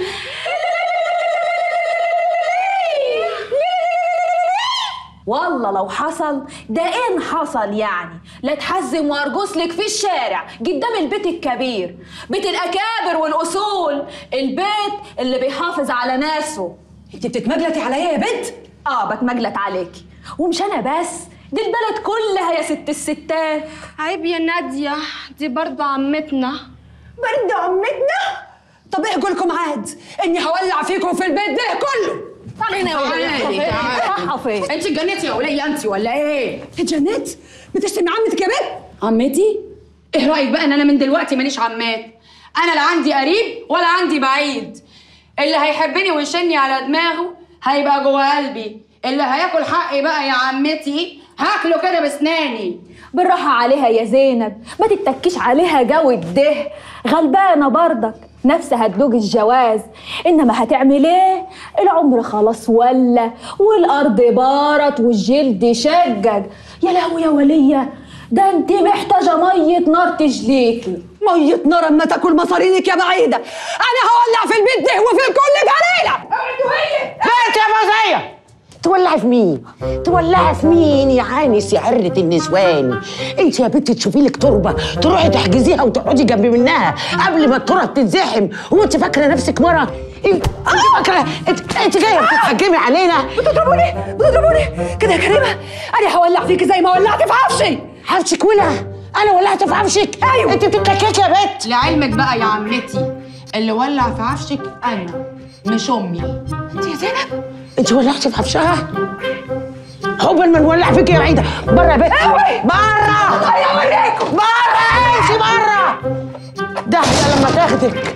S10: والله لو حصل ده إن حصل يعني لا تحزم وأرجسلك في الشارع قدام البيت الكبير، بيت الأكابر والأصول، البيت اللي بيحافظ على ناسه.
S14: انت بتتمجلتي عليا يا بنت؟
S10: بتمجلت عليكي، ومش أنا بس، دي البلد كلها يا ست الستات.
S6: عيب يا نادية، دي برضه عمتنا.
S14: برضه عمتنا؟ طب ايه لكم عاد اني هولع فيكم في البيت ده كله.
S15: تعالي هنا يا وليه.
S14: رايحه فين؟
S15: انت اتجننتي يا وليه انت ولا ايه؟
S14: اتجننت؟ بتشتمي عمتك يا بنت؟
S15: عمتي؟ ايه رايك بقى ان انا من دلوقتي ماليش عمات؟ انا لا عندي قريب ولا عندي بعيد. اللي هيحبني ويشني على دماغه هيبقى جوه قلبي، اللي هياكل حقي بقى يا عمتي هاكله كده بسناني.
S10: بالراحة عليها يا زينب، ما تتكيش عليها جو ده، غلبانة برضك نفسها تدوج الجواز، انما هتعمل ايه؟ العمر خلاص ولا والارض بارت والجلد شجج. يا لهوي يا ولية، ده انت محتاجة مية نار تجليكي.
S14: مية نار اما تاكل مصارينك يا بعيدة. انا هولع في البيت ده وفي الكل جريلة.
S3: بنت يا فوزية، تولعي في مين؟ تولعي في مين يا عانس يا عرة النسوان؟ انت يا بنت تشوفي لك تربه تروحي تحجزيها وتقعدي جنب منها قبل ما التراب تتزحم. هو انت فاكره نفسك مره؟ انت فاكره انت جايه بتتحجمي علينا؟
S14: بتضربوني كده يا كريمه. انا هولع فيك زي ما ولعت في عفشي.
S3: عفشك ولا انا ولعت في عفشك؟
S14: ايوه
S3: انت بتتكككي يا بنت.
S15: لعلمك بقى يا عمتي اللي ولع في عفشك انا مش امي.
S3: انت يا زينب انت ولعتي في عفشها؟ عقبال ما نولع فيك يا بعيده. بره يا بنت، بره.
S14: انا اوريكم
S3: بره. امشي بره. ده احنا لما تاخدك.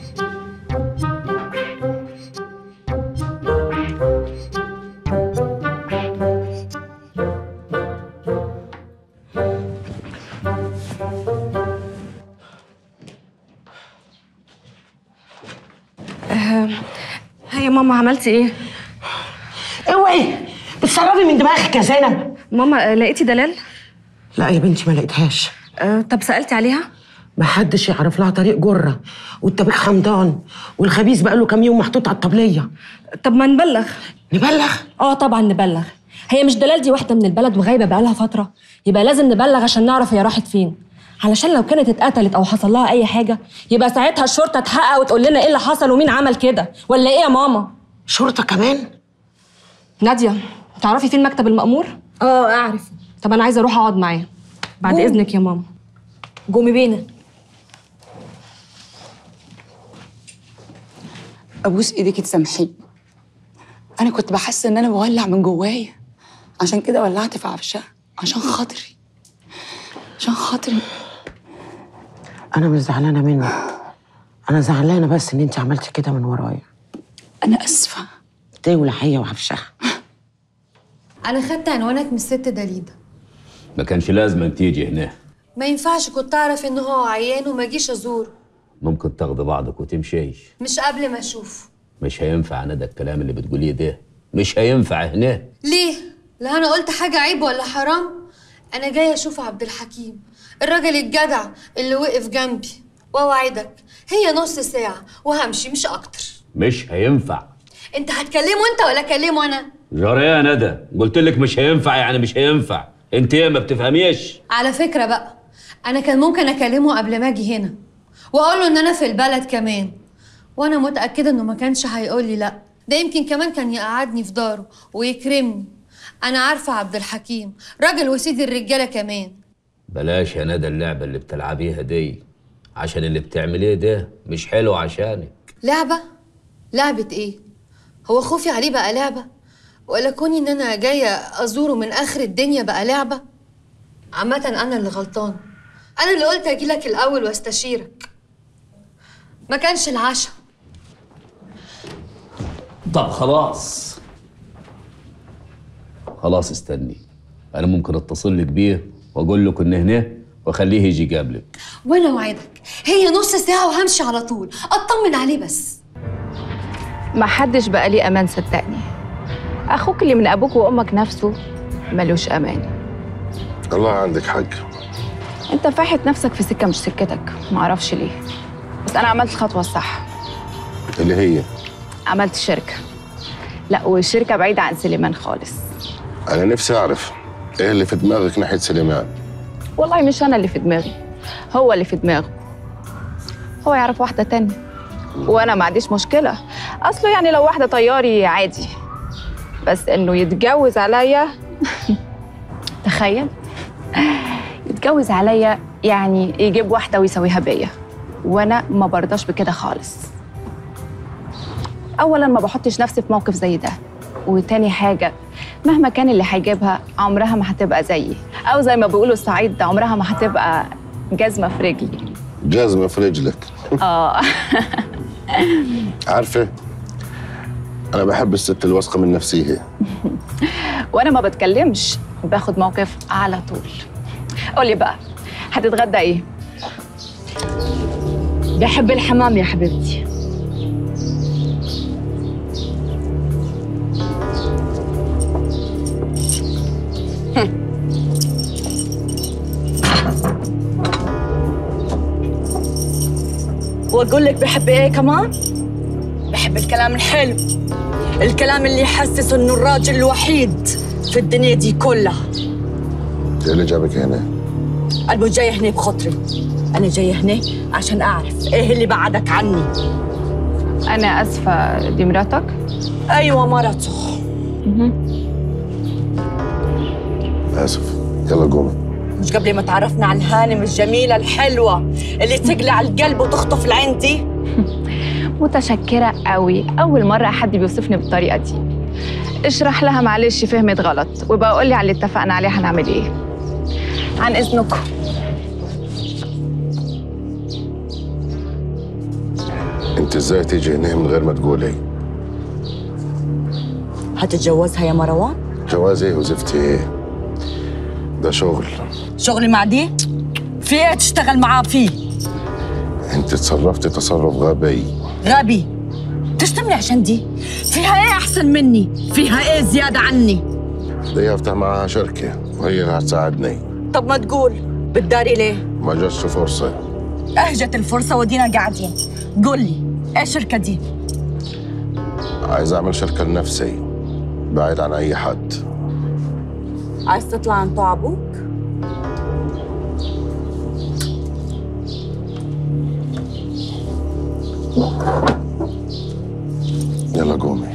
S6: هي ماما عملتي ايه؟
S3: اوعي بتسربي من دماغك يا زينب.
S6: ماما لقيتي دلال؟
S3: لا يا بنتي ما لقيتهاش.
S6: طب سألتي عليها؟
S3: ما حدش يعرف لها طريق جرة، والطبيخ حمضان، والخبيز بقاله كام يوم محطوط على الطبلية.
S6: طب ما نبلغ.
S3: نبلغ؟
S6: طبعا نبلغ. هي مش دلال دي واحدة من البلد وغايبة بقالها فترة، يبقى لازم نبلغ عشان نعرف هي راحت فين، علشان لو كانت اتقتلت او حصل لها اي حاجة يبقى ساعتها الشرطة تحقق وتقول لنا ايه اللي حصل ومين عمل كده، ولا ايه يا ماما؟
S3: شرطة كمان؟
S6: نادية، تعرفي فين مكتب المأمور؟
S10: اعرف.
S6: طب انا عايزة اروح اقعد معاه. بعد اذنك يا ماما.
S10: قومي بينا.
S15: ابوس ايديكي تسامحيني، انا كنت بحس ان انا بولع من جوايا، عشان كده ولعت في عفشها، عشان خاطري.
S3: انا مش زعلانه منك، انا زعلانه بس ان انت عملتي كده من ورايا.
S15: انا اسفه.
S3: تولع هي وعفشها.
S21: انا خدت عنوانك من الست دليده.
S5: ما كانش لازم تيجي هنا.
S21: ما ينفعش، كنت اعرف ان هو عيان وما اجيش ازوره.
S5: ممكن تاخدي بعضك وتمشي.
S21: مش قبل ما اشوفه.
S5: مش هينفع ندى الكلام اللي بتقوليه ده، مش هينفع هنا.
S21: ليه؟ لا انا قلت حاجه عيب ولا حرام؟ انا جايه اشوف عبد الحكيم، الراجل الجدع اللي وقف جنبي، واوعدك هي نص ساعه وهمشي مش اكتر.
S5: مش هينفع.
S21: انت هتكلمه انت ولا اكلمه انا؟
S5: جرى يا ندى، قلت لك مش هينفع يعني مش هينفع. انت ايه ما بتفهميش؟
S21: على فكره بقى، انا كان ممكن اكلمه قبل ما اجي هنا واقول له ان انا في البلد كمان، وانا متاكده انه ما كانش هيقول لي لا، ده يمكن كمان كان يقعدني في داره ويكرمني. انا عارفه عبد الحكيم راجل وسيد الرجاله كمان.
S5: بلاش يا ندى اللعبه اللي بتلعبيها دي، عشان اللي بتعمليه ده مش حلو عشانك.
S21: لعبه؟ لعبه ايه؟ هو خوفي عليه بقى لعبه؟ ولا كوني ان انا جايه ازوره من اخر الدنيا بقى لعبه؟ عامه انا اللي غلطان، انا اللي قلت اجيلك الاول واستشيرك، ما كانش العشاء.
S5: طب خلاص استني، انا ممكن اتصل لك بيه واقول له كنا هنا واخليه يجي يقابلك.
S21: وانا وعدك هي نص ساعه وهمشي على طول، اطمن عليه بس.
S10: ما حدش بقى ليه امان صدقني، اخوك اللي من ابوك وامك نفسه ملوش امان.
S13: الله عندك حق.
S10: انت فاحت نفسك في سكه مش سكتك، معرفش ليه، بس انا عملت الخطوه الصح.
S13: اللي هي
S10: عملت شركه، لا والشركه بعيده عن سليمان خالص.
S13: انا نفسي اعرف ايه اللي في دماغك ناحيه سليمان.
S10: والله مش انا اللي في دماغي، هو اللي في دماغه. هو يعرف واحده تانية وانا ما عنديش مشكله، اصله يعني لو واحده طياري عادي، بس انه يتجوز عليا تخيل يتجوز عليا يعني يجيب واحده ويسويها بيا، وانا ما برضاش بكده خالص. اولا ما بحطش نفسي في موقف زي ده، وتاني حاجه مهما كان اللي هيجيبها عمرها ما هتبقى زيي، او زي ما بيقولوا الصعيد عمرها ما هتبقى جزمه في رجلي.
S13: جزمة في رجلك. عارفة، أنا بحب الست الواثقة من نفسيها.
S10: وانا ما بتكلمش، باخد موقف على طول. قولي بقى، هتتغدى ايه؟
S21: بحب الحمام يا حبيبتي. واقول لك بحب ايه كمان؟ بحب الكلام الحلو، الكلام اللي يحسس انه الراجل الوحيد في الدنيا دي كلها.
S13: إيه اللي جابك هنا؟
S14: أنا مش جاية هنا بخاطري، أنا جاية هنا عشان أعرف إيه اللي بعدك عني.
S10: أنا آسفة، دي مراتك؟
S14: أيوة مرته.
S13: آسف، يلا قومي.
S14: مش قبل ما تعرفنا على الهانم الجميلة الحلوة اللي تقلع القلب وتخطف العين دي؟
S10: متشكرة قوي، أول مرة حد بيوصفني بالطريقة دي. اشرح لها معلش فهمت غلط، وبقى قولي على اللي اتفقنا عليه هنعمل ايه. عن إذنكم.
S13: انت ازاي تيجي هنا من غير ما تقولي؟
S14: هتتجوزها يا مروان؟
S13: جواز ايه وزفتي ايه؟ ده شغل.
S14: شغلي مع دي؟ في ايه تشتغل معاه فيه؟
S13: انت تصرفتي تصرف غبي.
S14: غبي؟ تشتمني عشان دي؟ فيها ايه احسن مني؟ فيها ايه زيادة عني؟
S13: بدي افتح معاها شركة وهي اللي هتساعدني.
S14: طب ما تقول بتداري ليه؟
S13: ما جاتش فرصة.
S14: اهجت الفرصة ودينا قاعدين. قول لي ايه الشركة دي؟
S13: عايز اعمل شركة لنفسي بعيد عن اي حد.
S14: عايز تطلع عن طوع ابوك؟
S13: يلا قومي.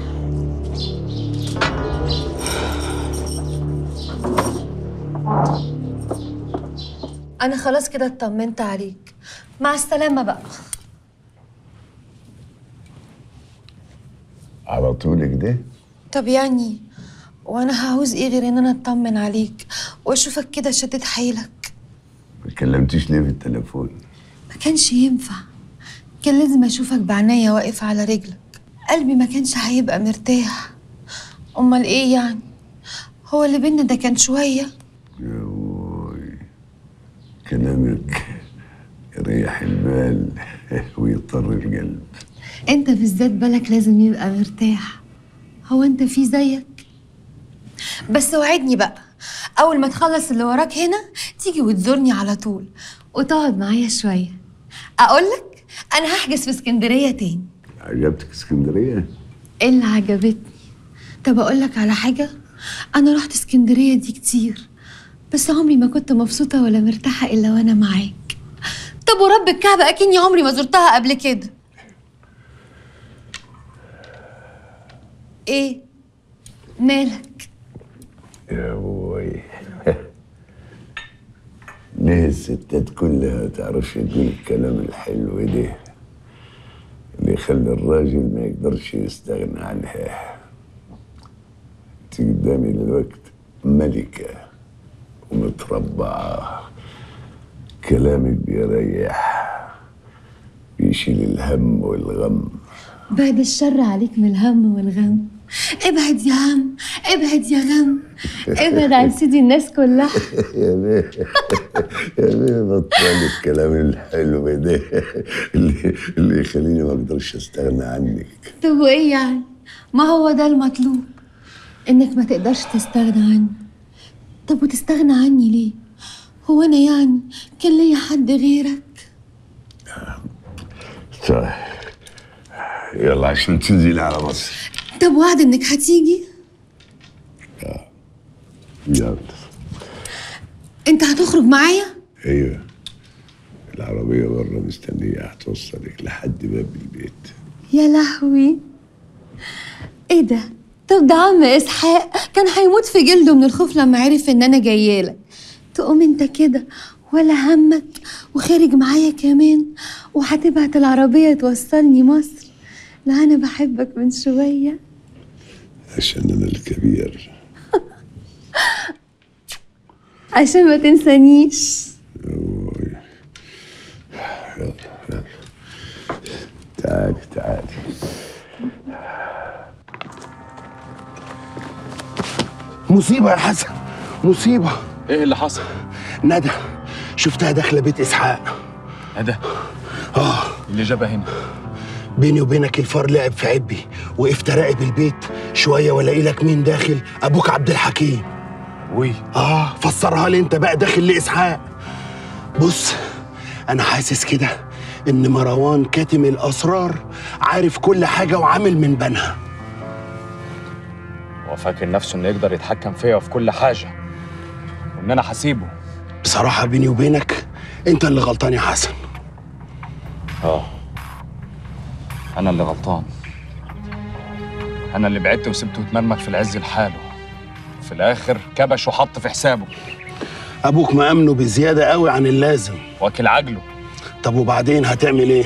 S21: أنا خلاص كده اطمنت عليك، مع السلامة بقى.
S13: على طول كده؟
S21: طب يعني وأنا هعوز إيه غير إن أنا أطمن عليك وأشوفك كده شديد حيلك؟
S13: ما اتكلمتيش ليه في التليفون؟
S21: ما كانش ينفع، كان لازم أشوفك بعناية واقف على رجلك، قلبي ما كانش هيبقى مرتاح. أمال إيه يعني؟ هو اللي بينا ده كان شوية؟
S13: كلامك يريح البال ويضطر القلب.
S21: انت بالذات بالك لازم يبقى مرتاح، هو انت في زيك؟ بس وعدني بقى اول ما تخلص اللي وراك هنا تيجي وتزورني على طول وتقعد معايا شويه. اقولك انا هحجز في اسكندريه تاني.
S13: عجبتك اسكندريه؟
S21: ايه اللي عجبتني؟ طب اقولك على حاجه، انا رحت اسكندريه دي كتير بس عمري ما كنت مبسوطه ولا مرتاحه الا وانا معاك. طب ورب الكعبه اكني عمري ما زرتها قبل كده. ايه مالك؟
S13: يا بوي ليه الستات كلها تعرفش تقول الكلام الحلو ده اللي يخلي الراجل ما يقدرش يستغنى عنها؟ انت قدامي دلوقتي ملكة ومتربعة، كلامك بيريح بيشيل الهم والغم.
S21: بعد الشر عليك من الهم والغم، ابعد يا هم، ابعد يا غم، ابعد عن سيدي الناس كلها.
S13: يا بيه يا بيه بطل الكلام الحلو ده اللي يخليني ما اقدرش استغنى عنك.
S21: طب وايه يعني؟ ما هو ده المطلوب، انك ما تقدرش تستغنى عني. طب وتستغنى عني ليه؟ هو انا يعني كان ليا حد غيرك؟
S13: طيب يلا عشان تنزلي على مصر.
S21: طب وعد انك هتيجي؟
S13: يلا.
S21: انت هتخرج معايا؟
S13: ايوه، العربية بره مستنية هتوصلك لحد باب البيت.
S21: يا لهوي، ايه ده؟ طب ده عم اسحاق كان هيموت في جلده من الخوف لما عرف ان انا جايالك. تقوم انت كده ولا همك وخارج معايا كمان وهتبعت العربية توصلني مصر؟ لا أنا بحبك من شوية.
S22: عشان أنا الكبير.
S21: عشان ما تنسانيش.
S22: يلا يلا تعالي تعالي.
S12: مصيبة يا حسن، مصيبة.
S2: ايه اللي حصل؟
S12: ندى شفتها داخلة بيت إسحاق.
S2: ندى؟ اللي جابها هنا؟
S12: بيني وبينك الفار لعب في عبي، وقفت راقب البيت شوية والاقي لك مين داخل؟ أبوك عبد الحكيم. فسرها لي أنت بقى، داخل لإسحاق. بص أنا حاسس كده إن مروان كاتم الأسرار، عارف كل حاجة وعامل من بنها.
S2: هو فاكر نفسه إنه يقدر يتحكم فيا وفي كل حاجة، وإن أنا هسيبه.
S12: بصراحة بيني وبينك أنت اللي غلطان يا حسن.
S2: أنا اللي غلطان. أنا اللي بعدت وسبته يتمرمك في العز لحاله، في الآخر كبش وحط في حسابه.
S12: أبوك مأمنه بزيادة قوي عن اللازم،
S2: واكل عجله.
S12: طب وبعدين هتعمل إيه؟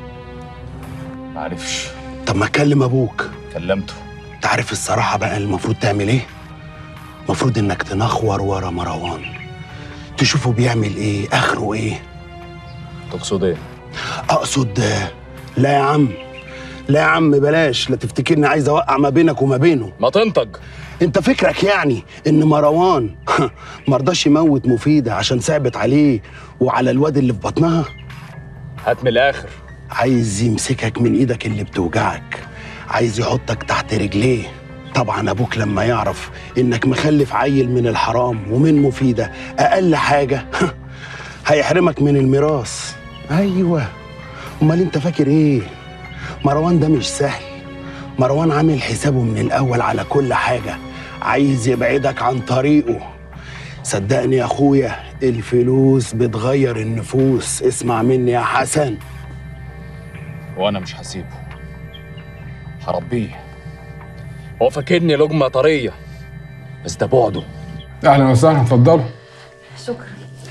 S2: معرفش.
S12: طب ما تكلم أبوك.
S2: كلمته.
S12: تعرف الصراحة بقى المفروض تعمل إيه؟ المفروض إنك تنخور ورا مروان، تشوفه بيعمل إيه، آخره إيه.
S2: تقصد إيه؟
S12: أقصد لا يا عم، لا يا عم بلاش، لا تفتكرني عايز أوقع ما بينك وما بينه.
S2: ما تنطق.
S12: انت فكرك يعني ان مروان مرضاش يموت مفيدة عشان صعبت عليه وعلى الواد اللي في بطنها؟
S2: هات من الاخر.
S12: عايز يمسكك من ايدك اللي بتوجعك، عايز يحطك تحت رجليه. طبعا ابوك لما يعرف انك مخلف عيل من الحرام ومن مفيدة اقل حاجة هيحرمك من الميراث. ايوه، امال انت فاكر ايه؟ مروان ده مش سهل، مروان عامل حسابه من الأول على كل حاجة، عايز يبعدك عن طريقه. صدقني يا أخويا، الفلوس بتغير النفوس، اسمع مني يا حسن.
S2: وأنا مش هسيبه، هربيه. هو فاكرني لقمة طرية، بس ده بعده.
S7: أهلا وسهلا، اتفضلوا.
S10: شكرا.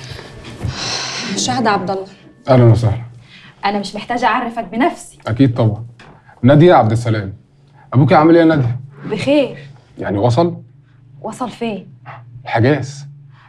S10: شهد عبد الله.
S7: أهلا وسهلا.
S10: أنا مش محتاجة أعرفك بنفسي.
S7: أكيد طبعا. نادية عبد السلام. أبوك عامل إيه يا نادية؟
S10: بخير.
S7: يعني وصل؟
S10: وصل فين؟
S7: الحجاز.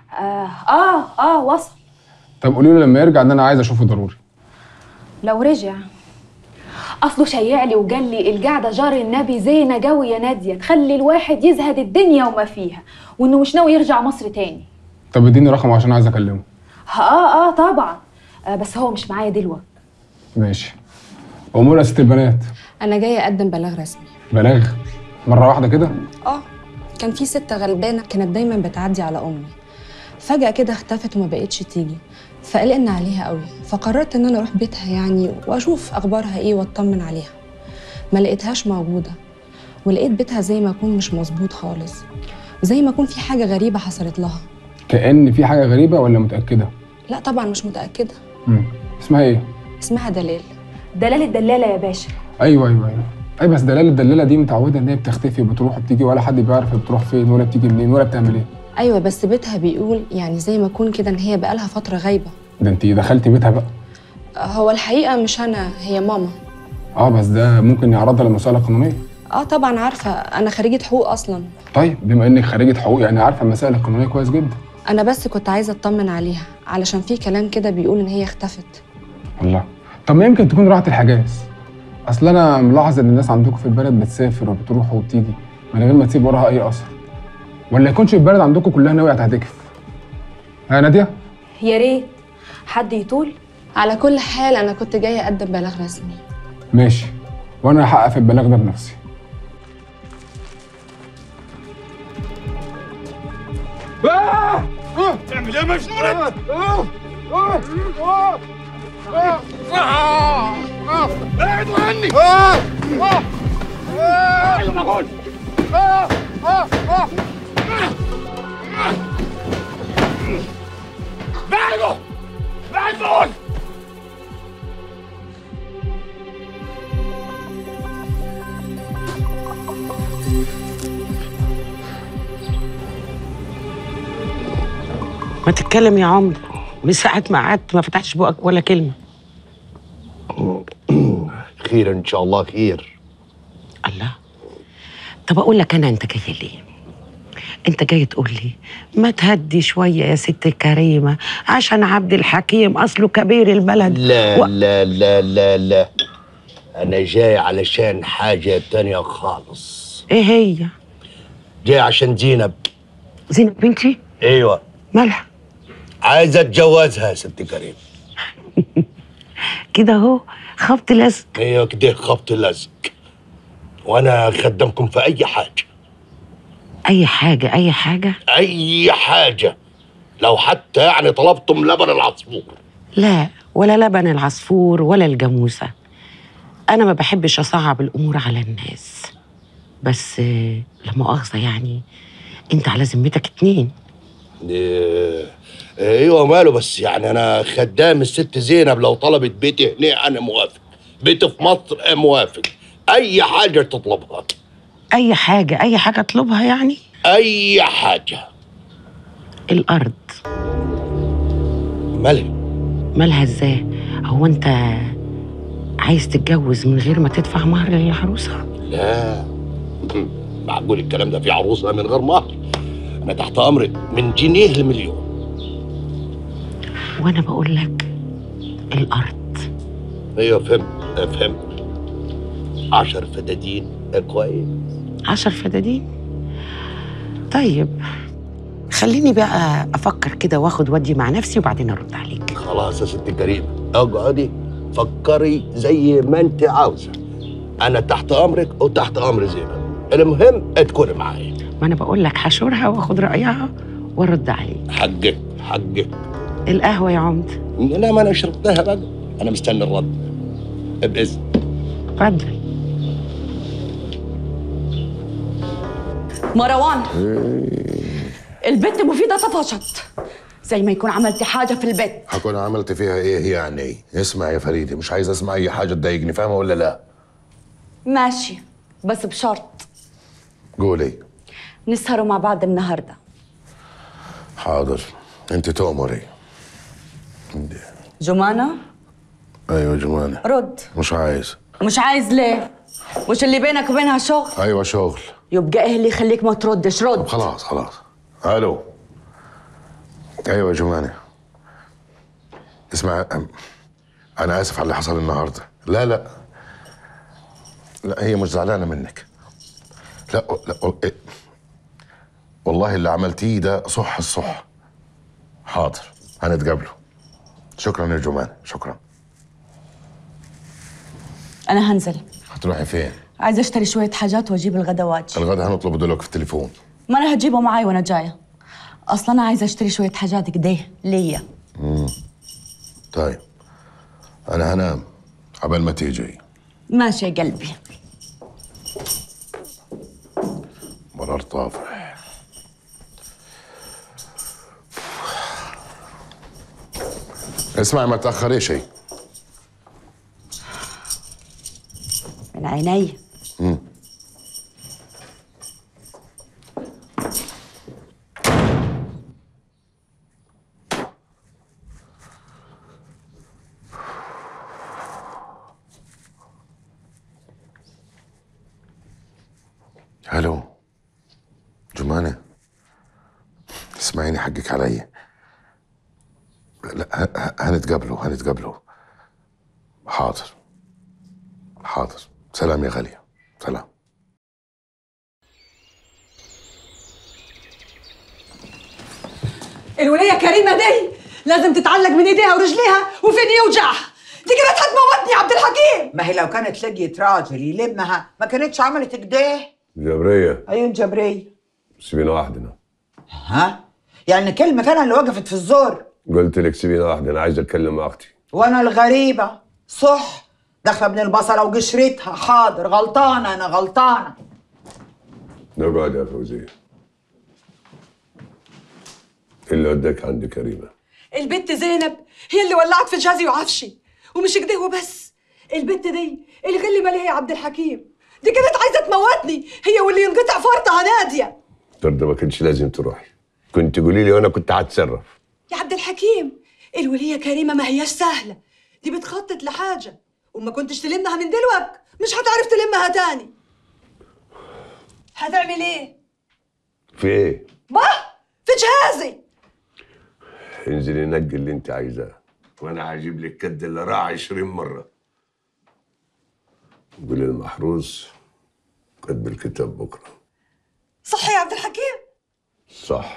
S10: وصل.
S7: طب قولي له لما يرجع إن أنا عايز أشوفه ضروري.
S10: لو رجع أصله شيع لي وقال لي القعدة جار النبي زينة قوي يا نادية، تخلي الواحد يزهد الدنيا وما فيها، وإنه مش ناوي يرجع مصر تاني.
S7: طب اديني رقمه عشان عايز أكلمه.
S10: طبعا. بس هو مش معايا دلوقتي.
S7: ماشي. أمور يا ست البنات.
S6: أنا جاية أقدم بلاغ رسمي.
S7: بلاغ؟ مرة واحدة كده؟
S6: كان في ست غلبانة كانت دايما بتعدي على أمي، فجأة كده اختفت وما بقتش تيجي، فقلقنا عليها قوي، فقررت إن أنا أروح بيتها يعني وأشوف أخبارها إيه وأطمن عليها. ما لقيتهاش موجودة، ولقيت بيتها زي ما يكون مش مظبوط خالص، زي ما يكون في حاجة غريبة حصلت لها.
S7: كأن في حاجة غريبة ولا متأكدة؟
S6: لا طبعا مش متأكدة.
S7: اسمها إيه؟
S6: اسمها دلال.
S10: دلال الدلالة يا باشا.
S7: أيوه بس دلال الدلالة دي متعودة إن هي بتختفي وبتروح وبتيجي، ولا حد بيعرف هي بتروح فين ولا بتيجي منين ولا بتعمل إيه.
S6: أيوه بس بيتها بيقول يعني زي ما يكون كده إن هي بقالها فترة غايبة.
S7: ده أنتِ دخلتي بيتها بقى؟
S6: هو الحقيقة مش أنا، هي ماما.
S7: بس ده ممكن يعرضها للمسألة القانونية.
S6: طبعا عارفة، أنا خريجة حقوق أصلا.
S7: طيب بما إنك خريجة حقوق يعني عارفة المسائل القانونية كويس جدا.
S6: أنا بس كنت عايزة أطمن عليها علشان في كلام كده بيقول إن هي اختفت.
S7: الله، طب ما يمكن تكون راحت الحجاز. أصل أنا ملاحظ إن الناس عندكم في البلد بتسافر وبتروح وبتيجي من غير ما تسيب وراها أي أثر. ولا يكونش البلد عندكم كلها ناوية هتعتكف؟ ها نادية؟
S10: يا ريت حد يطول.
S6: على كل حال أنا كنت جاية أقدم بلاغ رسمي.
S7: ماشي، وأنا هحقق في البلاغ ده بنفسي.
S20: تعمل ايه مجنون؟ ابعدوا عني! بعدوا! بعدوا!
S3: ما تتكلم يا عمر، من ساعة ما قعدت ما فتحتش بقك ولا كلمة.
S4: خير ان شاء الله خير.
S3: طب اقول لك انا، انت جاي ليه؟ انت جاي تقول لي ما تهدي شويه يا ست كريمه عشان عبد الحكيم اصله كبير البلد؟
S4: لا لا لا لا لا، انا جاي علشان حاجه تانية خالص.
S3: ايه هي؟
S4: جاي عشان زينب.
S3: زينب بنتي؟
S4: ايوه.
S3: مالها؟
S4: عايزه اتجوزها يا ست كريم.
S3: كده اهو خبط لزق.
S4: ايوه كده خبط لزق، وانا خدمكم في اي حاجه.
S3: اي حاجه؟ اي حاجه؟
S4: اي حاجه، لو حتى يعني طلبتم لبن العصفور.
S3: لا، ولا لبن العصفور ولا الجاموسه. انا ما بحبش اصعب الامور على الناس، بس لا مؤاخذه يعني انت على ذمتك 2.
S4: ايوه ماله، بس يعني انا خدام الست زينب، لو طلبت بيتي هنا انا موافق، بيتي في مصر موافق، اي حاجه تطلبها.
S3: اي حاجه؟ اي حاجه اطلبها يعني؟
S4: اي حاجه.
S3: الارض
S4: مالها؟
S3: مالها ازاي؟ هو انت عايز تتجوز من غير ما تدفع مهر للعروسه؟
S4: لا، معقول الكلام ده؟ في عروسه من غير مهر؟ انا تحت امرك من جنيه لمليون.
S3: وانا بقول لك الارض.
S4: ايوه فهمت. 10 فدادين كويس.
S3: 10 فدادين؟ طيب خليني بقى افكر كده واخد ودي مع نفسي وبعدين ارد عليك.
S4: خلاص يا ست كريمه، اقعدي فكري زي ما انت عاوزه، انا تحت امرك وتحت امر زينب، المهم تكوني معايا.
S3: ما انا بقول لك هشورها واخد رايها وارد عليك.
S4: حقك.
S3: القهوه يا عمد؟
S4: لا، ما انا شربتها بقى، انا مستني الرد باذن.
S3: اتفضل.
S14: مروان، البت مفيدة طفشت، زي ما يكون عملتي حاجة في البيت.
S13: هكون عملت فيها ايه يعني؟ اسمع يا فريدي، مش عايز اسمع اي حاجه تضايقني، فاهمه ولا لا؟
S14: ماشي، بس بشرط
S13: قولي.
S14: نسهروا مع بعض النهاردة.
S13: حاضر، انت تؤمري.
S14: جمانة؟
S13: ايوه جمانة.
S14: رد.
S13: مش
S14: عايز ليه؟ مش اللي بينك وبينها شغل؟
S13: ايوه شغل.
S14: يبقى ايه اللي يخليك ما تردش؟ رد.
S13: خلاص. الو. ايوه يا جمانة. اسمع، انا اسف على اللي حصل النهارده. لا هي مش زعلانه منك. لا والله اللي عملتيه ده صح الصح. حاضر، هنتقابلوا. شكرا يا جمانة، شكرا.
S14: انا هنزل.
S13: هتروحي فين؟
S14: عايزه اشتري شويه حاجات واجيب الغدا واجي.
S13: الغدا هنطلبه دلوقتي في التليفون.
S14: ما انا هجيبه معاي وانا جايه، اصلا انا عايزه اشتري شويه حاجات كده ليا.
S13: طيب انا هنام عبال ما تيجي.
S14: ماشي يا قلبي.
S13: مرار طافح. اسمعي، ما تاخريش.
S14: من عيني.
S13: الو جمانة، اسمعيني حقك عليا. لا هنتقابلوا. حاضر. سلام يا غالية، سلام.
S14: الولية كريمة دي لازم تتعلق من ايديها ورجليها وفين يوجعها. دي كانت هتموتني يا عبد الحكيم.
S8: ما هي لو كانت لقيت راجل يلمها ما كانتش عملت كده.
S22: جبرية.
S8: ايوه جبرية.
S22: سيبينا وحدنا.
S8: ها؟ يعني كلمة أنا اللي وقفت في الزور.
S22: قلت لك سيبينا وحدنا، عايز اتكلم مع اختي.
S8: وانا الغريبة صح، داخلة من البصلة وقشرتها. حاضر، غلطانة، انا غلطانة.
S22: نقعد يا فوزية. اللي وداك عند كريمة؟
S14: البت زينب هي اللي ولعت في جهازي وعفشي، ومش كده وبس، البت دي الغل مالها يا عبد الحكيم، دي كانت عايزة تموتني هي واللي ينقطع فرطها نادية.
S22: ده ما كانش لازم تروحي، كنت قولي لي وانا كنت هتصرف.
S14: يا عبد الحكيم الولية كريمة ما هياش سهلة، دي بتخطط لحاجة، وما كنتش تلمها من دلوقتي مش هتعرف تلمها تاني. هتعمل ايه؟
S13: في ايه؟
S14: في جهازي.
S13: انزلي نقي اللي انت عايزاه وانا هجيب لك كد اللي راح 20 مره. قولي المحروس كتب الكتاب بكره.
S14: صح يا عبد الحكيم؟
S13: صح.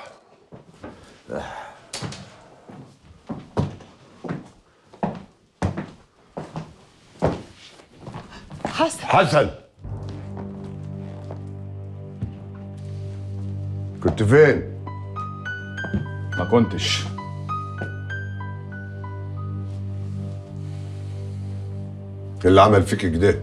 S13: حسن كنت فين؟
S2: ما كنتش.
S13: اللي عمل فيك كده؟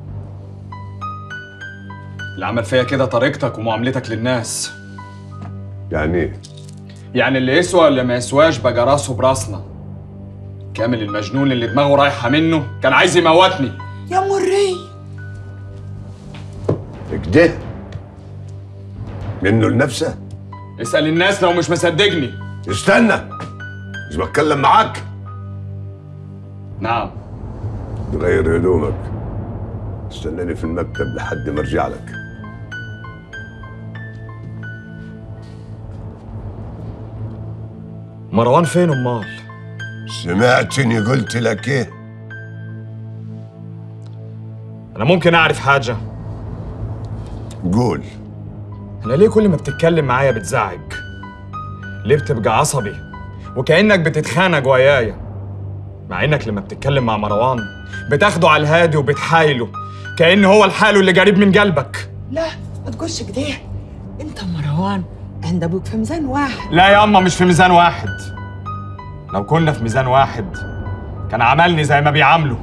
S2: اللي عمل فيا كده طريقتك ومعاملتك للناس.
S13: يعني ايه؟
S2: يعني اللي يسوى واللي ما يسواش بقى راسه براسنا. كامل المجنون اللي دماغه رايحه منه كان عايز يموتني.
S14: يا مري
S13: كده؟ منه لنفسه؟
S2: اسأل الناس لو مش مصدقني.
S13: استنى، مش بتكلم معاك؟
S2: نعم.
S13: تغير هدومك، استناني في المكتب لحد ما ارجع لك.
S2: مروان فين امال؟
S13: سمعتني قلت لك ايه؟
S2: انا ممكن اعرف حاجه؟
S13: قول.
S2: انا ليه كل ما بتتكلم معايا بتزعج؟ ليه بتبقى عصبي وكأنك بتتخانق ويايا؟ مع انك لما بتتكلم مع مروان بتاخده على الهادي وبتحايله كأنه هو الحاله اللي قريب من قلبك.
S8: لا ما تقولش كده، انت مروان عند ابوك في ميزان واحد.
S2: لا يا اما مش في ميزان واحد. لو كنا في ميزان واحد كان عملني زي ما بيعامله.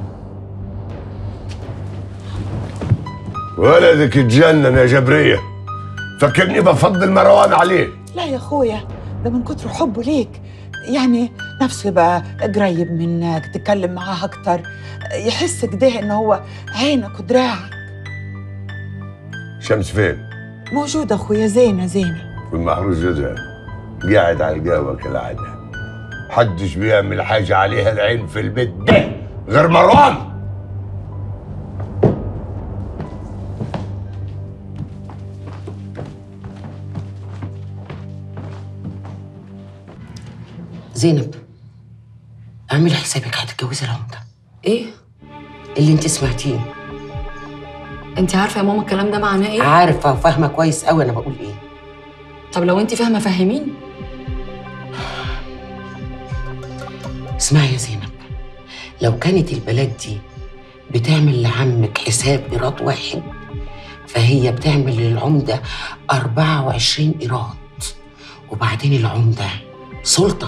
S13: ولدك اتجنن يا جبرية، فكرني بفضل مروان عليه.
S8: لا يا اخويا، ده من كتر حبه ليك، يعني نفسه يبقى قريب منك، تتكلم معاه اكتر، يحس كده ان هو عينك ودراعك.
S13: شمس فين؟
S8: موجودة اخويا. زينة
S13: والمحروس جوزها قاعد على القهوة كالعادة. محدش بيعمل حاجة عليها العين في البيت ده غير مروان.
S3: زينب، اعملي حسابك هتتجوزي العمده.
S15: ايه
S3: اللي انت سمعتيه؟
S15: انت عارفه يا ماما الكلام ده معناه ايه؟
S3: عارفه وفاهمه كويس قوي انا بقول ايه.
S15: طب لو انت فاهمه فهميني.
S3: اسمعي يا زينب، لو كانت البلد دي بتعمل لعمك حساب ايراد واحد، فهي بتعمل للعمده 24 ايراد. وبعدين العمده سلطه.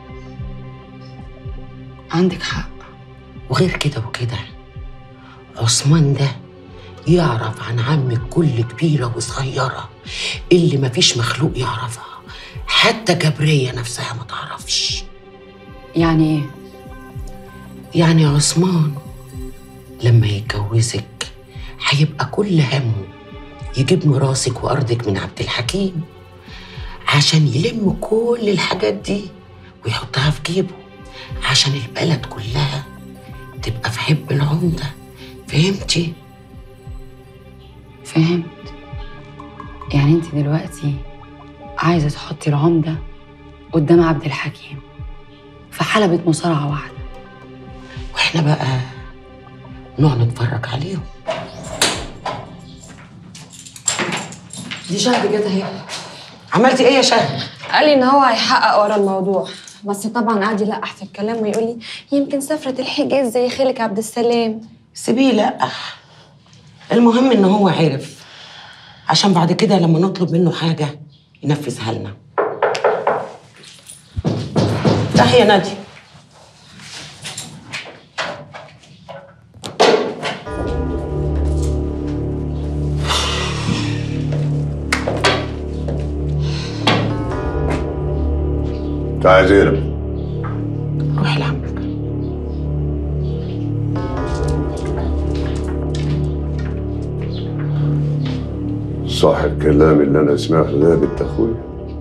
S15: عندك حق.
S3: وغير كده وكده، عثمان ده يعرف عن عمك كل كبيرة وصغيرة اللي مفيش مخلوق يعرفها، حتى جبرية نفسها ما تعرفش.
S15: يعني ايه؟
S3: يعني عثمان لما يتجوزك هيبقى كل همه يجيب ميراثك وأرضك من عبد الحكيم، عشان يلم كل الحاجات دي ويحطها في جيبه، عشان البلد كلها تبقى في حب العمدة. فهمتي؟
S15: فهمت. يعني انت دلوقتي عايزة تحطي العمدة قدام عبد الحكيم في حلبة مصارعة واحدة،
S3: واحنا بقى نقعد نتفرج عليهم.
S15: دي شهد جت اهي.
S3: عملتي ايه يا شهد؟
S6: قال لي ان هو هيحقق ورا الموضوع، بس طبعا قعد يلقح في الكلام ويقول لي يمكن سافرة الحجاز زي خالك عبد السلام.
S3: سيبيه يلقح، المهم ان هو عرف، عشان بعد كده لما نطلب منه حاجة ينفذها لنا. افتحي يا نادي.
S13: تعالي يا زينب.
S3: روح لعمك.
S13: صح الكلام اللي انا سمعته ده بنت اخويا؟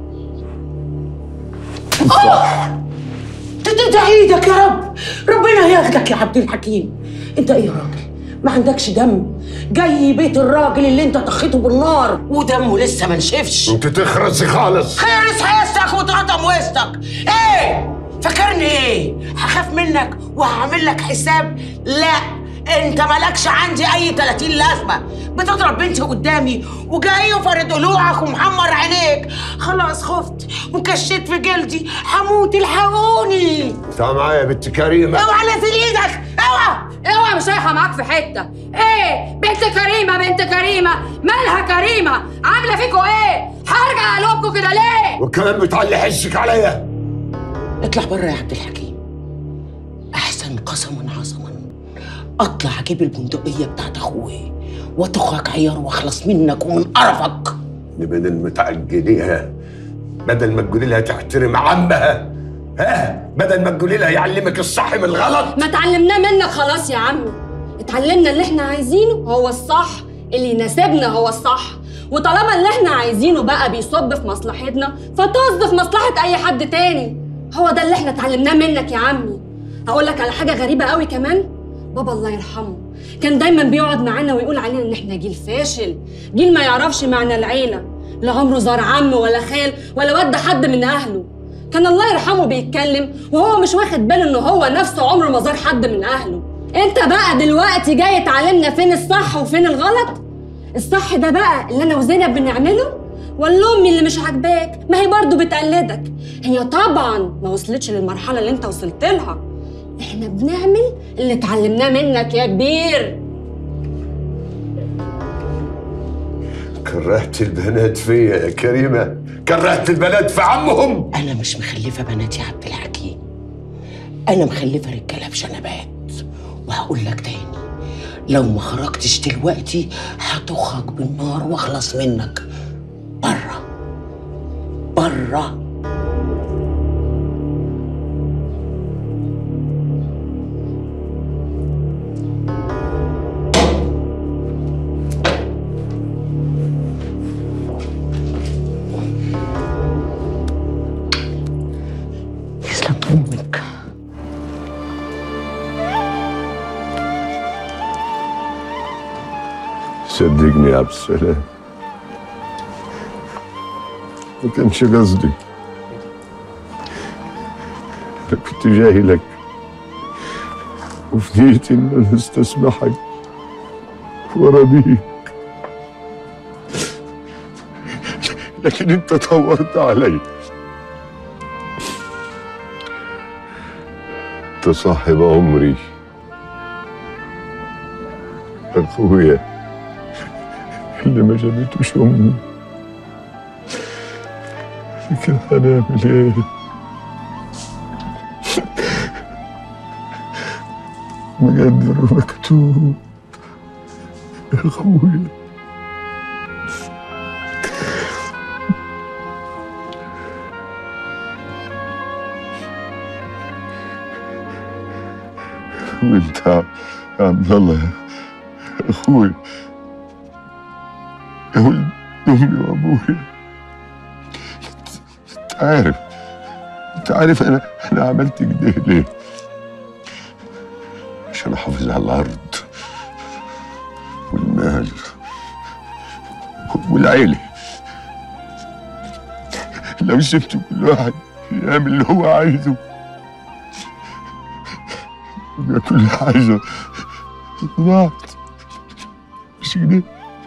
S3: صح. تدعي ايدك يا رب، ربنا ياخدك يا عبد الحكيم. انت ايه يا راجل؟ ما عندكش دم؟ جاي بيت الراجل اللي انت طخيته بالنار ودمه لسه ما نشفش.
S13: انت تخرسي خالص.
S3: خرس حسك وتقطم وسطك. ايه فاكرني ايه؟ هخاف منك وهعمل لك حساب؟ لا، انت مالكش عندي اي 30 لازمه. بتضرب بنتي قدامي وجاي وفارد ضلوعك ومحمر عينيك. خلاص خفت وكشيت في جلدي، هموت الحقوني.
S13: تعال معايا يا بنت كريمه.
S3: اوعى نزل ايدك، اوعى
S17: اوعى، مش رايحه معاك في حته. ايه بنت كريمه؟ بنت كريمه مالها كريمه؟ عامله فيكوا ايه؟ هرجع قلوبكوا كده ليه؟
S13: والكلام بتعلي حسك عليا.
S3: اطلع بره يا عبد الحكيم. احسن قسما عظما اطلع اجيب البندقيه بتاعت اخوي وتخرج عيار واخلص منك ومن قرفك.
S13: بدل ما تعجليها، بدل ما تقولي لها تحترم عمها، بدل ما تقولي لها يعلمك الصح من الغلط.
S17: ما اتعلمناه منك خلاص يا عمي. اتعلمنا اللي احنا عايزينه هو الصح، اللي يناسبنا هو الصح. وطالما اللي احنا عايزينه بقى بيصب في مصلحتنا فطز في مصلحه اي حد تاني. هو ده اللي احنا اتعلمناه منك يا عمي. هقول لك على حاجه غريبه قوي كمان. بابا الله يرحمه كان دايما بيقعد معانا ويقول علينا ان احنا جيل فاشل، جيل ما يعرفش معنى العيله، لا عمره زار عم ولا خال ولا ود حد من اهله. كان الله يرحمه بيتكلم وهو مش واخد باله ان هو نفسه عمره ما زار حد من اهله. انت بقى دلوقتي جاي تعلمنا فين الصح وفين الغلط؟ الصح ده بقى اللي انا وزينب بنعمله، ولا امي اللي مش عاجباك ما هي برضه بتقلدك؟ هي طبعا ما وصلتش للمرحله اللي انت وصلت لها. احنا بنعمل اللي اتعلمناه منك يا كبير.
S13: كرهت البنات فيا يا كريمه، كرهت البنات في عمهم.
S3: انا مش مخلفه بنات يا عبد الحكيم، انا مخلفه رجاله بشنبات. وهقول لك تاني، لو ما خرجتش دلوقتي هتخرج بالنار واخلص منك. بره بره. يسلم امك.
S13: صدقني يا عبد السلام، ما كانش قصدي. انا كنت جاي لك وفي نيتي ان انا استسمحك وارضيك، لكن انت طورت علي. انت صاحب عمري، اخويا اللي ما جابتوش امي، لكن هنعمل ايه؟ مقدر ومكتوب يا اخويا. وانت يا عبد الله يا اخويا يا ولد امي وابويا، انت عارف انا عملت كده ليه؟ عشان احافظ على الارض والمال والعيله. لو سبت كل واحد يعمل اللي هو عايزه يبقى كل حاجه ضاعت، مش كده؟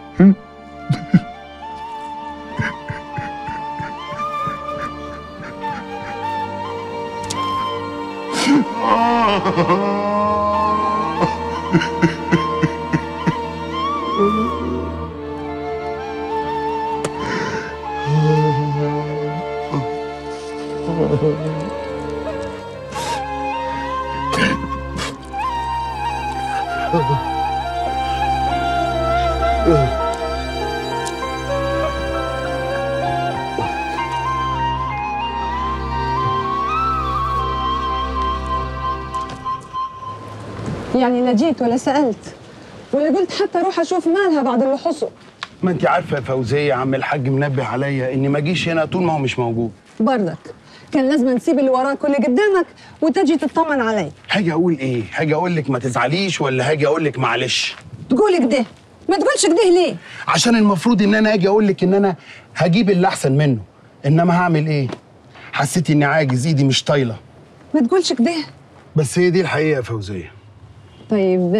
S16: يعني لا جيت ولا سألت ولا قلت حتى اروح اشوف مالها بعد اللي حصل.
S12: ما انت عارفه يا فوزيه، عم الحاج منبه عليا اني ما اجيش هنا طول ما هو مش موجود.
S16: برضك كان لازم نسيب اللي وراك واللي قدامك وتجي تطمن علي.
S12: هاجي اقول ايه؟ هاجي اقول لك ما تزعليش ولا هاجي اقول لك معلش؟
S16: تقول كده، ما تقولش كده ليه؟
S12: عشان المفروض ان انا اجي اقول لك ان انا هجيب اللي احسن منه، انما هعمل ايه؟ حسيت اني عاجز، ايدي مش طايله.
S16: ما تقولش كده.
S12: بس هي دي الحقيقه يا فوزيه.
S16: طيب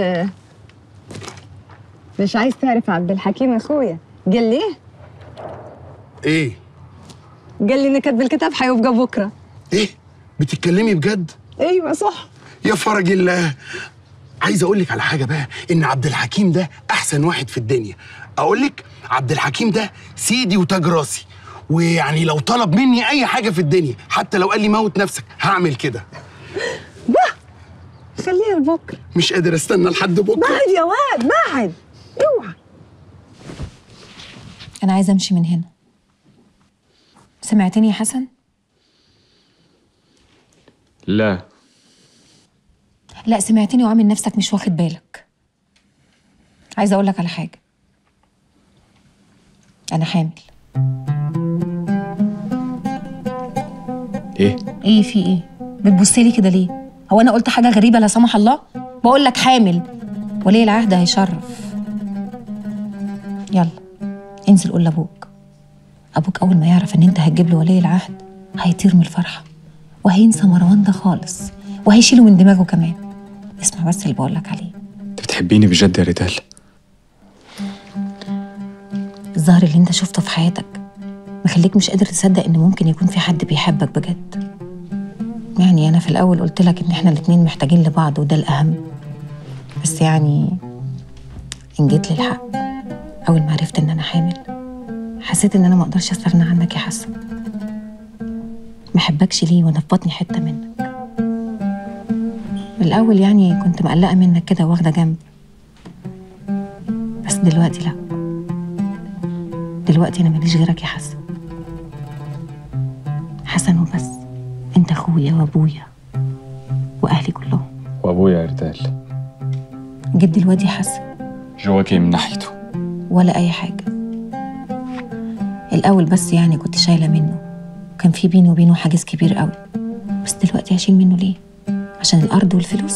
S16: مش عايز تعرف عبد الحكيم اخويا قال لي
S12: ايه؟
S16: قال لي ان كاتب الكتاب هيبقى بكره.
S12: ايه؟ بتتكلمي بجد؟
S16: ايوه صح.
S12: يا فرج الله. عايز اقول لك على حاجه بقى، ان عبد الحكيم ده احسن واحد في الدنيا. اقول لك عبد الحكيم ده سيدي وتاج راسي، ويعني لو طلب مني اي حاجه في الدنيا، حتى لو قال لي موت نفسك هعمل كده.
S16: بقى خليها لبكره.
S12: مش قادر استنى لحد بكره.
S16: بعد يا واد بعد. اوعى.
S19: انا عايزه امشي من هنا. سمعتني يا حسن؟
S2: لا
S19: لا سمعتني وعامل نفسك مش واخد بالك. عايزه اقول لك على حاجه. انا حامل.
S2: ايه؟
S19: ايه في ايه؟ بتبصي لي كده ليه؟ هو انا قلت حاجه غريبه لا سمح الله؟ بقول لك حامل. ولي العهد هيشرف. يلا انزل قول لابوك. ابوك اول ما يعرف ان انت هتجيب له ولي العهد هيطير من الفرحه وهينسى مروان ده خالص وهيشيله من دماغه كمان. اسمع بس اللي بقول لك عليه.
S2: انت بتحبيني بجد يا ريتال؟
S19: الظهر اللي انت شفته في حياتك مخليك مش قادر تصدق ان ممكن يكون في حد بيحبك بجد. يعني انا في الاول قلت لك ان احنا الاتنين محتاجين لبعض وده الاهم، بس يعني ان جيت للحق اول ما عرفت ان انا حامل حسيت ان انا ما اقدرش استغنى عنك يا حسن. ما احبكش ليه وانا في بطني حته منك؟ الاول يعني كنت مقلقه منك كده واخده جنب، بس دلوقتي لا. دلوقتي انا ماليش غيرك يا حسن. حسن وبس. انت اخويا وابويا واهلي كلهم.
S2: وابويا يا ريتال؟
S19: جد الواد يا حسن
S2: جواكي من ناحيته؟
S19: ولا اي حاجه. الاول بس يعني كنت شايله منه، كان في بيني وبينه حاجز كبير قوي، بس دلوقتي هشيل منه ليه؟ عشان الارض والفلوس؟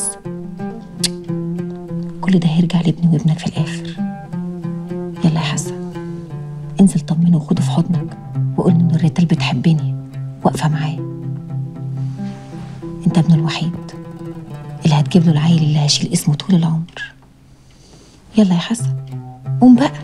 S19: كل ده هيرجع لابني وابنك في الاخر. يلا يا حسن انزل طمنه وخده في حضنك وقول له ان الريتال بتحبني واقفه معاه. انت ابنه الوحيد اللي هتجيب له العيل اللي هيشيل اسمه طول العمر. يلا يا حسن قوم بقى.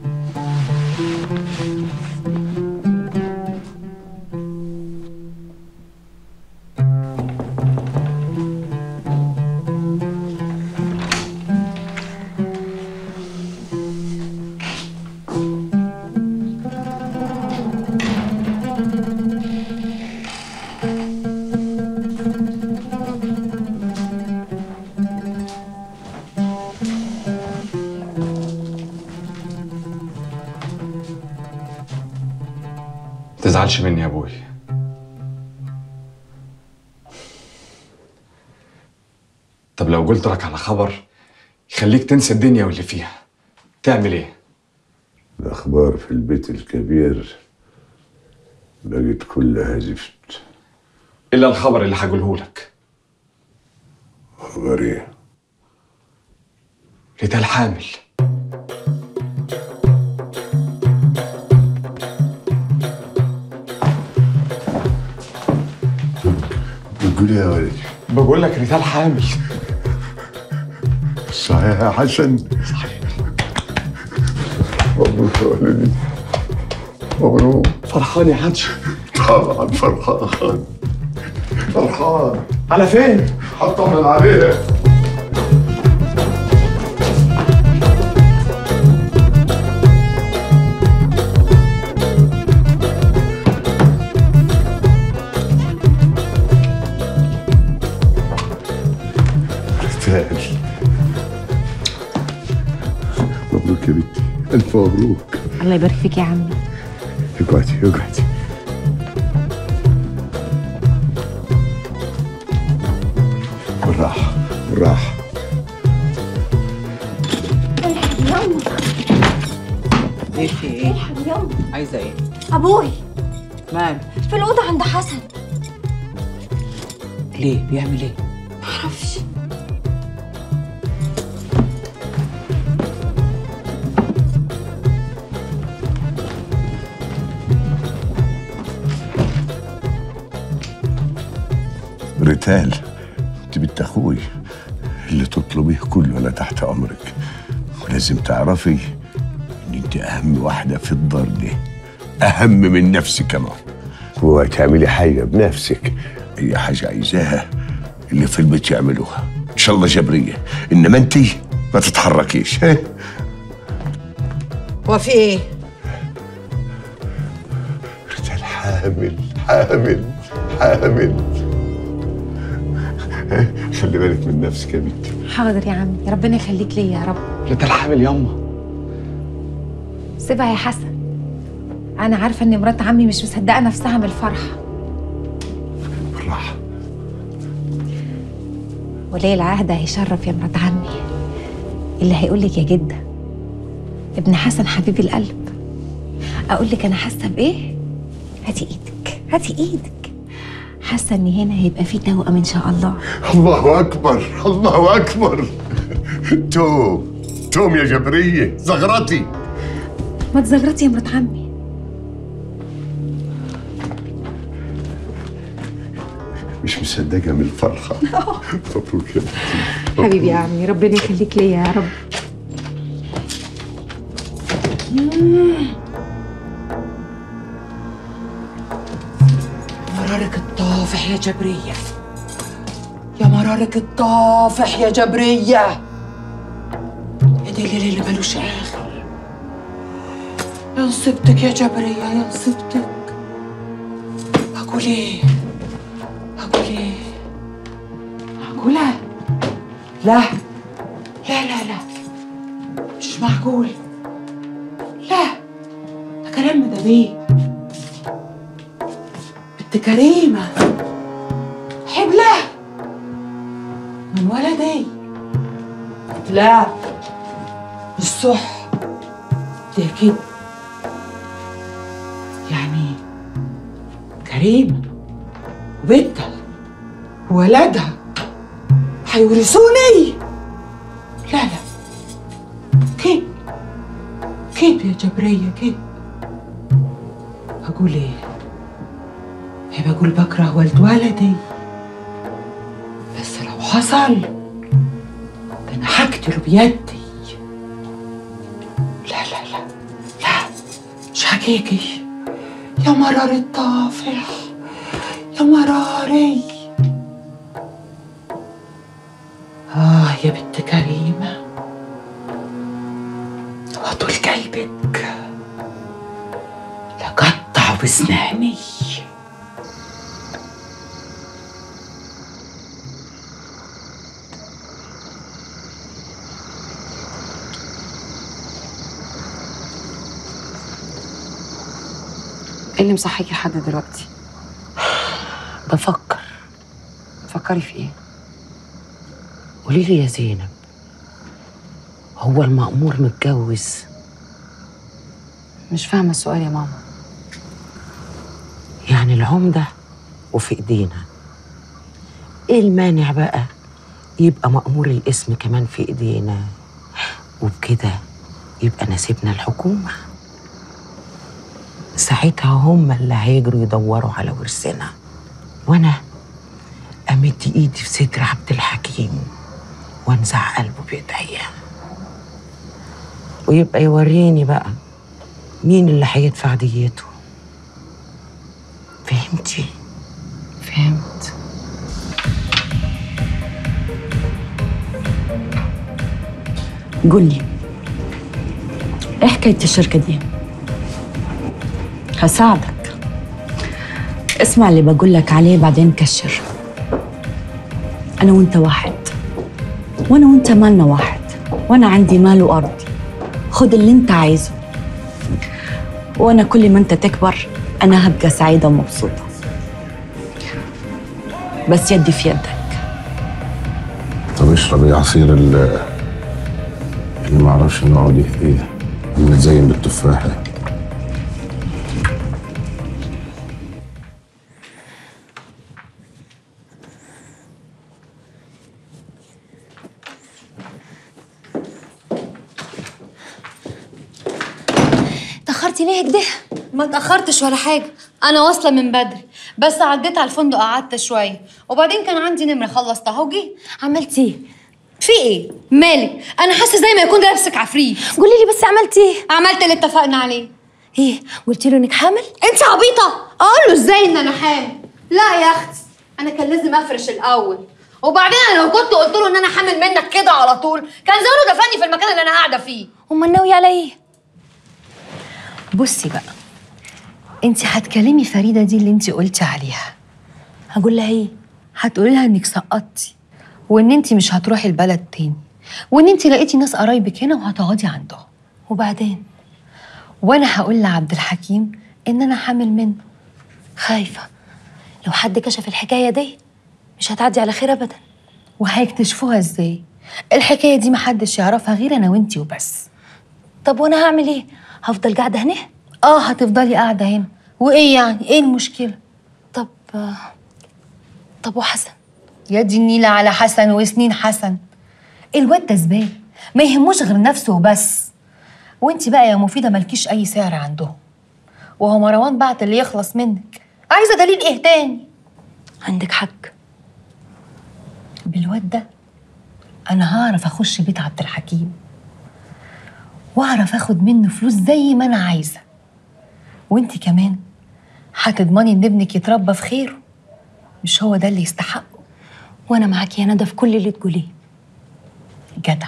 S2: تزعلش مني يا ابوي. طب لو قلت لك على خبر يخليك تنسى الدنيا واللي فيها تعمل ايه؟
S22: الأخبار في البيت الكبير بقت كلها زفت.
S2: إلا الخبر اللي هقوله لك.
S22: خبر ايه؟
S2: ريتال حامل.
S22: بتقول ايه يا ولدي؟
S2: بقول لك ريتال حامل.
S22: صحيح يا حسن؟
S2: صحيح.
S22: مبروك يا ولدي. مبروك.
S2: فرحان يا حاج؟
S22: طبعا فرحان. فرحان.
S2: على فين؟
S22: هطمن عليها. مبروك يا بنتي، ألف مبروك.
S19: الله يبارك فيك يا عمي.
S22: اقعدي اقعدي. بالراحة بالراحة.
S8: ايه في ايه؟ عايزة ايه؟
S9: ابوي
S8: مال؟
S9: في الأوضة عند حسن.
S8: ليه؟ بيعمل ايه؟
S21: معرفش.
S22: ريتال، انت بنت اخوي، اللي تطلبيه كله انا تحت امرك، ولازم تعرفي ان انت اهم واحده في الدار دي، اهم من نفسك كمان. وهتعملي حاجه بنفسك، اي حاجه عايزاها اللي في البيت يعملوها ان شاء الله جبريه، انما انت ما تتحركيش. ها؟
S8: وفي ايه؟
S22: ريتال حامل حامل حامل. خلي بالك من نفسك يا بنتي.
S19: حاضر يا عمي، ربنا يخليك ليا يا رب.
S2: ريتال حامل ياما.
S19: سيبها يا حسن، انا عارفه ان مرات عمي مش مصدقه نفسها من الفرحه.
S22: بالراحه.
S19: ولي العهد هيشرف يا مرات عمي، اللي هيقول لك يا جده ابن حسن حبيب القلب. اقول لك انا حاسه بايه؟ هاتي ايدك هاتي ايدك. حاسه ان هنا هيبقى في توأم ان شاء الله.
S22: الله اكبر الله اكبر. توم يا جبريه، زغرتي.
S19: ما تزغرتي يا مرات عمي.
S22: مش مصدقه من الفرحه. مبروك يا بنتي.
S19: حبيبي يا عمي، ربنا يخليك ليا يا رب.
S8: مرارك الطافح يا جبرية، يا مرارك الطافح يا جبرية، يا دي الليل اللي ملوش آخر. يا نصيبتك يا جبرية يا نصيبتك. أقول إيه؟ أقول إيه؟ معقولة؟ لا لا لا لا، مش معقول. لا، ده كلام مدابيه. بنت كريمة حبلة من ولدي. لا مش صح، ده كده يعني كريمة وبنتها وولدها هيورثوني. لا لا، كيف كيف يا جبرية كيف؟ أقول إيه؟ هي بقول بكره ولد ولدي، بس لو حصل ده أنا هقتله بيدي. لا لا لا لا، مش حقيقي. يا مرار الطافح يا مراري. يا بنت كريمة، وطول قلبك لقطع بسناني.
S15: ايه اللي مصحيكي لحد دلوقتي؟
S3: بفكر.
S15: تفكري في ايه؟
S3: قولي لي يا زينب، هو المأمور متجوز؟
S15: مش فاهمه السؤال يا ماما.
S3: يعني العمدة وفي ايدينا، ايه المانع بقى يبقى مأمور الاسم كمان في ايدينا، وبكده يبقى نسيبنا الحكومة. ساعتها هم اللي هيجروا يدوروا على ورثنا، وانا امد ايدي في صدر عبد الحكيم وانزع قلبه بايديا، ويبقى يوريني بقى مين اللي هيدفع ديته. فهمتي؟
S15: فهمت.
S21: قولي ايه حكاية الشركة دي؟ هساعدك. اسمع اللي بقولك عليه بعدين كشر. أنا وأنت واحد، وأنا وأنت مالنا واحد، وأنا عندي مال وأرض. خد اللي أنت عايزه، وأنا كل ما أنت تكبر أنا هبقى سعيدة ومبسوطة، بس يدي في يدك.
S12: طب اشربي عصير اللي ما اعرفش نوعه دي ايه، متزين بالتفاحه.
S21: اتاخرتي ليه كده؟ ما اتاخرتش ولا حاجه، انا واصله من بدري، بس عديت على الفندق قعدت شويه وبعدين كان عندي نمره خلصتها وجي. عملتي ايه؟ في ايه؟ مالك؟ انا حاسه زي ما يكون ده لابسك عفريت. قولي لي بس عملتي ايه؟ عملت اللي اتفقنا عليه. ايه؟ قلتي له انك حامل؟ انت عبيطه؟ اقول له ازاي ان انا حامل؟ لا يا اختي، انا كان لازم افرش الاول، وبعدين انا لو كنت قلت له ان انا حامل منك كده على طول كان زمانه دفني في المكان اللي انا قاعده فيه. امال ناويه على ايه؟ بصي بقى، انت هتكلمي فريده دي اللي انت قلتي عليها، هقول لها ايه؟ هتقولي لها انك سقطتي وان انت مش هتروحي البلد تاني وان انت لقيتي ناس قرايبك هنا وهتقعدي عندهم. وبعدين وانا هقول لعبد الحكيم ان انا حامل منه. خايفه لو حد كشف الحكايه دي مش هتعدي على خير ابدا. وهيكتشفوها ازاي؟ الحكايه دي محدش يعرفها غير انا وانتي وبس. طب وانا هعمل ايه؟ هفضل قاعده هنا؟ هتفضلي قاعده هنا، وايه يعني؟ ايه المشكله؟ طب وحسن؟ يا دي النيله على حسن وسنين حسن، الواد ده زبال ما يهموش غير نفسه وبس. وانتي بقى يا مفيده مالكيش اي سعر عندهم، وهو مروان بعت اللي يخلص منك، عايزه دليل ايه تاني؟ عندك حق، بالواد ده انا هعرف اخش بيت عبد الحكيم واعرف اخد منه فلوس زي ما انا عايزه، وانتي كمان هتضمني ان ابنك يتربى في خيره، مش هو ده اللي يستحقه؟ وانا معاكي يا ندى في كل اللي تقوليه. جدع.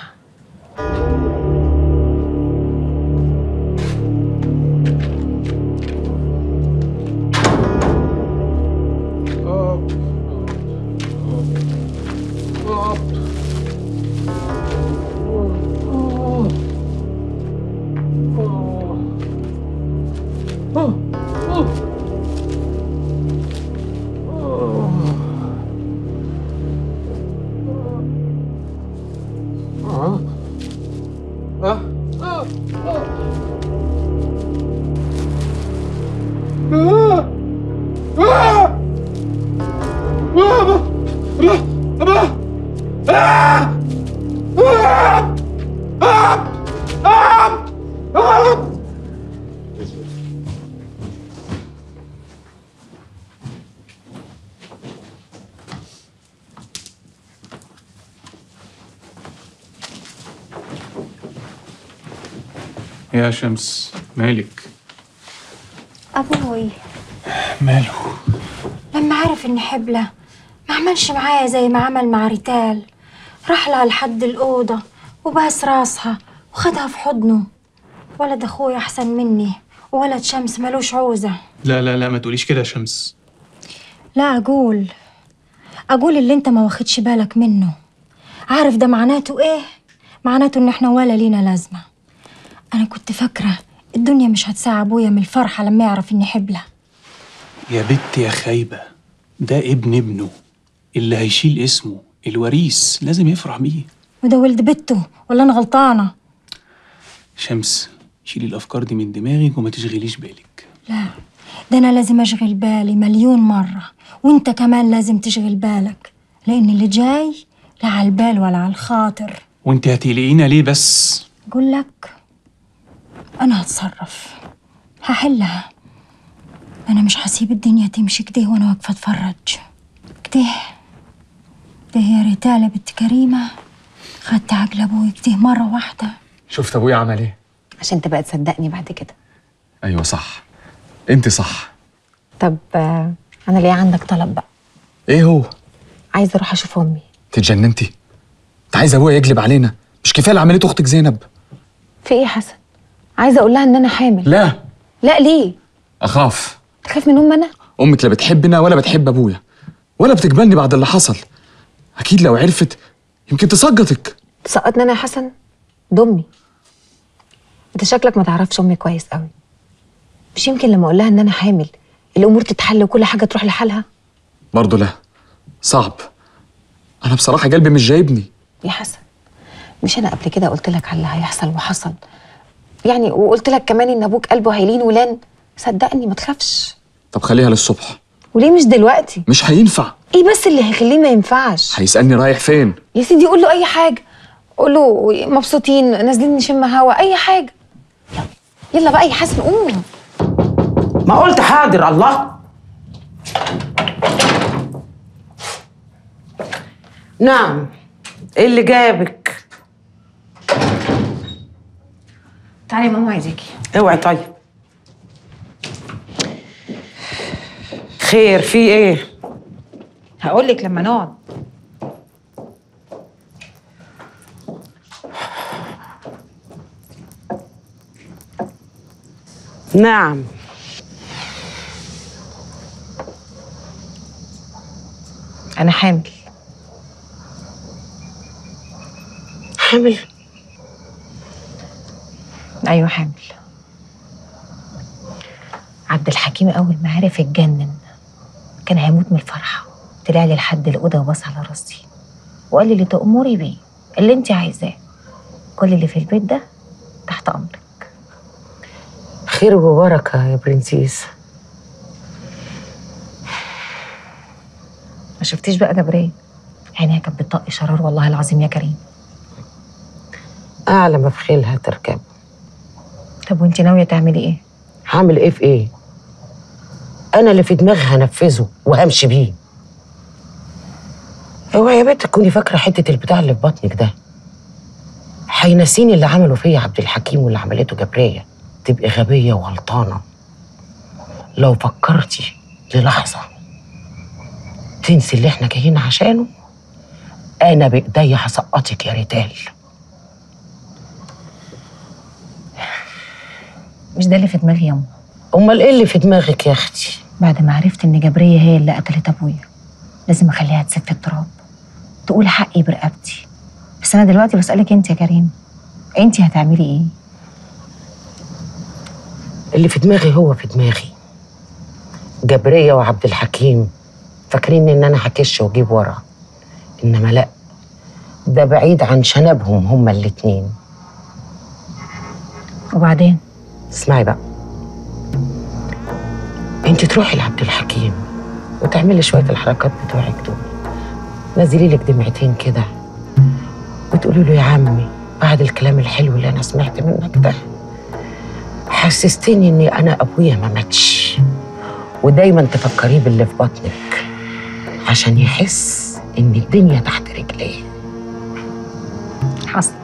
S7: يا شمس مالك؟
S9: أبوي
S7: ماله؟
S9: لما عرف إني حبلة ما عملش معايا زي ما عمل مع ريتال، راح لها لحد الأوضة وباس راسها وخدها في حضنه. ولد أخوي أحسن مني، وولد شمس ملوش عوزة.
S1: لا لا لا، ما تقوليش كده يا شمس.
S9: لا، أقول اللي أنت ما واخدش بالك منه. عارف ده معناته إيه؟ معناته إن إحنا ولا لينا لازمة. أنا كنت فاكرة الدنيا مش هتساع أبويا من الفرحة لما يعرف إني حبلة.
S1: يا بت يا خايبة، ده ابنه اللي هيشيل اسمه، الوريث لازم يفرح بيه.
S9: وده ولد بنته ولا أنا غلطانة؟
S1: شمس، شيلي الأفكار دي من دماغك وما تشغليش بالك.
S9: لا، ده أنا لازم أشغل بالي مليون مرة، وأنت كمان لازم تشغل بالك، لأن اللي جاي لا على البال ولا على الخاطر.
S1: وانت هتقلقينا ليه بس؟
S9: أقول لك أنا هتصرف، هحلها. أنا مش هسيب الدنيا تمشي كده وأنا واقفة أتفرج. كده يا ريتالة بنت كريمة، خدت عقل أبوي كده مرة واحدة.
S2: شفت ابويا عمل ايه؟
S19: عشان تبقى تصدقني بعد كده.
S2: ايوه صح، انت صح.
S19: طب انا ليه عندك طلب بقى؟
S2: ايه هو؟
S19: عايزه اروح اشوف امي.
S2: اتجننتي؟ انت عايزه ابويا يقلب علينا؟ مش كفايه اللي عملته اختك زينب؟
S19: في ايه يا حسن؟ عايزه اقول لها ان انا حامل. لا ليه؟
S2: اخاف.
S19: تخاف من امي انا؟
S2: امك لا بتحبنا ولا بتحب ابويا ولا بتقبلني بعد اللي حصل. اكيد لو عرفت يمكن تسقطك.
S19: تسقطني انا يا حسن؟ دمي. انت شكلك ما تعرفش امي كويس قوي. مش يمكن لما اقول لها ان انا حامل الامور تتحل وكل حاجه تروح لحالها؟
S2: برضه لا، صعب. انا بصراحه قلبي مش جايبني.
S19: يا حسن، مش انا قبل كده قلت لك على اللي هيحصل وحصل يعني، وقلت لك كمان ان ابوك قلبه هيلين ولان؟ صدقني ما تخافش.
S2: طب خليها للصبح.
S19: وليه مش دلوقتي؟
S2: مش هينفع.
S19: ايه بس اللي هيخليه ما ينفعش؟
S2: هيسالني رايح فين.
S19: يا سيدي قول له اي حاجه، قول له مبسوطين نازلين نشم هوا، اي حاجه.
S6: يلا بقى يا حسن قوم.
S3: ما قلت حاضر. الله. نعم، ايه اللي جابك؟
S19: تعالي ماما عايزاكي.
S3: اوعي. طيب خير، في ايه؟
S19: هقول لك لما نقعد.
S3: نعم.
S19: انا حامل.
S3: حامل؟
S19: ايوه حامل. عبد الحكيم اول ما عرف اتجنن، كان هيموت من الفرحه. طلع لي لحد الاوضه وبص على راسي وقال لي اللي تأمري بيه، اللي انت عايزاه، كل اللي في البيت ده تحت امرك.
S3: خير وبركه يا برنسيس.
S19: ما شفتيش بقى جبرية؟ عينيها كانت بتطق شرار والله العظيم يا كريم.
S3: اعلى ما في خيلها تركب.
S19: طب وانت ناويه تعملي ايه؟
S3: هعمل ايه في ايه؟ انا اللي في دماغي هنفذه وهمشي بيه. اوعي يا بنت تكوني فاكره حته البتاع اللي في بطنك ده هينسيني اللي عمله فيا عبد الحكيم واللي عملته جبريه. تبقي غبيه وغلطانه لو فكرتي للحظه تنسي اللي احنا جايين عشانه. انا بايديا هسقطك يا ريتال.
S19: مش ده اللي في دماغي ياما.
S3: امال ايه اللي في دماغك يا اختي؟
S19: بعد ما عرفت ان جبرية هي اللي قتلت ابويا لازم اخليها تسف في التراب، تقول حقي برقبتي. بس انا دلوقتي بسألك انت يا كريم، انت هتعملي ايه؟
S3: اللي في دماغي هو في دماغي. جبرية وعبد الحكيم فاكرين ان انا هكش واجيب ورا، انما لا، ده بعيد عن شنبهم هما الاتنين.
S19: وبعدين؟
S3: اسمعي بقى، انت تروحي لعبد الحكيم وتعملي شويه الحركات بتوعك دول، نزلي لك دمعتين كده وتقولي له يا عمي بعد الكلام الحلو اللي انا سمعت منك ده حسستني اني انا ابويا ما ماتش، ودايما تفكريه باللي في بطنك عشان يحس ان الدنيا تحت رجليه.
S19: حصل.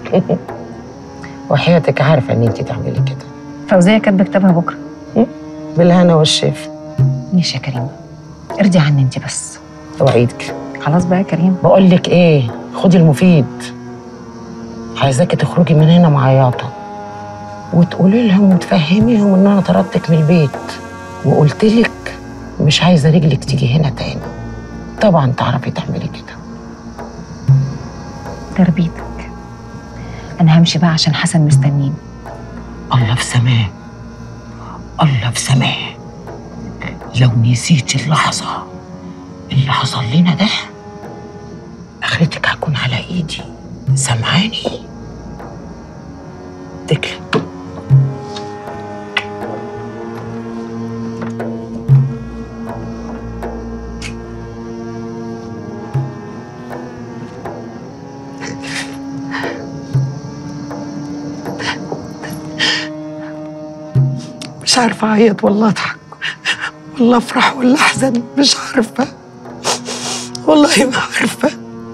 S3: وحياتك عارفه ان انت تعملي كده.
S19: فوزية كاتبه كتابها بكره.
S3: بالهنا والشفا.
S19: ماشي يا كريم، ارضي عني انت بس.
S3: اوعدك.
S19: خلاص بقى يا كريم.
S3: بقول لك ايه، خدي المفيد. عايزاكي تخرجي من هنا معيطه وتقولي لهم وتفهميهم ان انا طردتك من البيت وقلت لك مش عايزه رجلك تيجي هنا تاني. طبعا تعرفي تعملي كده.
S19: تربيتك. انا همشي بقى عشان حسن مستنيني.
S3: الله في سماه، الله في سماه. لو نسيتي اللحظه اللي حصل لنا ده اخرتك هتكون على ايدي. سامعاني؟ تكلم. مش عارفه اعيط ولا اضحك ولا افرح ولا احزن، مش عارفه والله ما عارفه.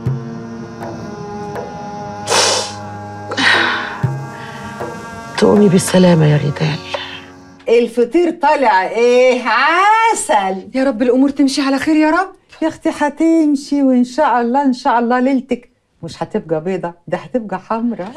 S3: تقومي بالسلامه يا ريتال.
S8: الفطير طالع ايه عسل.
S16: يا رب الامور تمشي على خير يا رب.
S8: يا اختي هتمشي وان شاء الله ان شاء الله ليلتك مش هتبقى بيضه، ده هتبقى حمراء.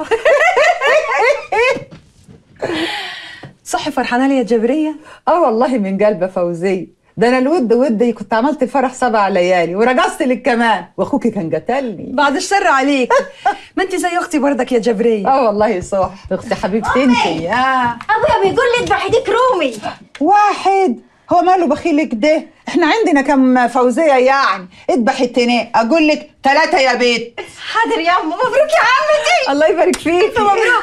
S16: صح فرحانه لي يا جبريه؟
S8: اه والله من قلب فوزيه. ده انا الود ودي كنت عملت فرح 7 ليالي ورقصت لك كمان، واخوكي كان قتلني.
S16: بعد الشر عليك. ما انت زي اختي بردك يا جبريه.
S8: اه والله صح اختي حبيبتي انت.
S21: ابويا بيقول لي اذبحي ديك رومي.
S8: واحد هو ماله بخيلك ده؟ احنا عندنا كم فوزيه يعني؟ اذبحي التنين اقول لك 3 يا بيت.
S21: حاضر يا امه. مبروك يا عمتي.
S8: الله يبارك فيك.
S21: مبروك.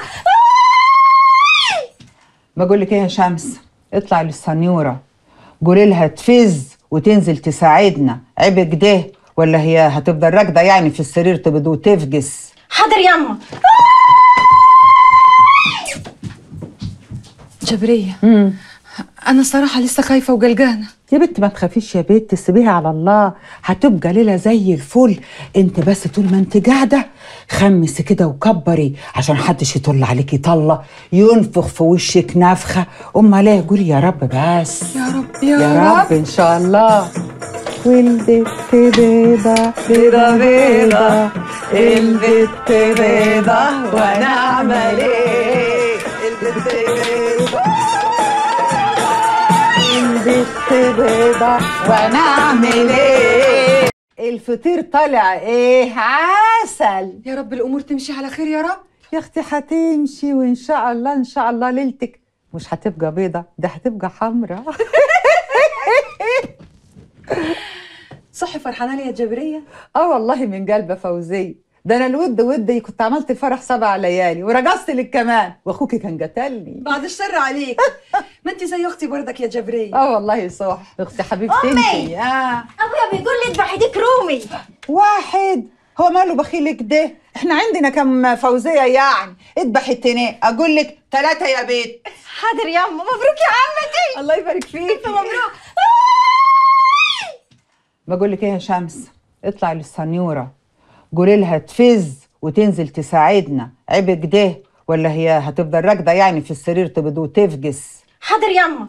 S8: بقول لك ايه يا شمس، اطلعي للسنيوره قولي لها تفز وتنزل تساعدنا. عيب كده ولا هي هتفضل راكده يعني في السرير تبدو وتفجس؟
S21: حاضر يا امه.
S16: جبرية أنا الصراحة لسه خايفة وقلقانة.
S8: يا بنت ما تخافيش يا بنت، سيبيها على الله، هتبقى ليلة زي الفل. انت بس طول ما انت قاعدة خمسي كده وكبري عشان محدش يطل عليكي طلة ينفخ في وشك نفخة. امال ايه؟ قولي يا رب بس.
S16: يا رب
S8: يا رب ان شاء الله. والبت بيضة بيضة بيضة، البت بيضة وانا اعمل ايه؟ البت بيضة البت بيضة وانا اعمل ايه؟ الفطير طالع ايه؟ عسل.
S16: يا رب الامور تمشي على خير يا رب.
S8: يا اختي هتمشي وان شاء الله ان شاء الله ليلتك مش هتبقى بيضة، ده هتبقى حمرا.
S16: صح فرحانة لي يا جبرية؟
S8: اه والله من قلب فوزية. ده انا الود ودي كنت عملت الفرح 7 ليالي ورقصت لك كمان، واخوكي كان قتلني.
S16: بعد الشر عليك. ما انت زي اختي برضك يا جبرية.
S8: اه والله صح اختي حبيبتي انتي.
S21: ابويا بيقول لي اذبحي ديك رومي.
S8: واحد هو ماله بخيل كده؟ احنا عندنا كم فوزية يعني؟ اذبحي التنين اقول لك 3 يا بيت.
S21: حاضر يا أم. مبروك يا عمتي.
S8: الله يبارك فيك.
S21: مبروك.
S8: بقول لك ايه يا شمس، اطلعي للسنيوره قولي لها تفز وتنزل تساعدنا. عيب كده ولا هي هتفضل راكده يعني في السرير تبدو وتفجس؟
S21: حاضر يا أم.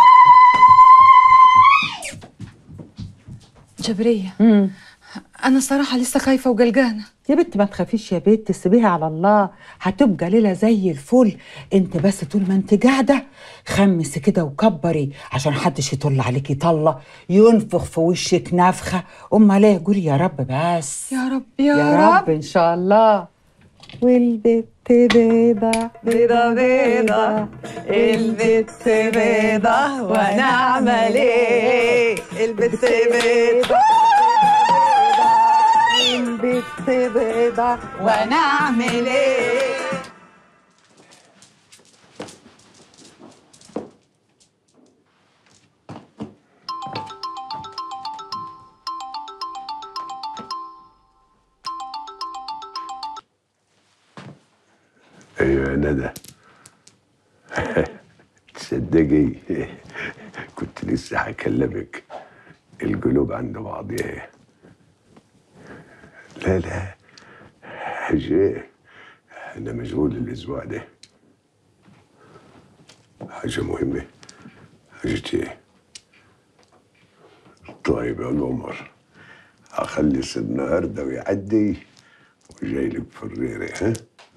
S16: جبرية أنا الصراحة لسه خايفة وقلقانة.
S8: يا بنت ما تخافيش يا بنت، سيبيها على الله، هتبقى ليلة زي الفل. انت بس طول ما انت قاعدة خمسي كده وكبري عشان محدش يطل عليكي طلة ينفخ في وشك نفخة. امال ايه؟ قولي يا رب بس.
S16: يا رب
S8: يا رب ان شاء الله. والبت بيضة بيضة بيضة، البت بيضة وانا اعمل ايه؟ البت بيضة البت بيضة وانا اعمل ايه؟
S22: ايوه يا ندى. تصدقي كنت لسه هكلمك، القلوب عند بعضيها. لا حاجة، أنا مشغول الأسبوع ده. حاجة مهمة. حاجة إيه؟ طيب يا القمر، هخلص النهارده ويعدي وجاي لك في الريرة. ها؟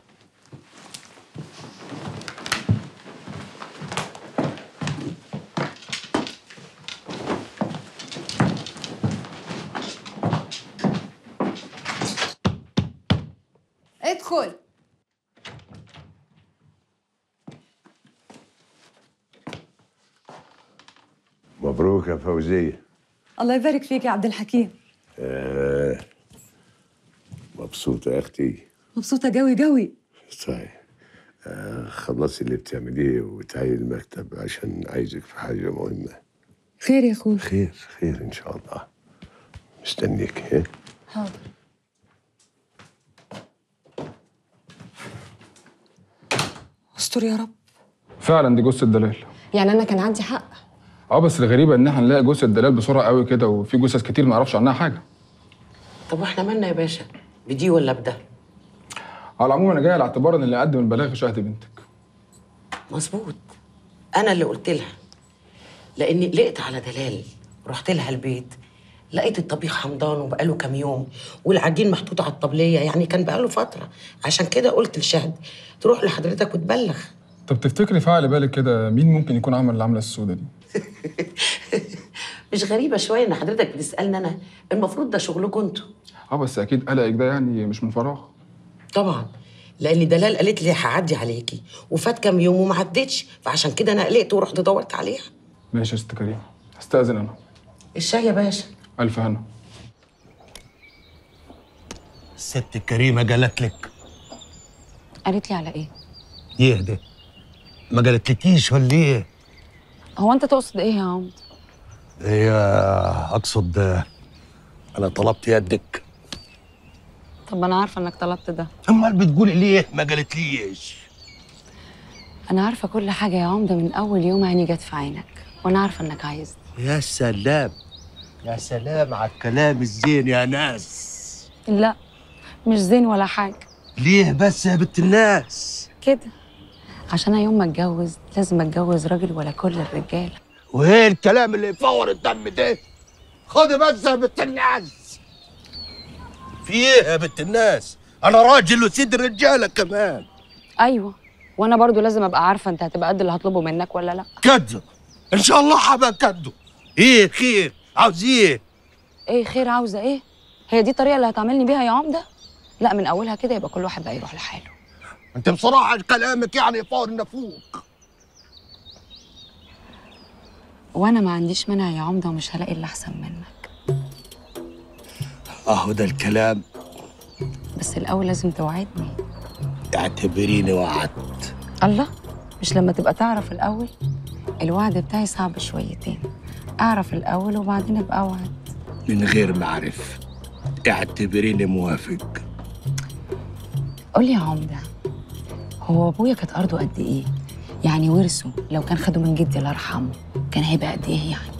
S16: ادخل.
S22: مبروك يا فوزية.
S16: الله يبارك فيك يا عبد الحكيم.
S22: مبسوطة يا أختي؟
S16: مبسوطة قوي قوي.
S22: طيب خلصي اللي بتعمليه وتعالي المكتب عشان عايزك في حاجة مهمة.
S16: خير يا أخوي.
S22: خير إن شاء الله. مستنيك. ها؟
S16: حاضر. استر يا رب.
S7: فعلا دي جثه دلال.
S6: يعني انا كان عندي حق.
S7: بس الغريبه ان احنا نلاقي جثه دلال بسرعه قوي كده، وفي جثث كتير ما نعرفش عنها حاجه.
S3: طب واحنا مالنا يا باشا؟ بدي ولا بده؟
S7: على العموم انا جاي على اعتبار ان اللي قدم البلاغ شهد بنتك.
S3: مظبوط، انا اللي قلت لها، لاني قلقت على دلال. رحت لها البيت لقيت الطبيخ حمضان وبقاله كام يوم، والعجين محطوط على الطبليه، يعني كان بقاله فتره. عشان كده قلت لشهد تروح لحضرتك وتبلغ.
S7: طب تفتكري في عقل بالك كده مين ممكن يكون عمل العمله السودة دي؟
S3: مش غريبه شويه ان حضرتك بتسالني انا؟ المفروض ده شغلكم انتوا.
S7: بس اكيد قلقك ده يعني مش من فراغ.
S3: طبعا، لان دلال قالت لي هعدي عليكي، وفات كام يوم وما عدتش، فعشان كده انا قلقت ورحت دورت عليها.
S7: ماشي يا ست كريم، استاذن انا.
S3: الشاي يا باشا.
S7: الف هنا.
S4: الست الكريمه قالت لك؟
S6: قالت لي على ايه؟
S4: يهدى، ما قالتلكيش ولا ايه؟
S6: هو انت تقصد ايه يا عمد؟
S4: هي اقصد انا طلبت يدك.
S6: طب انا عارفه انك طلبت ده.
S4: امال بتقولي ليه ما قالتليش؟
S15: انا عارفه كل حاجه يا عمده من اول يوم عيني جت في عينك، وانا عارفه انك عايزني.
S4: يا سلام، يا سلام على الكلام الزين يا ناس.
S15: لا مش زين ولا حاجه.
S4: ليه بس يا بنت الناس؟
S15: كده عشان انا يوم ما اتجوز لازم اتجوز راجل ولا كل الرجاله.
S4: وايه الكلام اللي يفور الدم ده؟ خدي بس يا بنت الناس. في ايه يا بنت الناس؟ انا راجل وسيد الرجاله كمان.
S15: ايوه، وانا برضو لازم ابقى عارفه انت هتبقى قد اللي هطلبه منك ولا لا.
S4: كده ان شاء الله هبقى كده. ايه خير؟ عاوز ايه؟
S15: ايه خير؟ عاوزه ايه؟ هي دي الطريقه اللي هتعاملني بيها يا عمده؟ لا، من اولها كده يبقى كل واحد بقى يروح لحاله.
S4: انت بصراحه كلامك يعني يفور النفوق.
S15: وانا ما عنديش مانع يا عمده، ومش هلاقي اللي احسن منك.
S4: اهو ده الكلام.
S15: بس الاول لازم توعدني.
S4: اعتبريني وعدت.
S15: الله، مش لما تبقى تعرف الاول؟ الوعد بتاعي صعب شويتين، اعرف الاول وبعدين ابقى اوعد.
S4: من غير ما اعرف اعتبريني موافق.
S15: قول لي يا عمده، هو ابويا كانت ارضه قد ايه؟ يعني ورثه لو كان خده من جدي الله يرحمه كان هيبقى قد ايه يعني؟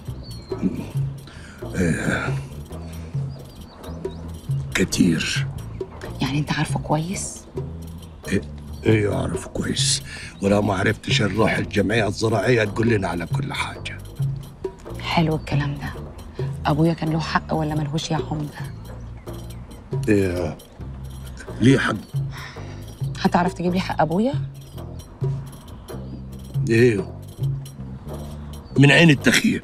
S4: كتير.
S15: يعني انت عارفه كويس؟
S4: ايه اعرف كويس، ولو ما عرفتش نروح الجمعيه الزراعيه تقول لنا على كل حاجه.
S15: حلو الكلام ده. ابويا كان له حق ولا ملهوش يا عمده؟
S4: ايه ليه حق؟
S15: هتعرف تجيب لي حق ابويا؟
S4: ايه من عين التخييم.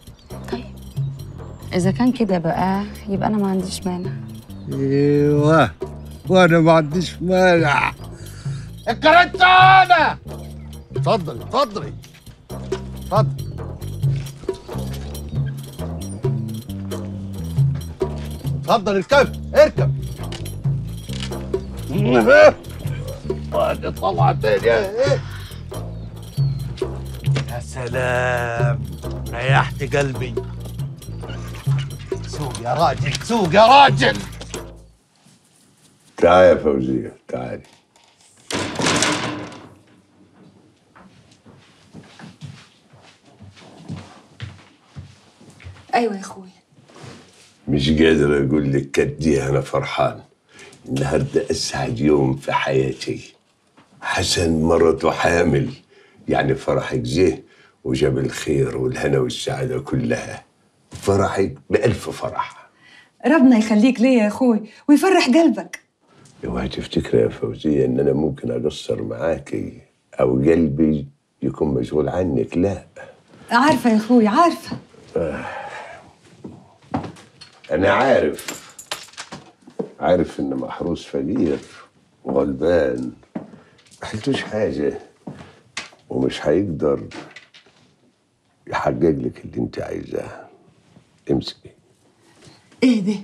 S15: اذا كان كده بقى يبقى انا ما عنديش مانع.
S4: ايوه، وانا ما عنديش مانع. الكرنتانه. اتفضلي اتفضلي اتفضلي. اتفضل الكب، اركب. وادي طلعتين يا يا سلام، ريحت قلبي. سوق يا راجل، سوق يا راجل.
S22: تعالي يا فوزية، تعالي.
S16: ايوه يا اخويا.
S22: مش قادر اقول لك قد ايه انا فرحان. النهارده اسعد يوم في حياتي. حسن مرته حامل، يعني فرحك جه وجاب الخير والهنا والسعاده كلها. فرحك بألف فرح.
S16: ربنا يخليك ليا يا اخوي ويفرح قلبك.
S22: اوعي تفتكري يا فوزية ان انا ممكن اقصر معاكي او قلبي يكون مشغول عنك، لا.
S16: عارفه يا اخوي عارفه.
S22: انا عارف ان محروس فقير وغلبان، ما حلتوش حاجه ومش هيقدر يحقق لك اللي انت عايزاه. امسكي.
S16: ايه ده؟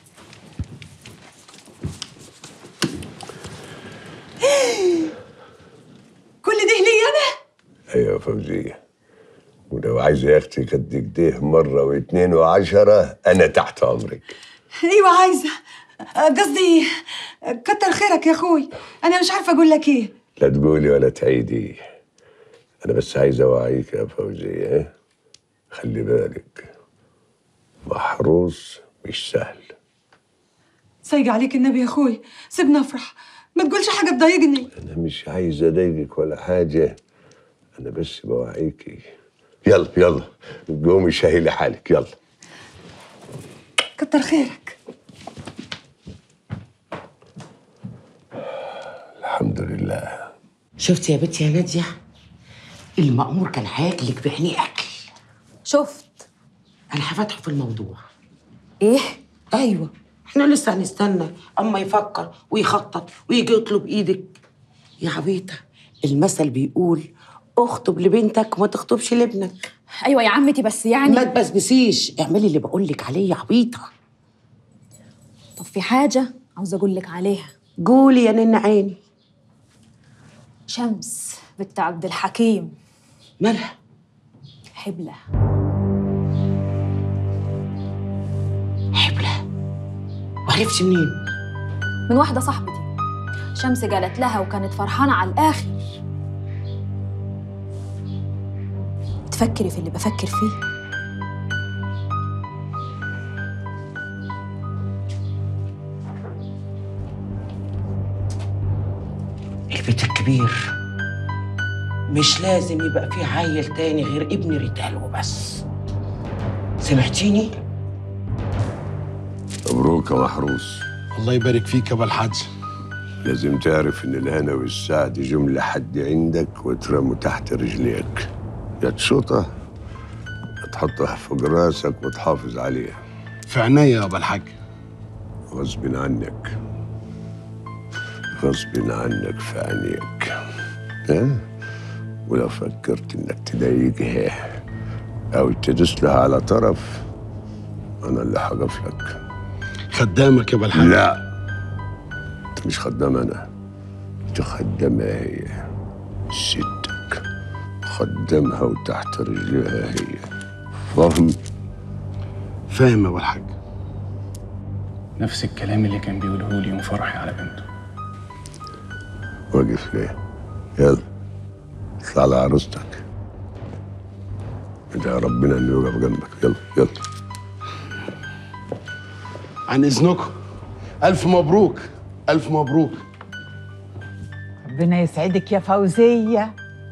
S16: كل ده ليا انا؟
S22: ايوه يا فوزيه، ولو عايزه يا اختي قد كده مره واثنين وعشرة انا تحت امرك.
S16: ايوه عايزه، قصدي كتر خيرك يا اخوي. انا مش عارفه اقول لك ايه.
S22: لا تقولي ولا تعيدي، انا بس عايز اوعيك يا فوزيه، خلي بالك محروس مش سهل.
S16: سايق عليك النبي يا اخوي، سيبني افرح، ما تقولش حاجه تضايقني.
S22: انا مش عايز اضايقك ولا حاجه، انا بس بوعيكي. يلا يلا قومي شايلي حالك، يلا.
S16: كتر خيرك.
S22: الحمد لله.
S3: شفتي يا بنتي يا ناديه؟ المأمور كان هياكلك بعينيه اكل.
S10: شفت.
S3: انا هفتحه في الموضوع.
S10: ايه؟
S3: ايوه، احنا لسه هنستنى اما يفكر ويخطط ويجي يطلب ايدك. يا عبيطه، المثل بيقول اخطب لبنتك وما تخطبش لابنك.
S10: ايوه يا عمتي، بس يعني
S3: ما تبسبسيش، اعملي اللي بقول لك عليه يا عبيطه.
S10: طب في حاجه عاوزه اقول لك عليها.
S3: قولي يا نن عيني.
S10: شمس بنت عبد الحكيم
S3: مالها؟
S10: حبلة.
S3: حبلة؟ وعرفتي منين؟
S10: من واحدة صاحبتي. شمس قالت لها وكانت فرحانة على الآخر. تفكري في اللي بفكر فيه.
S3: البيت الكبير مش لازم يبقى فيه عيل تاني غير ابن ريتال وبس. سمعتيني؟
S22: مبروك يا محروس.
S12: الله يبارك فيك يا ابو الحاج.
S22: لازم تعرف ان الهنا والسعد جم لحد عندك واترموا تحت رجليك، يا تشوطها يا تحطها فوق راسك وتحافظ عليها.
S12: في عينيا يا ابو الحاج.
S22: غصب عنك، غصب عنك في عينيك. ها؟ ولو فكرت انك تضايقها او تدوس لها على طرف انا اللي هقف لك.
S12: خدامك يا ابو الحاج.
S22: لا، انت مش خدام انا، انت خدامها هي، ستك. خدامها وتحت رجلها هي. فاهم؟
S12: فاهم يا ابو الحاج.
S1: نفس الكلام اللي كان بيقوله لي يوم فرحي على بنته.
S22: واقف ليه؟ يلا اطلع على عروستك. ادعي ربنا انه يوقف جنبك. يلا يلا.
S12: عن اذنكم. الف مبروك، الف مبروك.
S8: ربنا يسعدك يا فوزية.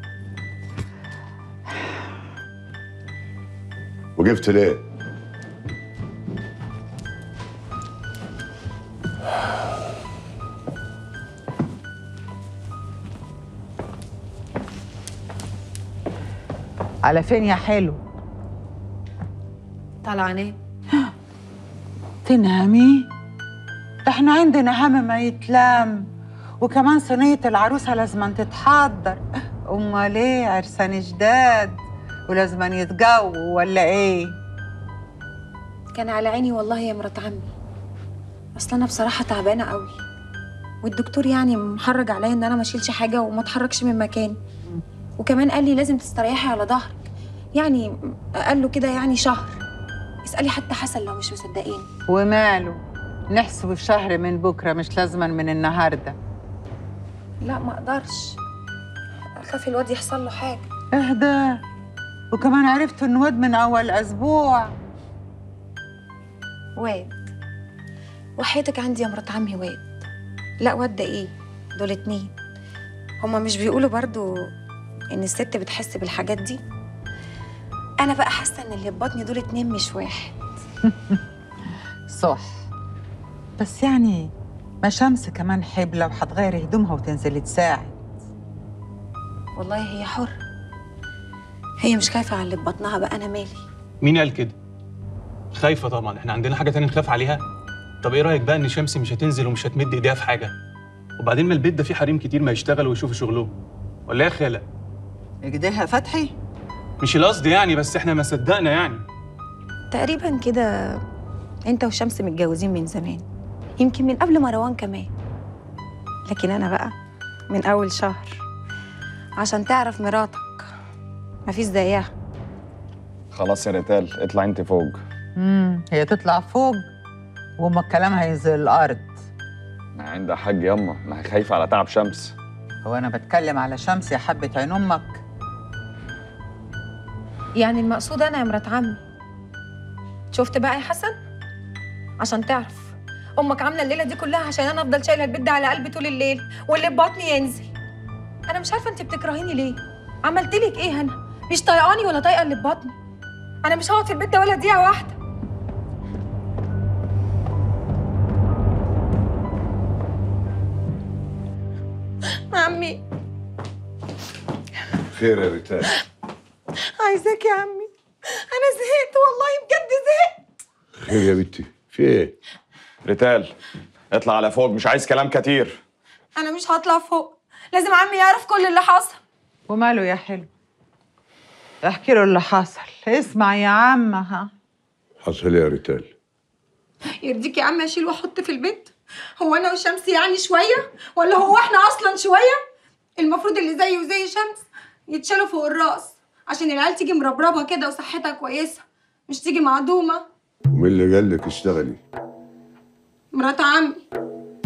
S22: وقفت ليه؟
S8: على فين يا حلو؟
S21: طالعه انام.
S8: تنامي؟ ده احنا عندنا هم ما يتلام، وكمان صينية العروسة لازم تتحضر. امال ايه، عرسان جداد ولازم يتجووا ولا ايه؟
S21: كان على عيني والله يا مرات عمي، اصل انا بصراحه تعبانه قوي، والدكتور يعني محرج عليا ان انا ما اشيلش حاجه وما اتحركش من مكاني، وكمان قال لي لازم تستريحي على ظهرك، يعني قال له كده يعني شهر. اسالي حتى حسن لو مش مصدقين.
S8: وماله، نحسب في شهر من بكره، مش لازما من النهارده.
S21: لا ما اقدرش، اخاف الواد يحصل له حاجه.
S8: اهدى، وكمان عرفت ان واد من اول اسبوع.
S21: واد؟ وحياتك عندي يا مرات عمي واد. لا واد ده ايه، دول 2. هما مش بيقولوا برضو ان الست بتحس بالحاجات دي؟ انا بقى حاسه ان اللي في بطني دول 2 مش 1.
S8: صح، بس يعني ما شمس كمان حبلة وحتغير هدومها وتنزل تساعد.
S21: والله هي حرة، هي مش خايفة على اللي في بطنها، بقى أنا مالي.
S1: مين قال كده؟ خايفة طبعا، احنا عندنا حاجة تانية نخاف عليها؟ طب ايه رأيك بقى ان شمس مش هتنزل ومش هتمد ايديها في حاجة؟ وبعدين ما البيت ده فيه حريم كتير ما يشتغلوا ويشوفوا شغلهم. ولا ايه يا خالة؟
S8: ايديها فتحي؟
S1: مش القصد يعني، بس احنا ما صدقنا يعني.
S21: تقريبا كده انت وشمس متجوزين من زمان، يمكن من قبل مروان كمان، لكن انا بقى من اول شهر. عشان تعرف مراتك مفيش زيها.
S2: خلاص يا ريتال، اطلع انت فوق.
S8: هي تطلع فوق وما الكلام هينزل الارض.
S2: ما عندها حاج ياما، ما هي خايفه على تعب شمس.
S8: هو انا بتكلم على شمس يا حبة عين امك؟
S21: يعني المقصود انا يا مرات عمي. شفت بقى يا حسن، عشان تعرف امك عامله الليله دي كلها عشان انا افضل شايله البيت ده على قلبي طول الليل واللي في بطني ينزل. انا مش عارفه انت بتكرهيني ليه؟ عملت لك ايه انا؟ مش طايقاني ولا طايقه اللي في بطني. انا مش هقعد في البيت ده ولا دقيقه واحده. عمي
S22: خير يا ريتال؟
S21: عايزاك يا عمي، انا زهقت والله بجد زهقت.
S22: خير يا بنتي، في ايه؟
S2: ريتال اطلع على فوق، مش عايز كلام كتير.
S21: انا مش هطلع فوق، لازم عمي يعرف كل اللي حصل.
S8: وماله يا حلو؟ احكي له اللي حصل. اسمع يا عم. ها
S22: حصل ايه يا ريتال؟
S21: يرضيك يا عم اشيل واحط في البيت؟ هو انا وشمس يعني شويه، ولا هو احنا اصلا شويه؟ المفروض اللي زي وزي شمس يتشالوا فوق الراس عشان العيال تيجي مربربه كده وصحتها كويسه، مش تيجي معدومه.
S22: ومين اللي قال لك اشتغلي؟
S21: مرات عمي.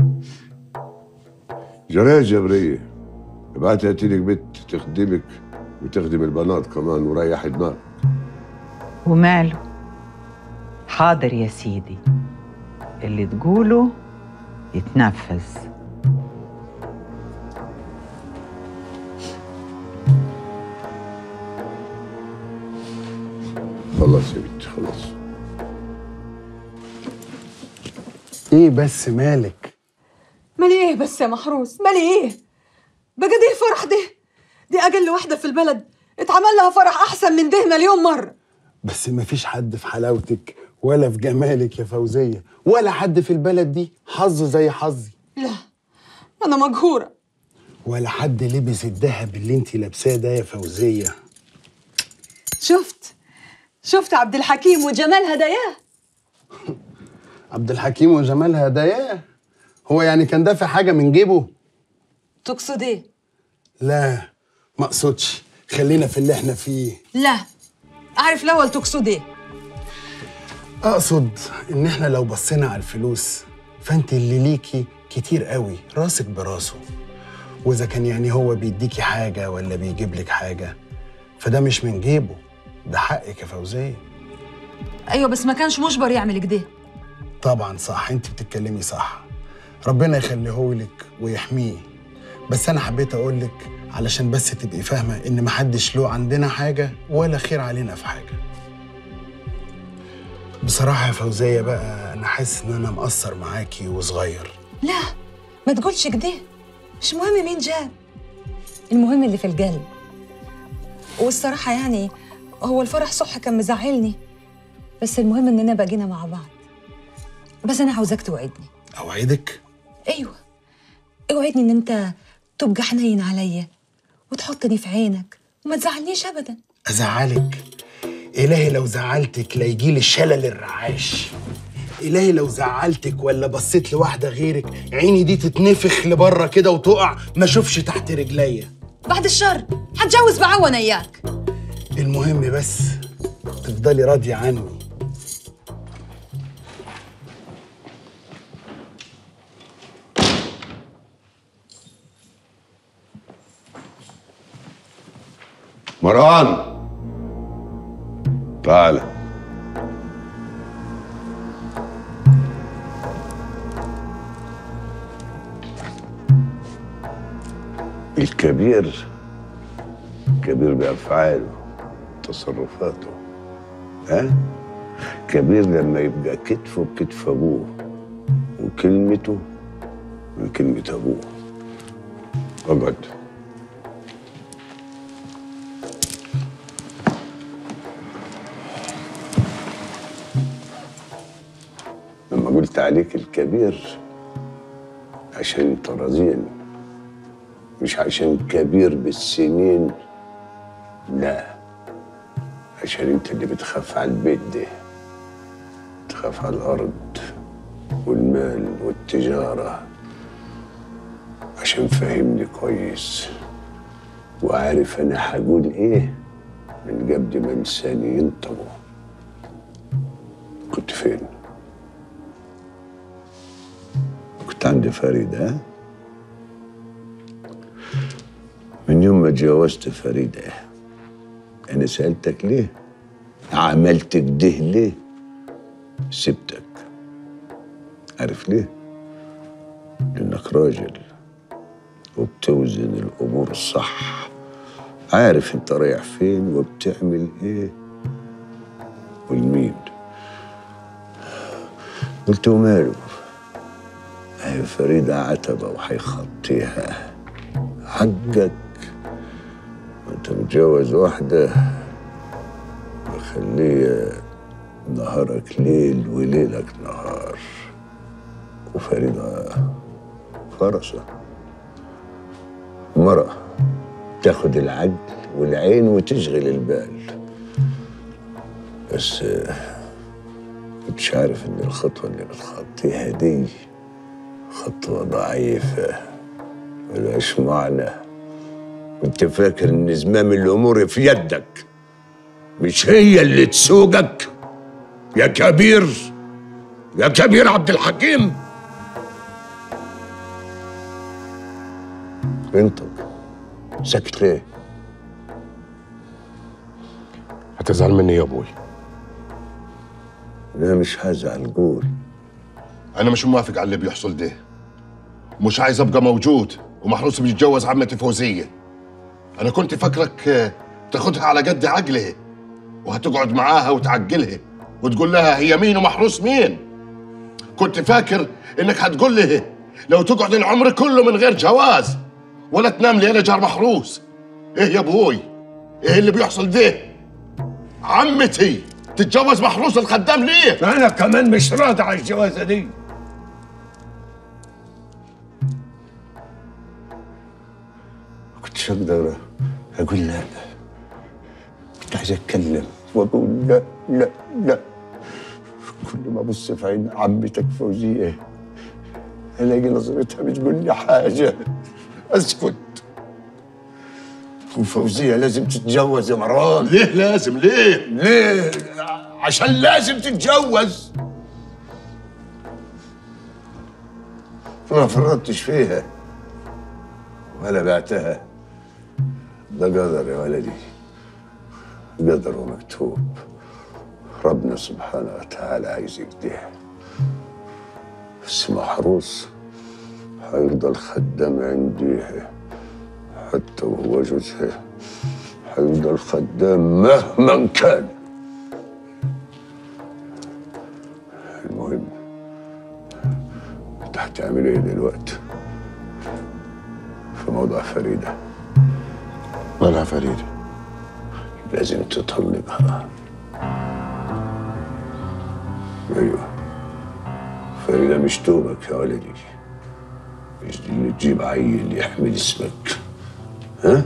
S22: جرايه جبريه، ابعتها تلك بنت تخدمك
S13: وتخدم البنات كمان وريح دماغك.
S8: وماله؟ حاضر يا سيدي، اللي تقوله يتنفذ.
S13: خلاص يا بنتي خلاص.
S12: ايه بس مالك؟
S16: مالي ايه بس يا محروس؟ مالي ايه؟ بقى دي فرح دي اقل واحده في البلد اتعمل لها فرح احسن من ده مليون مره.
S12: بس مفيش حد في حلاوتك ولا في جمالك يا فوزية، ولا حد في البلد دي حظه زي حظي.
S16: لا انا مقهوره.
S12: ولا حد لبس الذهب اللي انتي لابساه ده يا فوزية.
S16: شفت عبد الحكيم وجمال هداياه.
S12: عبد الحكيم وجمال هداياه؟ هو يعني كان دافع حاجة من جيبه؟
S16: تقصد ايه؟
S12: لا ما اقصدش، خلينا في اللي احنا فيه.
S16: لا اعرف الاول تقصد ايه؟
S12: اقصد ان احنا لو بصينا على الفلوس فانت اللي ليكي كتير قوي، راسك براسه. واذا كان يعني هو بيديكي حاجة ولا بيجيب لك حاجة فده مش من جيبه، ده حقك يا فوزية.
S16: ايوه بس ما كانش مجبر يعمل كده.
S12: طبعا صح، انت بتتكلمي صح، ربنا يخليهولك ويحميه. بس انا حبيت اقولك علشان بس تبقي فاهمه ان محدش له عندنا حاجه ولا خير علينا في حاجه. بصراحه يا فوزيه بقى انا حاسس ان انا مقصر معاكي وصغير.
S16: لا ما تقولش كده، مش مهم مين جاب، المهم اللي في القلب. والصراحه يعني هو الفرح صح كان مزعلني، بس المهم اننا بقينا مع بعض. بس انا عاوزاك توعدني.
S12: اوعدك؟
S16: ايوه اوعدني ان انت تبقى حنين عليا وتحطني في عينك وما تزعلنيش ابدا.
S12: ازعلك؟ الهي لو زعلتك لا يجيلي شلل الرعاش. الهي لو زعلتك ولا بصيت لواحده غيرك عيني دي تتنفخ لبره كده وتقع ما اشوفش تحت رجليا.
S16: بعد الشر هتجوز بعون اياك.
S12: المهم بس تفضلي راضيه عني.
S13: مروان تعال. الكبير كبير بأفعاله تصرفاته، ها؟ كبير لما يبقى كتفه بكتف أبوه وكلمته بكلمة أبوه. اقعد. لما قلت عليك الكبير عشان انت رزين، مش عشان كبير بالسنين، لا، عشان انت اللي بتخاف على البيت ده، تخاف على الارض والمال والتجاره، عشان فاهمني كويس وعارف انا هقول ايه من قبل ما لساني ينطق. كنت فين؟ كنت عند فريدة. من يوم ما اتجوزت فريدة أنا سألتك ليه؟ عملت كده ليه؟ سبتك. عارف ليه؟ لأنك راجل وبتوزن الأمور الصح، عارف أنت رايح فين وبتعمل إيه والمين. قلت وماله؟ هي فريدة عتبة وحيخطيها، حقك وانت متجوز واحدة بخليها نهارك ليل وليلك نهار. وفريدة فرسة، مرأة تاخد العقل والعين وتشغل البال. بس كنتش عارف ان الخطوة اللي بتخطيها دي خطوة ضعيفة ملهاش معنى. كنت فاكر ان زمام الامور في يدك، مش هي اللي تسوقك يا كبير، يا كبير عبد الحكيم. انت ساكت ليه؟ هتزعل مني يا ابوي؟
S22: لا مش هزعل، قول.
S13: انا مش موافق على اللي بيحصل ده، مش عايز ابقى موجود ومحروس بيتجوز عمتي فوزيه. انا كنت فاكرك تاخدها على قد عقلها وهتقعد معاها وتعقلها وتقول لها هي مين ومحروس مين. كنت فاكر انك هتقول لها لو تقعد العمر كله من غير جواز ولا تنام لي انا جار محروس. ايه يا ابوي؟ ايه اللي بيحصل ده؟ عمتي تتجوز محروس الخدام ليه؟
S22: انا كمان مش راضي على الجوازه دي. ما كنتش اقدر اقول لا، كنت عايز اتكلم واقول لا لا لا. كل ما ابص في عين عمتك فوزيه الاقي نظرتها بتقول لي حاجه، اسكت. وفوزيه لازم تتجوز يا مروان.
S13: ليه لازم؟
S22: ليه؟ عشان لازم تتجوز. ما فرطتش فيها ولا بعتها. ده قدر يا ولدي، قدر ومكتوب. ربنا سبحانه وتعالى عايز كده. بس محروس هيفضل خدام عندي حتى وهو جوزها، هيفضل خدام مهما كان. المهم انت هتعمل ايه دلوقتي في موضوع فريدة؟
S13: مالها فريدة؟
S22: لازم تطلقها. ايوه، فريدة مش توبك يا ولدي، مش دي اللي تجيب عيل يحمل اسمك. ها؟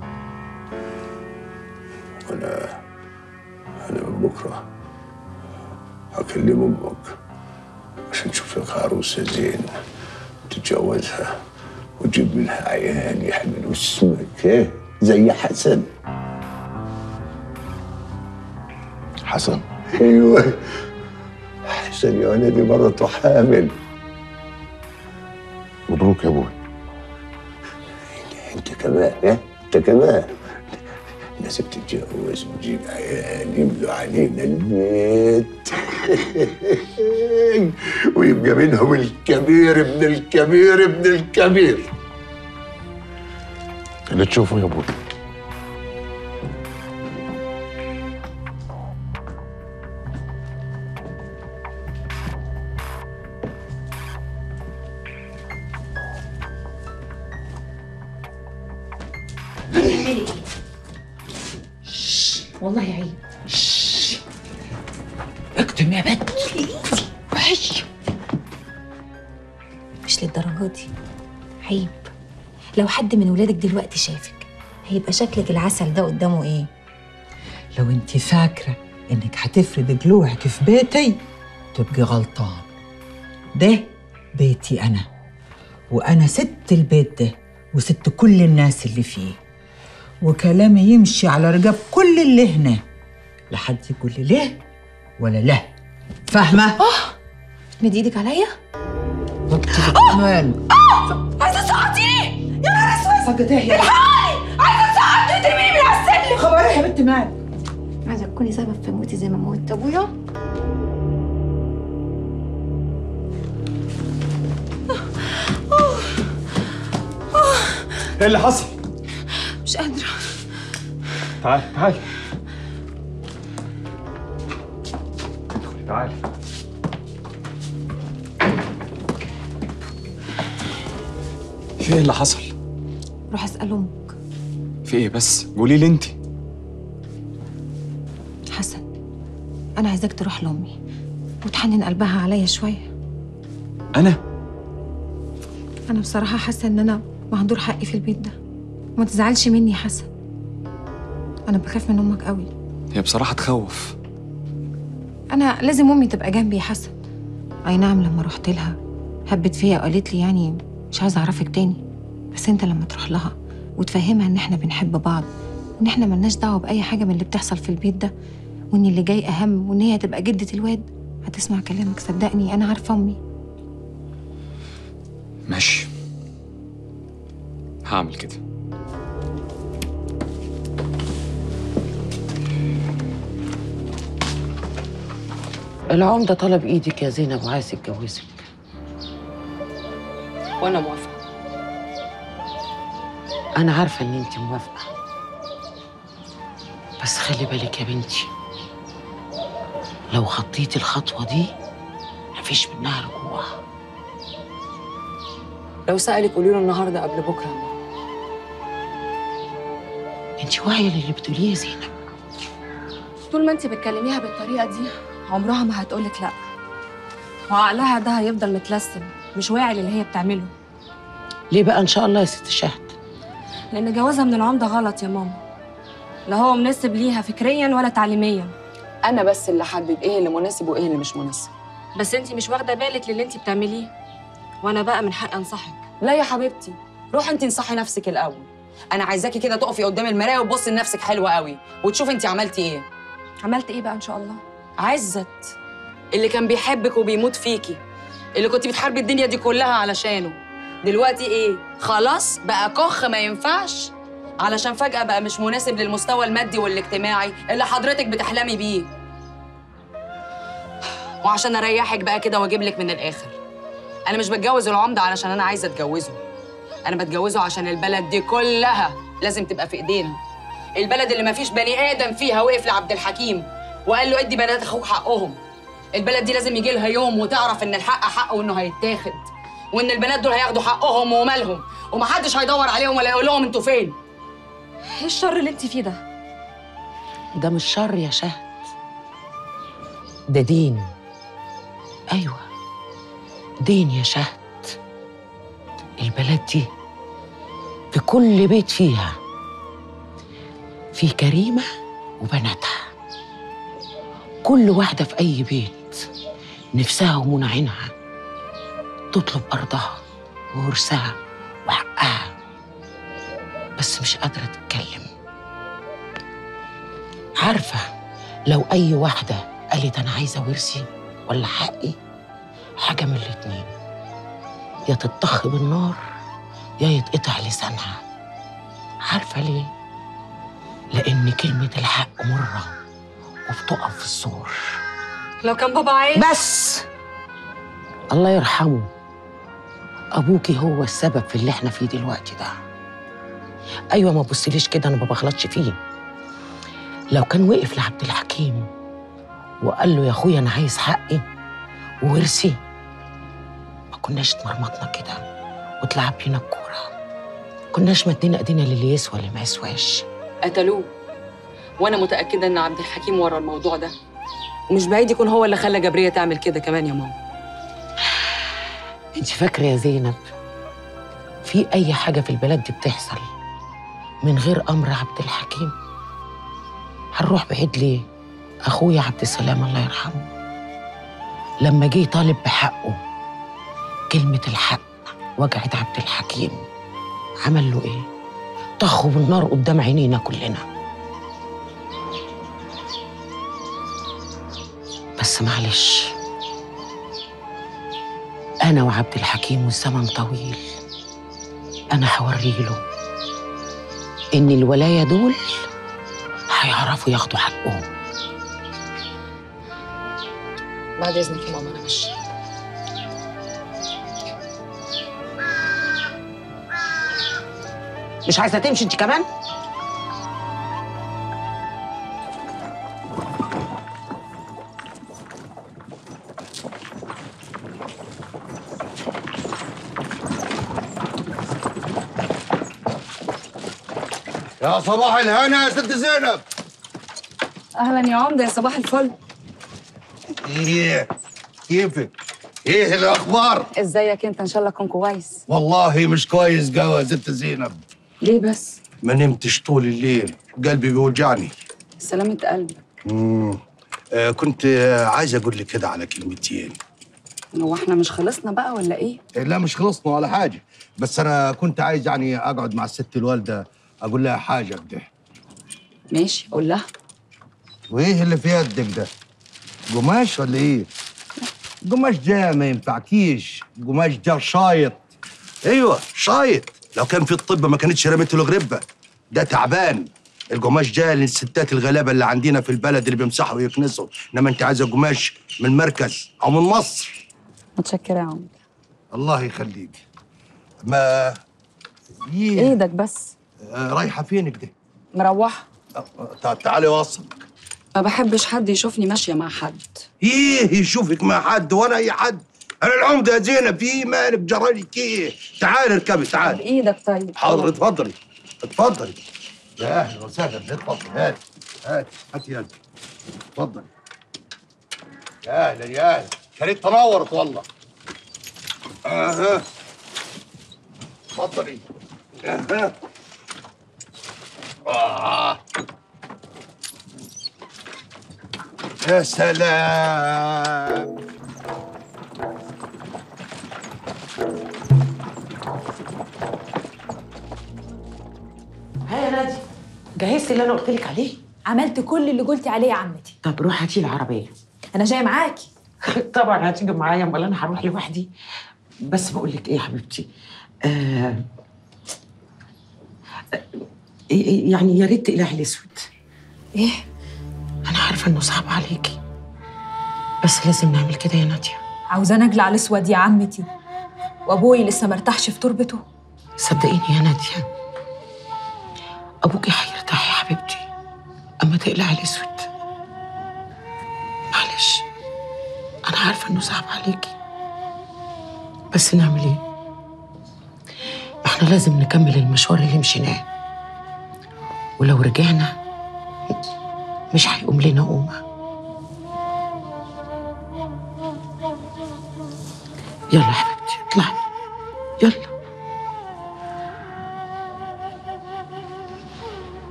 S22: أنا من بكرة هكلم أمك عشان تشوف لك عروسة زين تتجوزها وتجيب منها عيال يحملوا اسمك، إيه؟ زي حسن.
S13: حسن؟
S22: أيوه، حسن يا ولدي مرته حامل.
S13: مبروك يا ابوي.
S22: انت كمان، ها؟ انت كمان لازم تتجوز وتجيب عيال يملوا علينا البيت ويبقى منهم الكبير ابن الكبير ابن الكبير.
S13: اللي تشوفه يا ابوي.
S15: والله عيب. اكتم يا بنت. وحش.
S19: مش للدرجة دي، عيب. لو حد من ولادك دلوقتي شافك هيبقى شكلك العسل ده قدامه ايه؟
S8: لو انت فاكرة انك هتفرد ضلوعك في بيتي تبقي غلطان. ده بيتي انا، وانا ست البيت ده وست كل الناس اللي فيه، وكلامي يمشي على رقاب كل اللي هنا، لا حد يقول لي ليه ولا لا. فاهمة؟
S19: مدي ايدك عليا؟
S8: كمان
S17: عايزة تسقطيني؟ يا نهار اسود!
S8: سقط ايه يا
S17: الحقني! عايزة تسقطني وترميني من على السلم!
S8: خبر ايه يا بنت مالك؟
S19: عايزة تكوني سبب في موتي زي ما موت ابويا؟
S1: ايه اللي حصل؟
S19: مش قادرة.
S1: تعالي تعالي تعالي. في ايه اللي حصل؟
S19: روح اسأل امك.
S1: في ايه بس؟ قولي لي انت.
S19: حسن، انا عايزاك تروح لامي وتحنن قلبها عليا شوية.
S1: انا
S19: بصراحة حاسة ان انا مهدور حقي في البيت ده، وما تزعلش مني يا حسن. انا بخاف من امك قوي.
S1: هي بصراحة تخوف.
S19: انا لازم امي تبقى جنبي يا حسن. اي نعم، لما رحت لها هبت فيا وقالت لي يعني مش عايزه اعرفك تاني، بس انت لما تروح لها وتفهمها ان احنا بنحب بعض وان احنا ملناش دعوه باي حاجه من اللي بتحصل في البيت ده، وان اللي جاي اهم، وان هي هتبقى جده الواد، هتسمع كلامك. صدقني انا عارفه امي.
S1: ماشي، هعمل كده.
S3: العمدة طلب ايدك يا زينب وعايز يتجوزك.
S15: وانا موافقه.
S3: انا عارفه ان انت موافقه، بس خلي بالك يا بنتي، لو خطيتي الخطوه دي مفيش منها رجوع.
S15: لو سألك قولي له النهارده قبل بكره يا ماما.
S3: انت واعيه للي بتقوليه يا زينب؟
S6: طول ما انت بتكلميها بالطريقه دي عمرها ما هتقولك لا، وعقلها ده هيفضل متلسم مش واعي للي هي بتعمله.
S3: ليه بقى ان شاء الله يا ست شهد؟
S6: لان جوازها من العمده غلط يا ماما، لا هو مناسب ليها فكريا ولا تعليميا.
S15: انا بس اللي احدد ايه اللي مناسب وايه اللي مش مناسب.
S6: بس انت مش واخده بالك للي انت بتعمليه، وانا بقى من حق انصحك.
S15: لا يا حبيبتي، روحي انت انصحي نفسك الاول. انا عايزاكي كده تقفي قدام المرايه وتبصي لنفسك حلوه قوي وتشوفي انت عملتي ايه.
S6: عملت ايه بقى ان شاء الله؟
S15: عزت اللي كان بيحبك وبيموت فيكي، اللي كنت بتحاربي الدنيا دي كلها علشانه، دلوقتي ايه؟ خلاص بقى كخ ما ينفعش علشان فجأة بقى مش مناسب للمستوى المادي والاجتماعي اللي حضرتك بتحلمي بيه. وعشان اريحك بقى كده واجيب لك من الاخر، انا مش بتجوز العمده علشان انا عايزه اتجوزه، انا بتجوزه عشان البلد دي كلها لازم تبقى في ايدينا. البلد اللي ما فيش بني ادم فيها وقف لعبد الحكيم وقال له ادي بنات اخوك حقهم. البلد دي لازم يجي لها يوم وتعرف ان الحق حقه وانه هيتاخد، وان البنات دول هياخدوا حقهم ومالهم، ومحدش هيدور عليهم ولا يقول لهم انتوا فين.
S6: ايه الشر اللي انت فيه ده؟
S3: ده مش شر يا شهد، ده دين. ايوه دين يا شهد. البلد دي في كل بيت فيها في كريمة وبناتها، كل واحدة في أي بيت نفسها ومنى عينها تطلب أرضها وورثها وحقها، بس مش قادرة تتكلم. عارفة لو أي واحدة قالت أنا عايزة ورثي ولا حقي، حاجة من الاتنين، يا تتطخ بالنار يا يتقطع لسانها. عارفة ليه؟ لأن كلمة الحق مرة وبتقف في الزور.
S6: لو كان بابا عايز
S3: بس الله يرحمه، أبوكي هو السبب في اللي احنا فيه دلوقتي ده. أيوة ما تبصليش كده، أنا ما بغلطش فيه. لو كان وقف لعبد الحكيم وقال له يا أخويا أنا عايز حقي وورثي، ما كناش اتمرمطنا كده وتلعب بينا الكورة، كناش مدينا ايدينا للي يسوى اللي ما يسواش.
S15: قتلوه، وانا متاكده ان عبد الحكيم ورا الموضوع ده، ومش بعيد يكون هو اللي خلى جبريه تعمل كده كمان يا ماما.
S3: انت فاكره يا زينب في اي حاجه في البلد دي بتحصل من غير امر عبد الحكيم؟ هنروح بعيد ليه؟ اخويا عبد السلام الله يرحمه لما جه طالب بحقه، كلمه الحق وجعت عبد الحكيم، عمل له ايه؟ طخه بالنار قدام عينينا كلنا. بس معلش، انا وعبد الحكيم والزمن طويل، انا هوريله ان الولايه دول هيعرفوا ياخدوا حقهم.
S15: بعد اذنك يا ماما انا ماشيه.
S3: مش عايزه تمشي انت كمان؟
S4: يا صباح الهنا يا ست زينب.
S6: اهلا يا عمده، يا صباح الفل.
S4: ايه كيفك؟ ايه الاخبار؟
S15: ازيك انت؟ ان شاء الله تكون كويس.
S4: والله مش كويس قوي يا ست زينب.
S15: ليه بس؟
S4: ما نمتش طول الليل، قلبي بيوجعني.
S15: سلامة قلبك.
S4: كنت عايز اقول لك كده على كلمتين.
S15: هو احنا مش خلصنا بقى ولا ايه؟
S4: لا مش خلصنا ولا حاجه، بس انا كنت عايز يعني اقعد مع الست الوالده اقول لها حاجه كده.
S15: ماشي قول لها.
S4: وايه اللي في يدك ده؟ قماش ولا ايه؟ قماش ده ما ينفعكيش، قماش ده شايط. ايوه شايط، لو كان في الطب ما كانتش رميته له غربه، ده تعبان. القماش ده للستات الغلابه اللي عندنا في البلد اللي بيمسحوا ويكنسوا، انما انت عايزه قماش من المركز او من مصر.
S10: متشكرة يا عمر.
S4: الله يخليك. ما
S10: ايدك بس.
S4: رايحه فين كده؟
S10: مروحة.
S4: تعالي اوصلك.
S15: ما بحبش حد يشوفني ماشية مع حد.
S4: ايه يشوفك مع حد وانا اي حد؟ انا العمده يا زينب، في مالك جرالك ايه؟ تعالي اركبي تعالي.
S10: ايدك طيب.
S4: حاضر اتفضلي اتفضلي. يا اهلا وسهلا، اتفضلي هاتي هاتي يدك. اتفضلي. يا اهلا يا اهلا، شريط تنورت والله. اتفضلي. يا سلام.
S3: ها يا نادي، جهزتي اللي انا قلت لك عليه؟
S10: عملت كل اللي قلتي عليه يا عمتي.
S3: طب روحي هاتي العربيه.
S10: انا جايه معاكي.
S3: طبعا هتيجي معايا، امال انا هروح لوحدي؟ بس بقول لك ايه يا حبيبتي، يعني يا ريت تقلعي الاسود.
S10: ايه؟
S3: انا عارفه انه صعب عليكي، بس لازم نعمل كده يا ناديه.
S10: عاوزاني اقلع الاسود يا عمتي، وابوي لسه مرتاحش في تربته.
S3: صدقيني يا ناديه، ابوكي هيرتاح يا حبيبتي اما تقلعي الاسود. معلش انا عارفه انه صعب عليكي، بس نعمل ايه؟ احنا لازم نكمل المشوار اللي مشيناه، ولو رجعنا مش هيقوم لنا قومه. يلا يا حبيبتي.